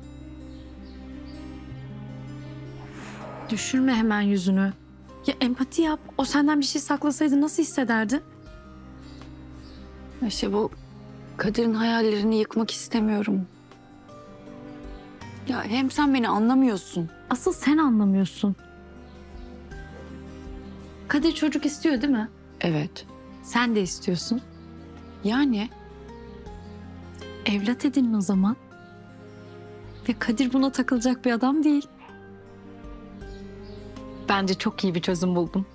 Düşürme hemen yüzünü. Ya empati yap. O senden bir şey saklasaydı nasıl hissederdi? İşte bu Kadir'in hayallerini yıkmak istemiyorum. Ya hem sen beni anlamıyorsun. Asıl sen anlamıyorsun. Kadir çocuk istiyor değil mi? Evet. Sen de istiyorsun. Yani? Evlat edinin o zaman. Ve Kadir buna takılacak bir adam değil. Bence çok iyi bir çözüm buldum.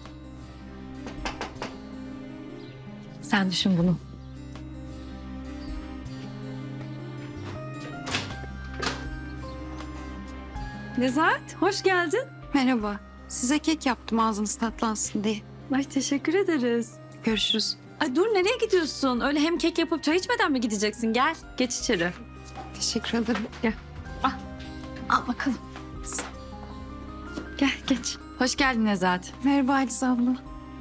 Sen düşün bunu. Nezahat, hoş geldin. Merhaba. Size kek yaptım ağzınız tatlansın diye. Ay teşekkür ederiz. Görüşürüz. Ay dur nereye gidiyorsun? Öyle hem kek yapıp çay içmeden mi gideceksin? Gel, geç içeri. Teşekkür ederim. Gel. Al bakalım. Gel, geç. Hoş geldin Nezahat. Merhaba Alize abla.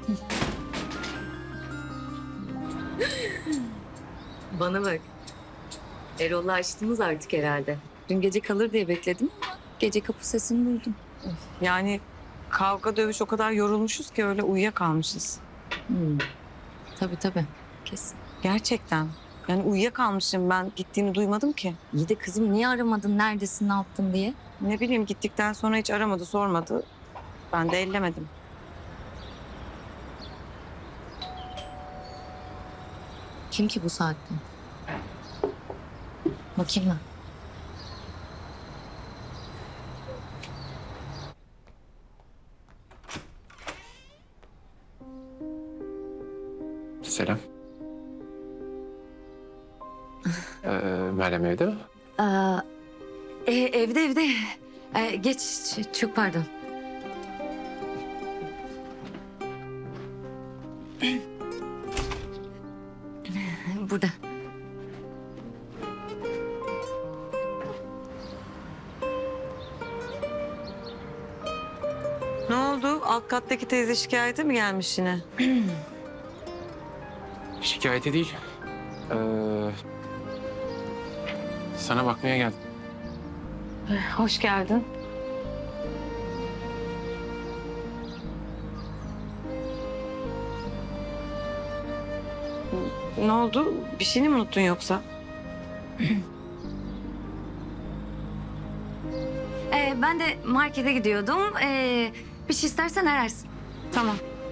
Bana bak. Erol'la açtınız artık herhalde. Dün gece kalır diye bekledim ama gece kapı sesini duydum. Yani kavga dövüş o kadar yorulmuşuz ki öyle uyuyakalmışız. Tabii. Kesin. Gerçekten. Yani uyuyakalmışım ben gittiğini duymadım ki. İyi de kızım niye aramadın, neredesin, ne yaptın diye? Ne bileyim gittikten sonra hiç aramadı, sormadı. Ben de ellemedim. Kim ki bu saatte? Bakayım ben. Selam. Meryem evde mi? Evde. Geç, çok pardon. Burada. Ne oldu? Alt kattaki teyze şikayete mi gelmiş yine? Şikayeti değil. Sana bakmaya geldim. Hoş geldin. Ne oldu? Bir şeyini mi unuttun yoksa? Ben de markete gidiyordum. Bir şey istersen ararsın. Tamam.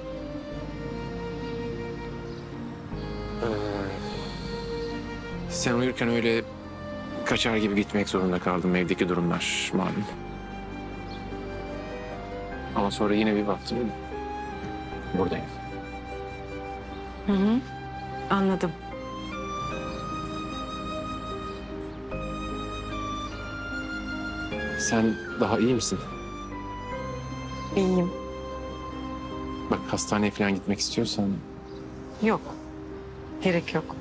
Sen uyurken öyle kaçar gibi gitmek zorunda kaldım. Evdeki durumlar malum. Ama sonra yine bir baktım. Buradayım. Hı hı. Anladım. Sen daha iyi misin? İyiyim. Bak hastaneye falan gitmek istiyorsan Yok. Gerek yok.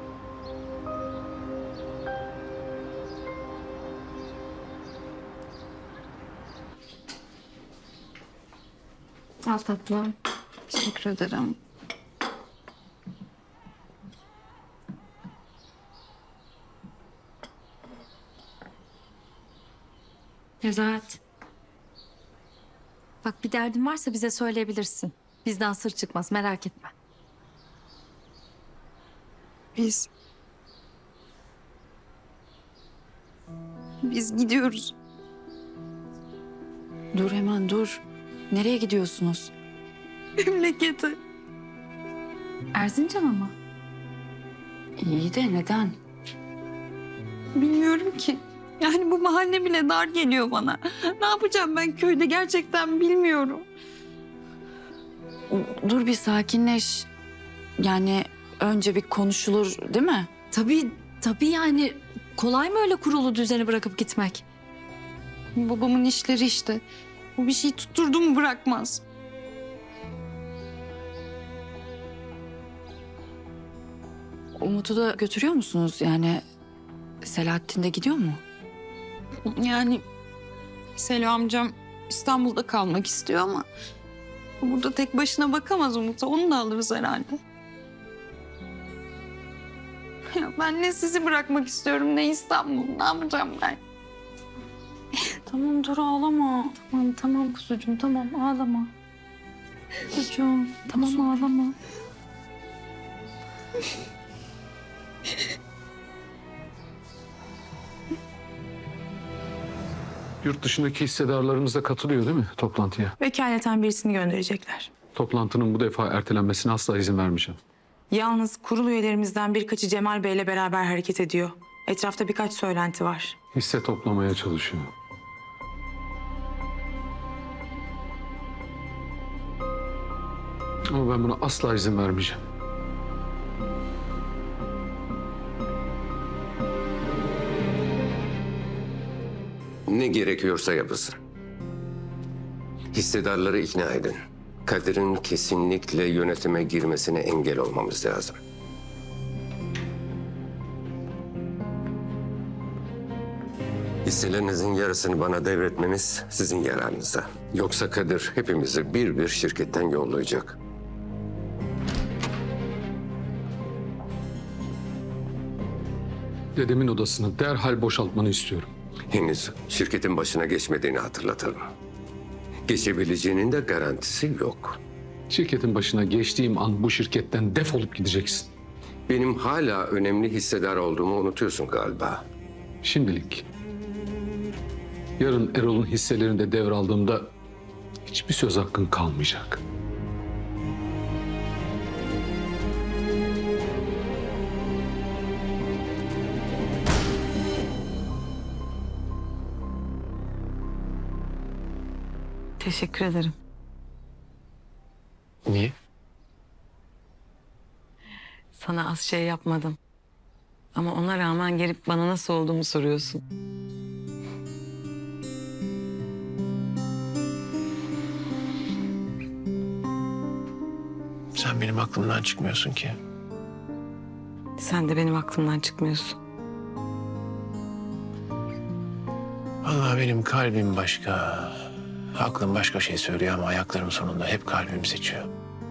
Al tatlım. Teşekkür ederim. Nezahat. Bak bir derdin varsa bize söyleyebilirsin. Bizden sır çıkmaz, merak etme. Biz gidiyoruz. Dur hemen dur. Nereye gidiyorsunuz? Memlekete. Erzincan'a mı? İyi de neden? Bilmiyorum ki. Yani bu mahalle bile dar geliyor bana. Ne yapacağım ben köyde gerçekten bilmiyorum. Dur bir sakinleş. Yani önce bir konuşulur değil mi? Tabii yani. Kolay mı öyle kurulu düzeni bırakıp gitmek? Babamın işleri işte. Bu bir şey tutturdu mu bırakmaz. Umut'u da götürüyor musunuz? Yani Selahattin de gidiyor mu? Yani Selo amcam İstanbul'da kalmak istiyor ama burada tek başına bakamaz Umut'a. Onu da alırız herhalde. Ya ben ne sizi bırakmak istiyorum ne İstanbul. Ne yapacağım ben? Tamam dur ağlama. Tamam kuzucuğum tamam ağlama. Kuzucuğum tamam ağlama. Yurt dışındaki hissedarlarımız da katılıyor değil mi toplantıya? Vekaleten birisini gönderecekler. Toplantının bu defa ertelenmesine asla izin vermeyeceğim. Yalnız kurul üyelerimizden birkaçı Cemal Bey'le beraber hareket ediyor. Etrafta birkaç söylenti var. Hisse toplamaya çalışıyor. Ama ben buna asla izin vermeyeceğim. Ne gerekiyorsa yapılsın. Hissedarları ikna edin. Kadir'in kesinlikle yönetime girmesine engel olmamız lazım. Hisselerinizin yarısını bana devretmeniz sizin yararınıza. Yoksa Kadir hepimizi bir bir şirketten yollayacak. Dedemin odasını derhal boşaltmanı istiyorum. Henüz şirketin başına geçmediğini hatırlatalım. Geçebileceğinin de garantisi yok. Şirketin başına geçtiğim an bu şirketten defolup gideceksin. Benim hala önemli hissedar olduğumu unutuyorsun galiba. Şimdilik. Yarın Erol'un hisselerini de devraldığımda hiçbir söz hakkın kalmayacak. Teşekkür ederim. Niye? Sana az şey yapmadım. Ama ona rağmen gelip bana nasıl olduğumu soruyorsun. Sen benim aklımdan çıkmıyorsun ki. Sen de benim aklımdan çıkmıyorsun. Vallahi benim kalbim başka. Aklım başka şey söylüyor ama ayaklarım sonunda hep kalbim seçiyor.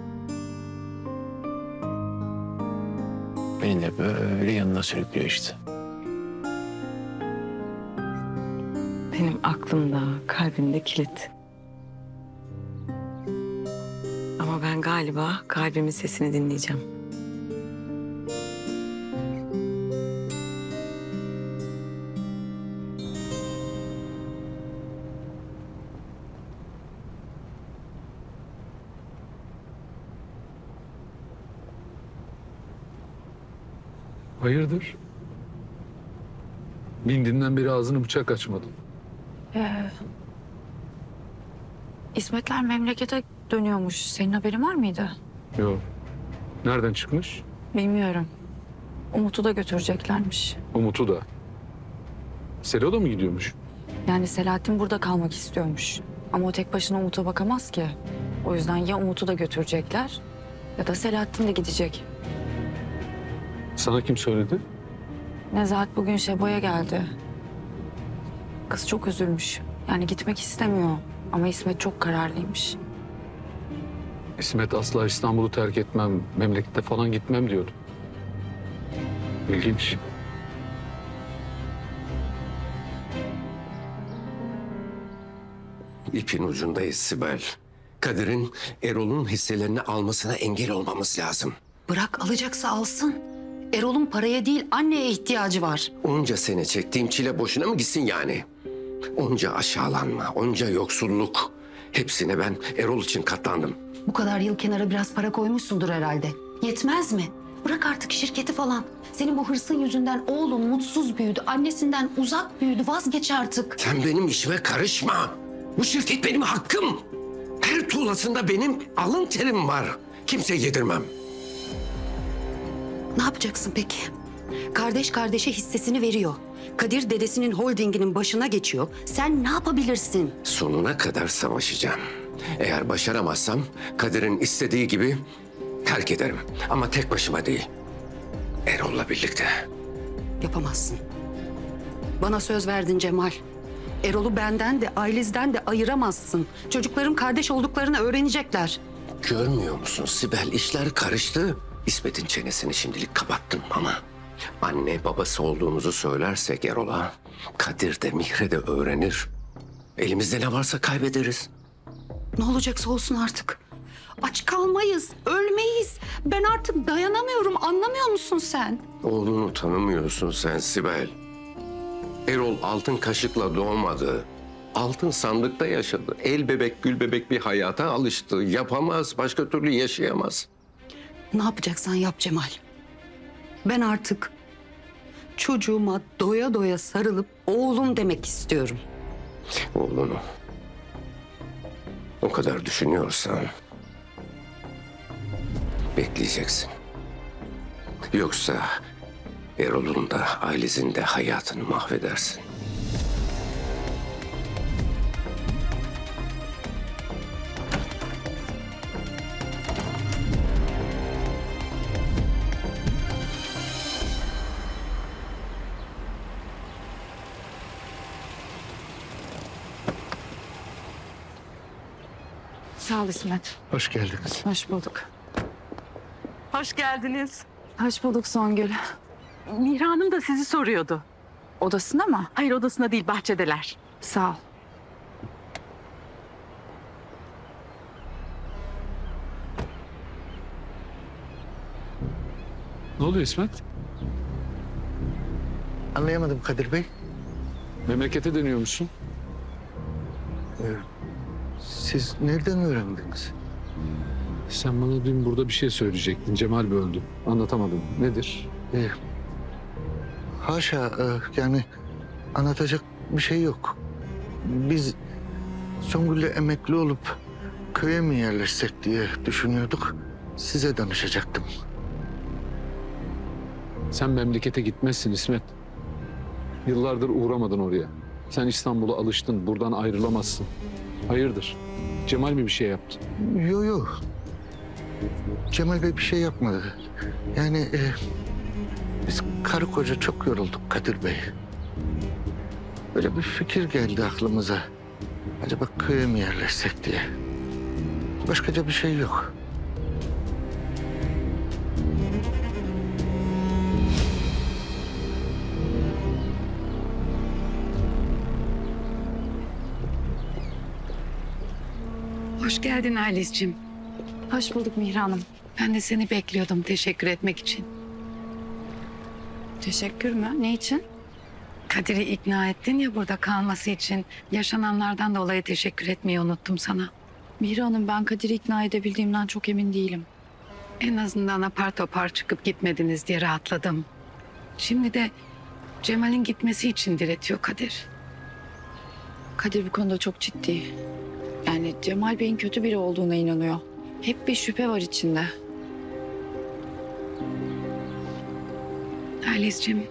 Beni de böyle yanına sürüklüyor işte. benim aklımda, kalbimde kilit. Ama ben galiba kalbimin sesini dinleyeceğim. Hayırdır? Bindiğinden beri ağzını bıçak açmadın. İsmetler memlekete dönüyormuş. Senin haberin var mıydı? Yok. Nereden çıkmış? Bilmiyorum. Umut'u da götüreceklermiş. Umut'u da. Selo da mı gidiyormuş? Yani Selahattin burada kalmak istiyormuş. Ama o tek başına Umut'a bakamaz ki. O yüzden ya Umut'u da götürecekler ya da Selahattin de gidecek. Sana kim söyledi? Nezahat bugün Şebo'ya geldi. Kız çok üzülmüş. Yani gitmek istemiyor. Ama İsmet çok kararlıymış. İsmet asla İstanbul'u terk etmem, memlekete falan gitmem diyordu. İlginç. İpin ucundayız Sibel. Kadir'in Erol'un hisselerini almasına engel olmamız lazım. Bırak alacaksa alsın. Erol'un paraya değil anneye ihtiyacı var. Onca sene çektiğim çile boşuna mı gitsin yani? Onca aşağılanma, onca yoksulluk. Hepsine ben Erol için katlandım. Bu kadar yıl kenara biraz para koymuşsundur herhalde. Yetmez mi? Bırak artık şirketi falan. Senin bu hırsın yüzünden oğlun mutsuz büyüdü. Annesinden uzak büyüdü. Vazgeç artık. Sen benim işime karışma. Bu şirket benim hakkım. Her tuğlasında benim alın terim var. Kimseye yedirmem. Ne yapacaksın peki? Kardeş kardeşe hissesini veriyor. Kadir dedesinin holdinginin başına geçiyor. Sen ne yapabilirsin? Sonuna kadar savaşacağım. Eğer başaramazsam Kadir'in istediği gibi terk ederim. Ama tek başıma değil. Erol'la birlikte. Yapamazsın. Bana söz verdin Cemal. Erol'u benden de ailizden de ayıramazsın. Çocuklarım kardeş olduklarını öğrenecekler. Görmüyor musun Sibel? İşler karıştı. İsmet'in çenesini şimdilik kapattım ama anne babası olduğumuzu söylersek Erol'a Kadir de Mihre de öğrenir. Elimizde ne varsa kaybederiz. Ne olacaksa olsun artık. Aç kalmayız, ölmeyiz. Ben artık dayanamıyorum, anlamıyor musun sen? Oğlunu tanımıyorsun sen Sibel. Erol altın kaşıkla doğmadı. Altın sandıkta yaşadı. El bebek gül bebek bir hayata alıştı. Yapamaz, başka türlü yaşayamaz. Ne yapacaksan yap Cemal. Ben artık çocuğuma doya doya sarılıp oğlum demek istiyorum. Oğlunu o kadar düşünüyorsan bekleyeceksin. Yoksa Erol'un da ailesinin de hayatını mahvedersin. Sağ ol İsmet. Hoş geldiniz. Hoş bulduk. Hoş geldiniz. Hoş bulduk Songül. Mihra Hanım da sizi soruyordu. Odasında mı? Hayır, odasında değil, bahçedeler. Sağ ol. Ne oluyor İsmet? Anlayamadım Kadir Bey. Memlekete dönüyormuşsun. Siz nereden öğrendiniz? Sen bana dün burada bir şey söyleyecektin. Cemal böldü. Anlatamadım. Nedir? Haşa, yani anlatacak bir şey yok. Biz Songül'le emekli olup köye mi yerleşsek diye düşünüyorduk. Size danışacaktım. Sen memlekete gitmezsin İsmet. Yıllardır uğramadın oraya. Sen İstanbul'a alıştın. Buradan ayrılamazsın. Hayırdır? Cemal mi bir şey yaptı? Yok. Cemal Bey bir şey yapmadı. Yani biz karı koca çok yorulduk Kadir Bey. Böyle bir fikir geldi aklımıza. Acaba köye mi yerleşsek diye. Başkaca bir şey yok. Hoş geldin Halis'cim. Hoş bulduk Mihri Hanım. Ben de seni bekliyordum teşekkür etmek için. Teşekkür mü? Ne için? Kadir'i ikna ettin ya burada kalması için. Yaşananlardan dolayı teşekkür etmeyi unuttum sana. Mihri Hanım, ben Kadir'i ikna edebildiğimden çok emin değilim. En azından apar topar çıkıp gitmediniz diye rahatladım. Şimdi de Cemal'in gitmesi için diretiyor Kadir. Kadir bu konuda çok ciddi. Yani Cemal Bey'in kötü biri olduğuna inanıyor. Hep bir şüphe var içinde. Halis'cim,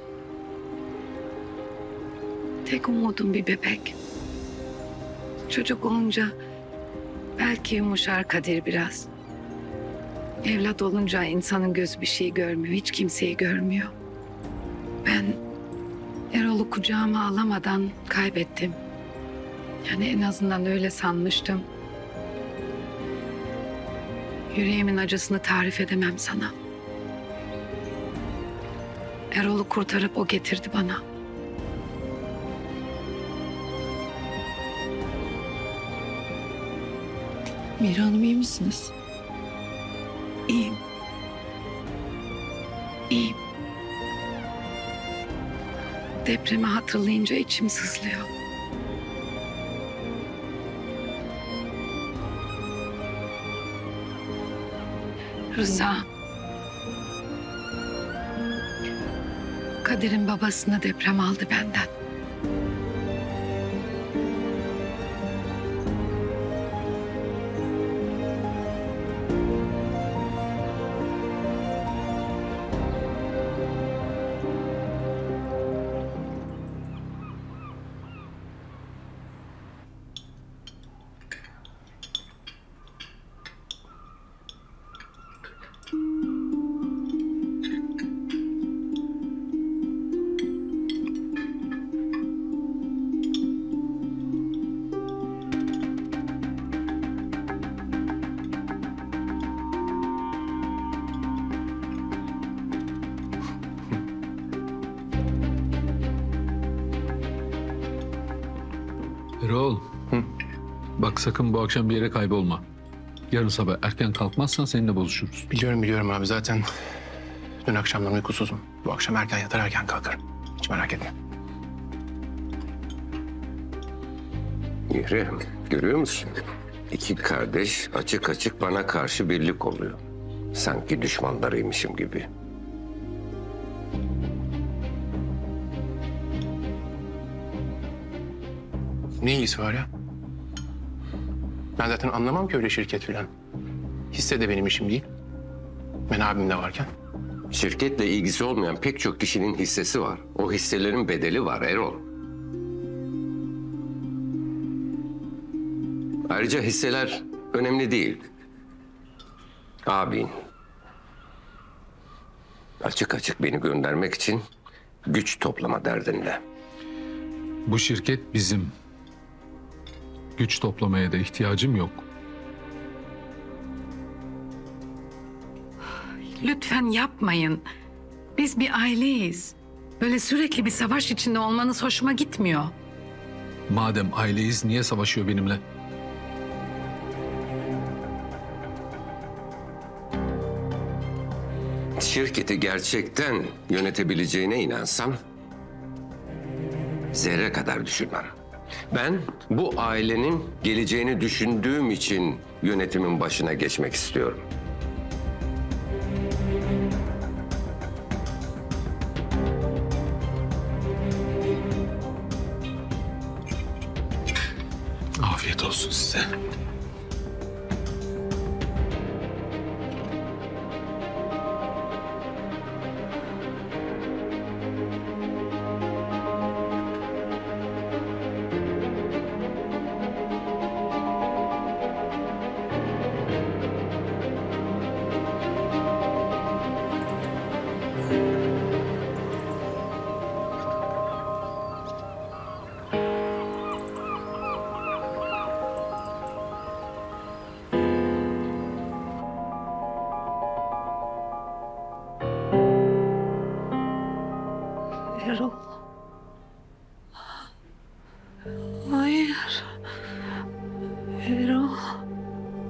tek umudum bir bebek. Çocuk olunca belki yumuşar Kadir biraz. Evlat olunca insanın gözü bir şey görmüyor, hiç kimseyi görmüyor. Ben Erol'u kucağıma alamadan kaybettim. Yani en azından öyle sanmıştım. Yüreğimin acısını tarif edemem sana. Erol'u kurtarıp o getirdi bana. Mihri Hanım, iyi misiniz? İyiyim. İyiyim. Depremi hatırlayınca içim sızlıyor. Rıza. Kadir'in babasını deprem aldı benden. Erol. Bak sakın bu akşam bir yere kaybolma. Yarın sabah erken kalkmazsan seninle bozuşuruz. Biliyorum abi zaten dün akşamdan uykusuzum. Bu akşam erken yatar erken kalkarım. Hiç merak etme. Mihri, görüyor musun? İki kardeş açık açık bana karşı birlik oluyor. Sanki düşmanlarıymışım gibi. Ne ilgisi var ya? Ben zaten anlamam ki öyle şirket falan. Hisse de benim işim değil. Ben abim de varken. Şirketle ilgisi olmayan pek çok kişinin hissesi var. O hisselerin bedeli var Erol. Ayrıca hisseler önemli değil. Abin açık açık beni göndermek için güç toplama derdinde. Bu şirket bizim. Güç toplamaya da ihtiyacım yok. Lütfen yapmayın. Biz bir aileyiz. Böyle sürekli bir savaş içinde olmanız hoşuma gitmiyor. Madem aileyiz niye savaşıyor benimle? Şirketi gerçekten yönetebileceğine inansam zerre kadar düşünmem. Ben bu ailenin geleceğini düşündüğüm için yönetimin başına geçmek istiyorum. Afiyet olsun size. Erol. Hayır. Erol.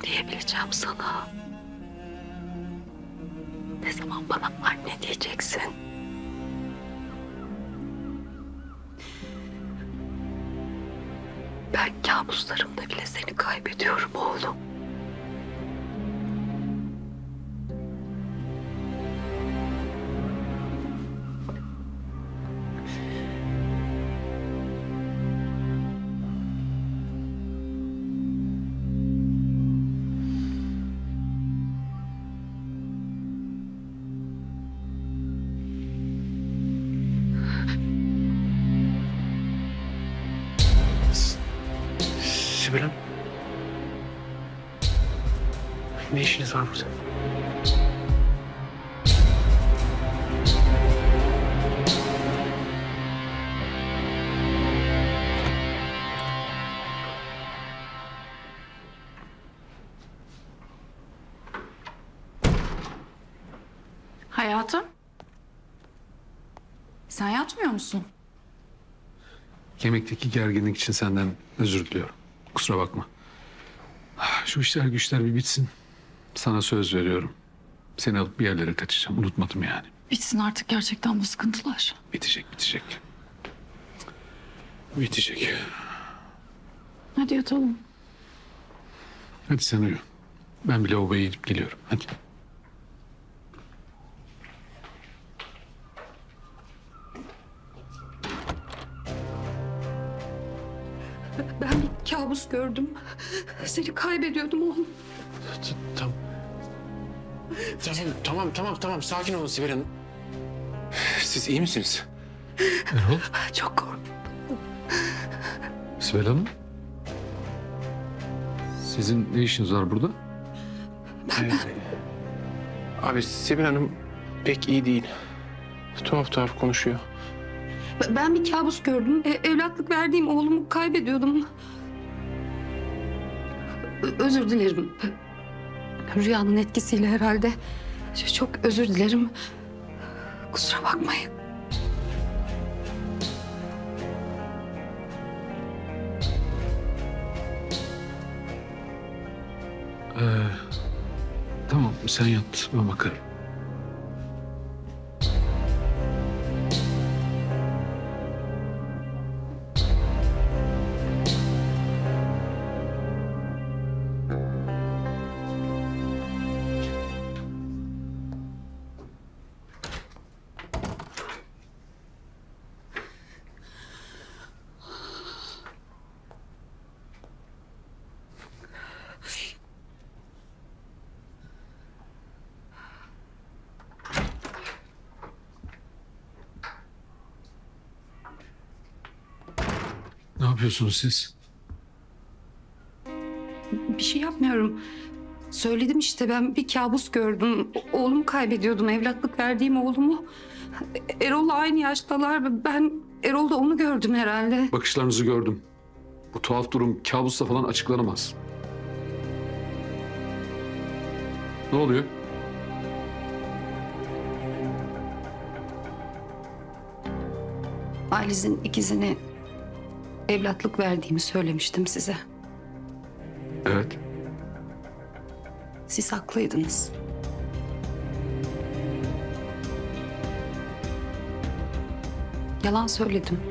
diyebileceğim sana? Ne zaman bana anne diyeceksin? Ben kabuslarımda bile seni kaybediyorum oğlum. Sibel Hanım. Ne işiniz var burada? Hayatım. Sen yatmıyor musun? Yemekteki gerginlik için senden özür diliyorum. Kusura bakma. Şu işler güçler bir bitsin. Sana söz veriyorum. Seni alıp bir yerlere kaçacağım. Unutmadım yani. Bitsin artık gerçekten bu sıkıntılar. Bitecek. Bitecek. Hadi yatalım. Hadi sen uyu. Ben bir lavaboya gidip geliyorum. Hadi. Ben bir kabus gördüm. Seni kaybediyordum oğlum. Tamam. Sakin olun Sibel Hanım. Siz iyi misiniz? Erol. Çok korktum. Sibel Hanım. Sizin ne işiniz var burada? Abi Sibel Hanım pek iyi değil. Tuhaf konuşuyor. Ben bir kabus gördüm. Evlatlık verdiğim oğlumu kaybediyordum. Özür dilerim. Rüyanın etkisiyle herhalde. Çok özür dilerim. Kusura bakmayın. Tamam sen yat. Ben bakarım. Ne yapıyorsunuz siz? Bir şey yapmıyorum. Söyledim işte, ben bir kabus gördüm. Oğlumu kaybediyordum, evlatlık verdiğim oğlumu. Erol'la aynı yaştalar. Ben Erol'da onu gördüm herhalde. Bakışlarınızı gördüm. Bu tuhaf durum kabusla falan açıklanamaz. Ne oluyor? Ailiz'in ikizini evlatlık verdiğimi söylemiştim size. Evet. Siz haklıydınız. Yalan söyledim.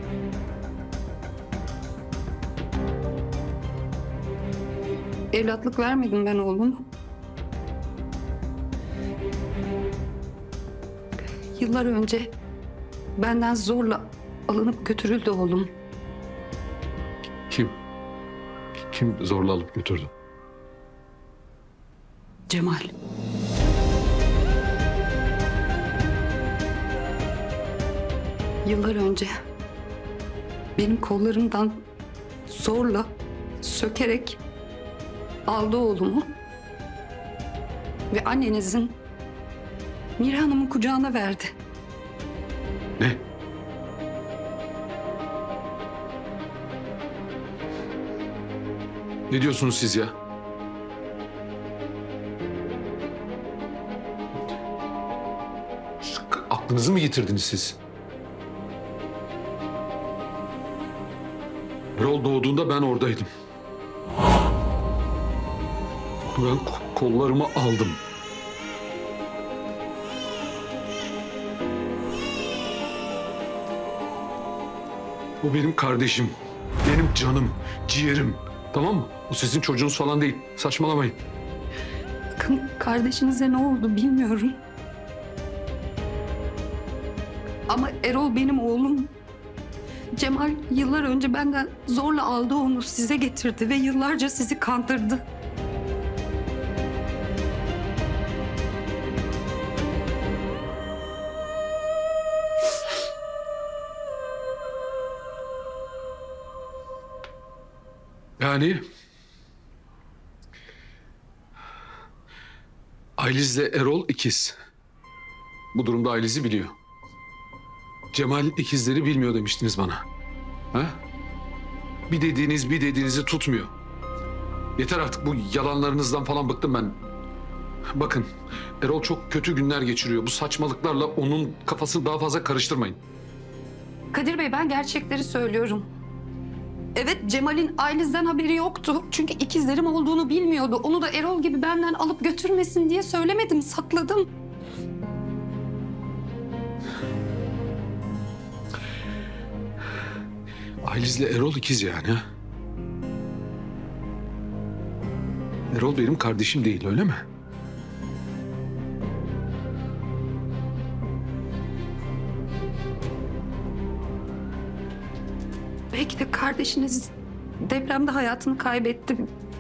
Evlatlık vermedim ben oğlumu. Yıllar önce benden zorla alınıp götürüldü oğlum. Kim? Kim zorla alıp götürdü? Cemal. Yıllar önce benim kollarımdan zorla sökerek aldı oğlumu ve annenizin Mihri Hanım'ın kucağına verdi. Ne? Ne diyorsunuz siz ya? Aklınızı mı yitirdiniz siz? Erol doğduğunda ben oradaydım. Ben kollarımı aldım. O benim kardeşim. Benim canım, ciğerim. Tamam mı? O sizin çocuğunuz falan değil. Saçmalamayın. Bakın kardeşinize ne oldu bilmiyorum. Ama Erol benim oğlum. Cemal yıllar önce benden zorla aldı onu, size getirdi ve yıllarca sizi kandırdı. Yani Ayliz'le Erol ikiz. Bu durumda Ayliz'i biliyor. Cemal ikizleri bilmiyor demiştiniz bana. Ha? Bir dediğinizi tutmuyor. Yeter artık, bu yalanlarınızdan falan bıktım ben. Bakın, Erol çok kötü günler geçiriyor. Bu saçmalıklarla onun kafasını daha fazla karıştırmayın. Kadir Bey, ben gerçekleri söylüyorum. Evet, Cemal'in Ayliz'den haberi yoktu. Çünkü ikizlerim olduğunu bilmiyordu. Onu da Erol gibi benden alıp götürmesin diye söylemedim, sakladım. Ayliz'le Erol ikiz yani. Ha? Erol benim kardeşim değil, öyle mi? Belki de kardeşiniz depremde hayatını kaybetti.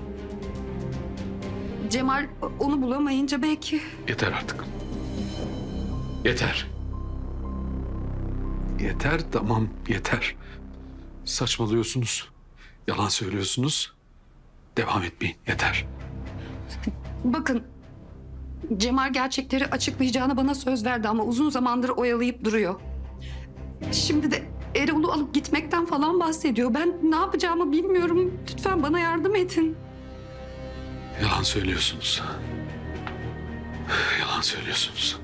Cemal onu bulamayınca belki... Yeter artık. Yeter. Yeter, tamam, yeter. Saçmalıyorsunuz. Yalan söylüyorsunuz. Devam etmeyin, yeter. Bakın, Cemal gerçekleri açıklayacağına bana söz verdi ama uzun zamandır oyalayıp duruyor. Şimdi de Erol'u alıp gitmekten falan bahsediyor. Ben ne yapacağımı bilmiyorum. Lütfen bana yardım edin. Yalan söylüyorsunuz. Yalan söylüyorsunuz.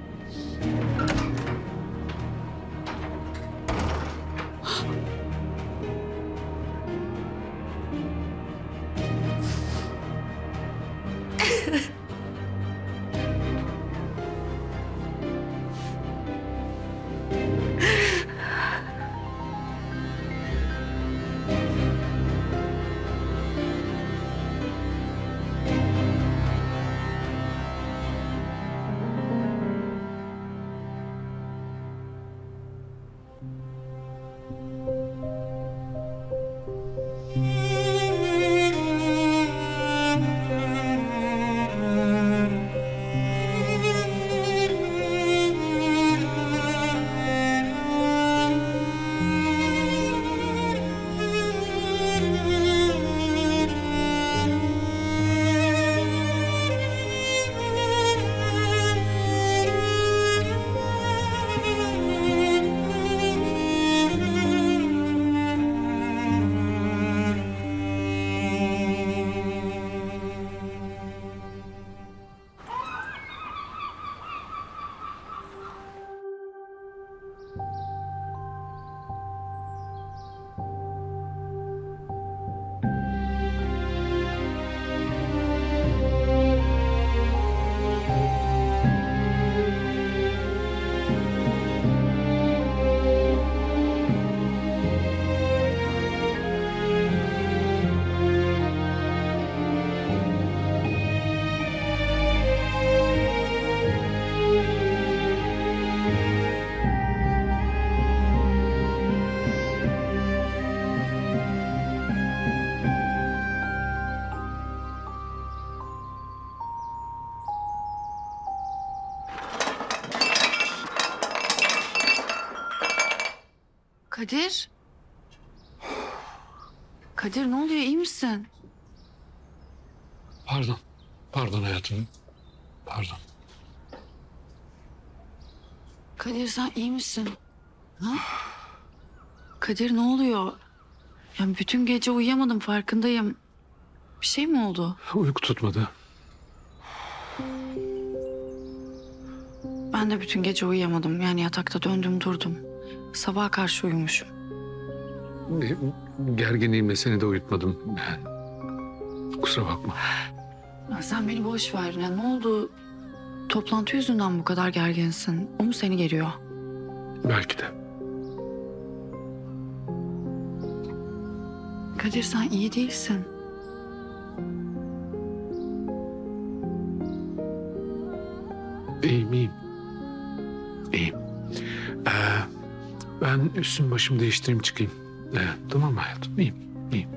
Kadir. Kadir, ne oluyor, iyi misin? Pardon. Pardon hayatım. Pardon. Kadir, sen iyi misin? Ha? Kadir, ne oluyor? Yani bütün gece uyuyamadım, farkındayım. Bir şey mi oldu? Uyku tutmadı. Ben de bütün gece uyuyamadım. Yani yatakta döndüm durdum. Sabaha karşı uyumuşum. Gerginliğimle seni de uyutmadım. Yani, kusura bakma. Ya sen beni boş ver. Ya ne oldu? Toplantı yüzünden bu kadar gerginsin. O mu seni geriyor? Belki de. Kadir sen iyi değilsin. İyiyim, iyiyim. İyiyim. Ben üstüm başımı değiştireyim çıkayım. Tamam mı hayatım? İyiyim, iyiyim.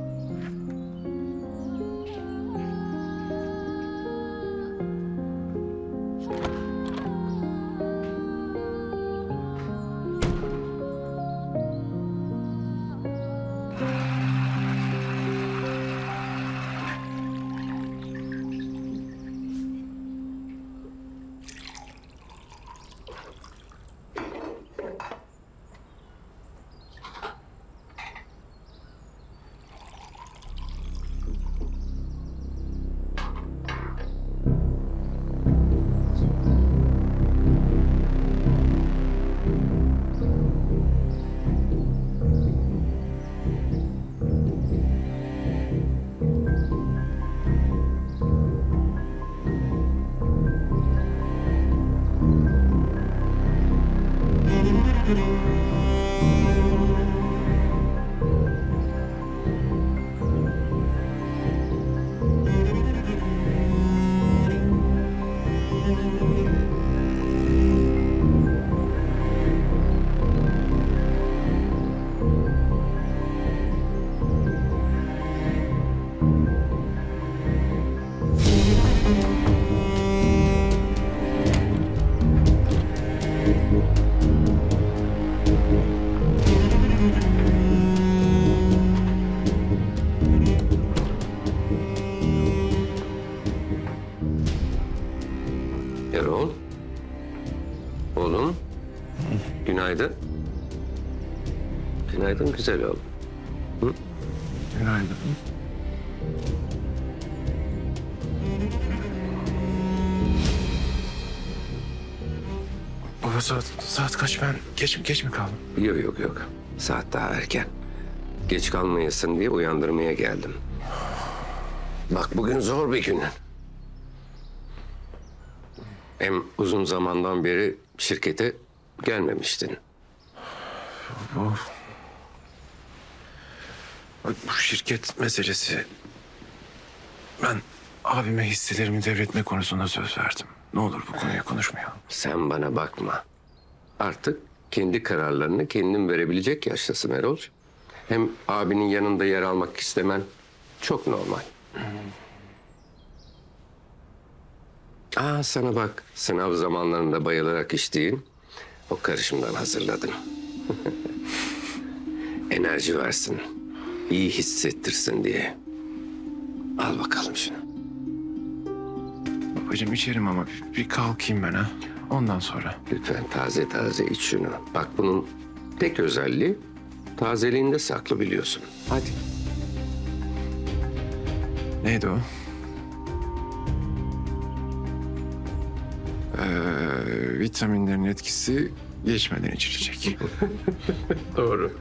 Erol. Oğlum. Günaydın. Günaydın güzel oğlum. Hı? Günaydın. Baba saat kaç, ben geç mi kaldım? Yok. Saat daha erken. Geç kalmayasın diye uyandırmaya geldim. Bak bugün zor bir gün. Hem uzun zamandan beri şirkete gelmemiştin. Bu şirket meselesi... Ben abime hisselerimi devretme konusunda söz verdim. Ne olur bu konuyu konuşmayalım. Sen bana bakma. Artık kendi kararlarını kendin verebilecek yaştasın Erol. Hem abinin yanında yer almak istemen çok normal. Sana bak, sınav zamanlarında bayılarak içtiğin o karışımdan hazırladım. Enerji versin, iyi hissettirsin diye. Al bakalım şunu. Babacığım içerim ama bir kalkayım ben ha. Ondan sonra. Lütfen taze taze iç şunu. Bak bunun tek özelliği tazeliğinde saklı biliyorsun. Hadi. Neydi o? Vitaminlerin etkisi geçmeden içilecek. Doğru.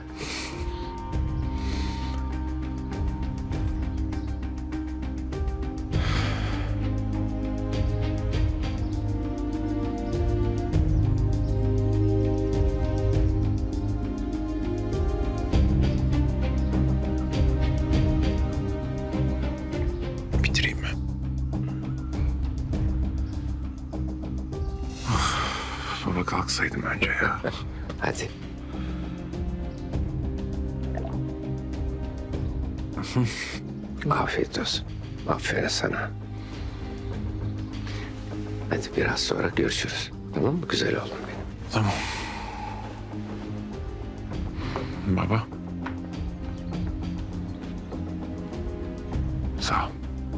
Bitireyim mi? Baba kalksaydım önce ya. Hadi. Afiyet olsun. Aferin sana. Hadi biraz sonra görüşürüz. Tamam mı güzel oğlum benim? Tamam. Baba. Sağ ol.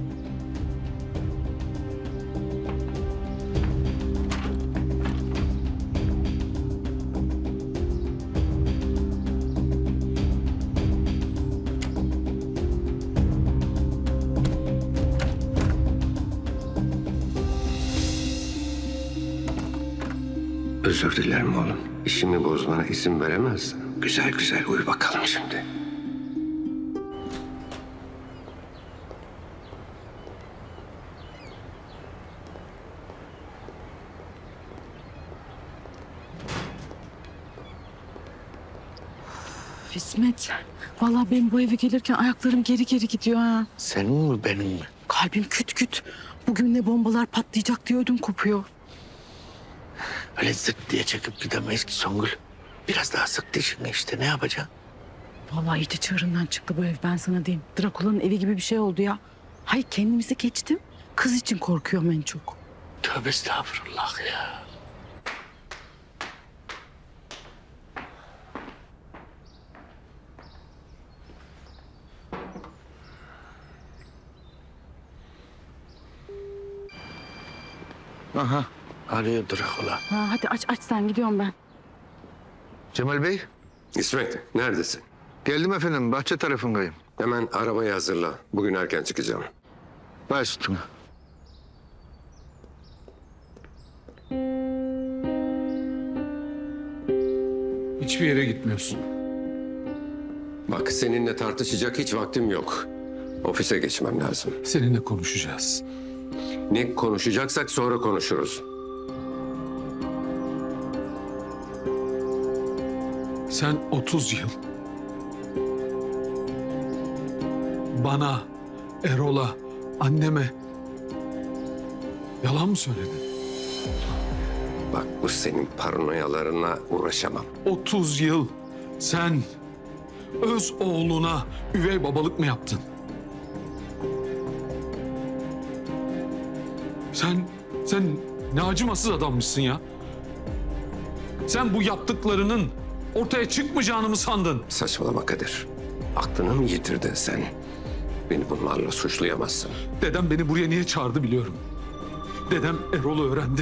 Özür dilerim oğlum. İşimi bozmana izin veremezdim. Güzel güzel uyu bakalım şimdi. İsmet, vallahi benim bu eve gelirken ayaklarım geri geri gidiyor ha. Senin mi benim mi? Kalbim küt küt. Bugün ne bombalar patlayacak diye ödüm kopuyor. Öyle zırt diye çekip gidemeyiz ki Songül. Biraz daha sık dişini işte, ne yapacaksın? Vallahi iyice çığırından çıktı bu ev, ben sana diyeyim. Drakula'nın evi gibi bir şey oldu ya. Hay kendimizi geçtim. Kız için korkuyorum en çok. Tövbe estağfurullah ya. Aha, arıyor Drakula. Ha, hadi aç sen, gidiyorum ben. Cemal Bey. İsmet, neredesin? Geldim efendim, bahçe tarafındayım. Hemen arabayı hazırla. Bugün erken çıkacağım. Baş üstüne. Hiçbir yere gitmiyorsun. Bak, seninle tartışacak hiç vaktim yok. Ofise geçmem lazım. Seninle konuşacağız. Ne konuşacaksak sonra konuşuruz. Sen 30 yıl bana, Erol'a, anneme yalan mı söyledin? Bak, bu senin paranoyalarına uğraşamam. 30 yıl sen öz oğluna üvey babalık mı yaptın? Sen ne acımasız adammışsın ya. Sen bu yaptıklarının ortaya çıkmayacağını mı sandın? Saçmalama Kadir. Aklını mı yitirdin sen? Beni bunlarla suçlayamazsın. Dedem beni buraya niye çağırdı biliyorum. Dedem Erol'u öğrendi.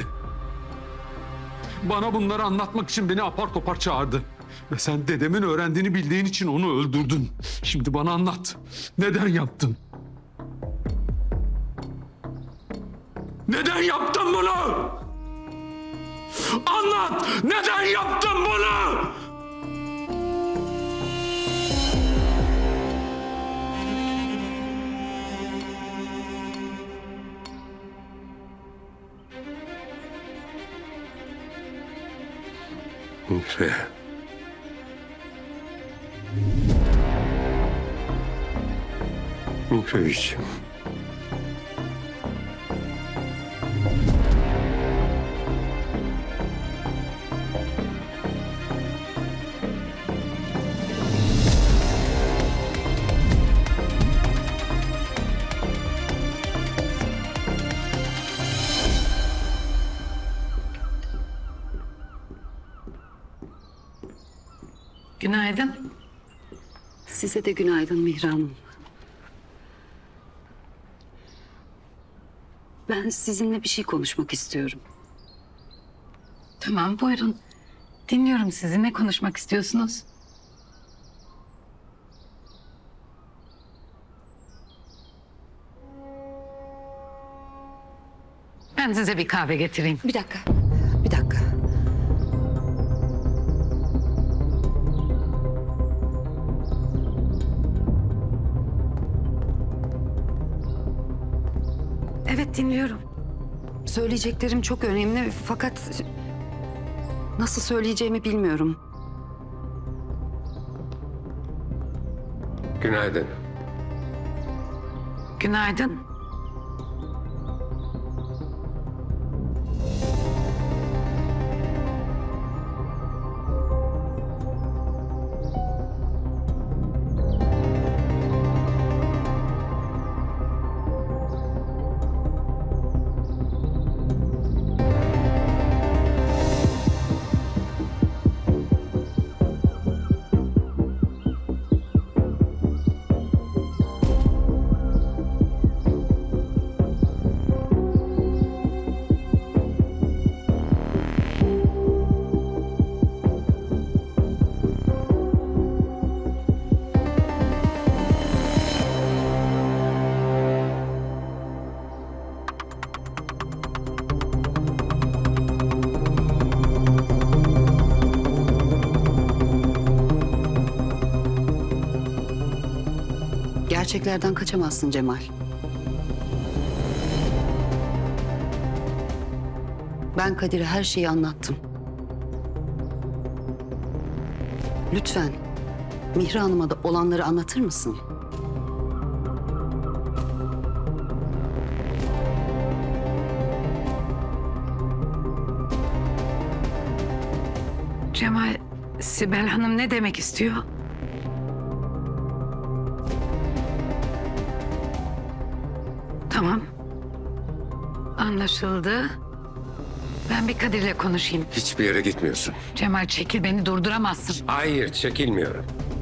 Bana bunları anlatmak için beni apar topar çağırdı. Ve sen dedemin öğrendiğini bildiğin için onu öldürdün. Şimdi bana anlat. Neden yaptın? Neden yaptın bunu? Anlat! Neden yaptın bunu? Mihre. Mihreciğim. Günaydın. Size de günaydın Mihran Hanım. Ben sizinle bir şey konuşmak istiyorum. Tamam, buyurun. Dinliyorum sizi. Ne konuşmak istiyorsunuz? Ben size bir kahve getireyim. Bir dakika. Bir dakika. Evet, dinliyorum. Söyleyeceklerim çok önemli fakat nasıl söyleyeceğimi bilmiyorum. Günaydın. Günaydın. Gerçeklerden kaçamazsın Cemal. Ben Kadir'e her şeyi anlattım. Lütfen Mihri Hanım'a da olanları anlatır mısın? Cemal, Sibel Hanım ne demek istiyor? Tamam. Anlaşıldı. Ben bir Kadir'le konuşayım. Hiçbir yere gitmiyorsun. Cemal çekil, beni durduramazsın. Hayır, çekilmiyorum.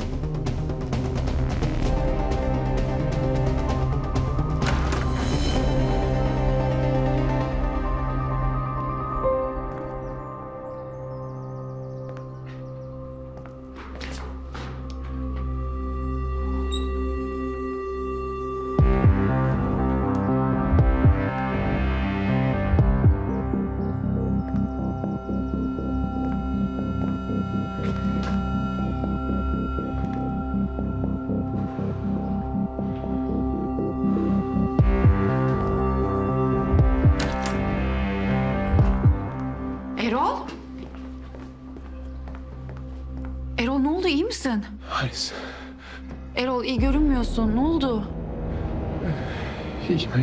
Erol? Erol ne oldu, iyi misin? Halis. Erol iyi görünmüyorsun, ne oldu? İyiyim.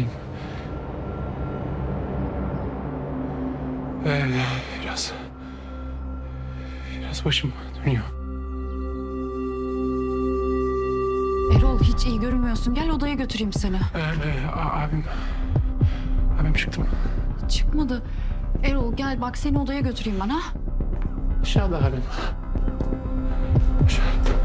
Biraz başım dönüyor. Erol hiç iyi görünmüyorsun, gel odaya götüreyim seni. Abim çıktı mı? Çıkmadı. Erol gel bak seni odaya götüreyim ben ha. Aşağıda abim. Aşağı.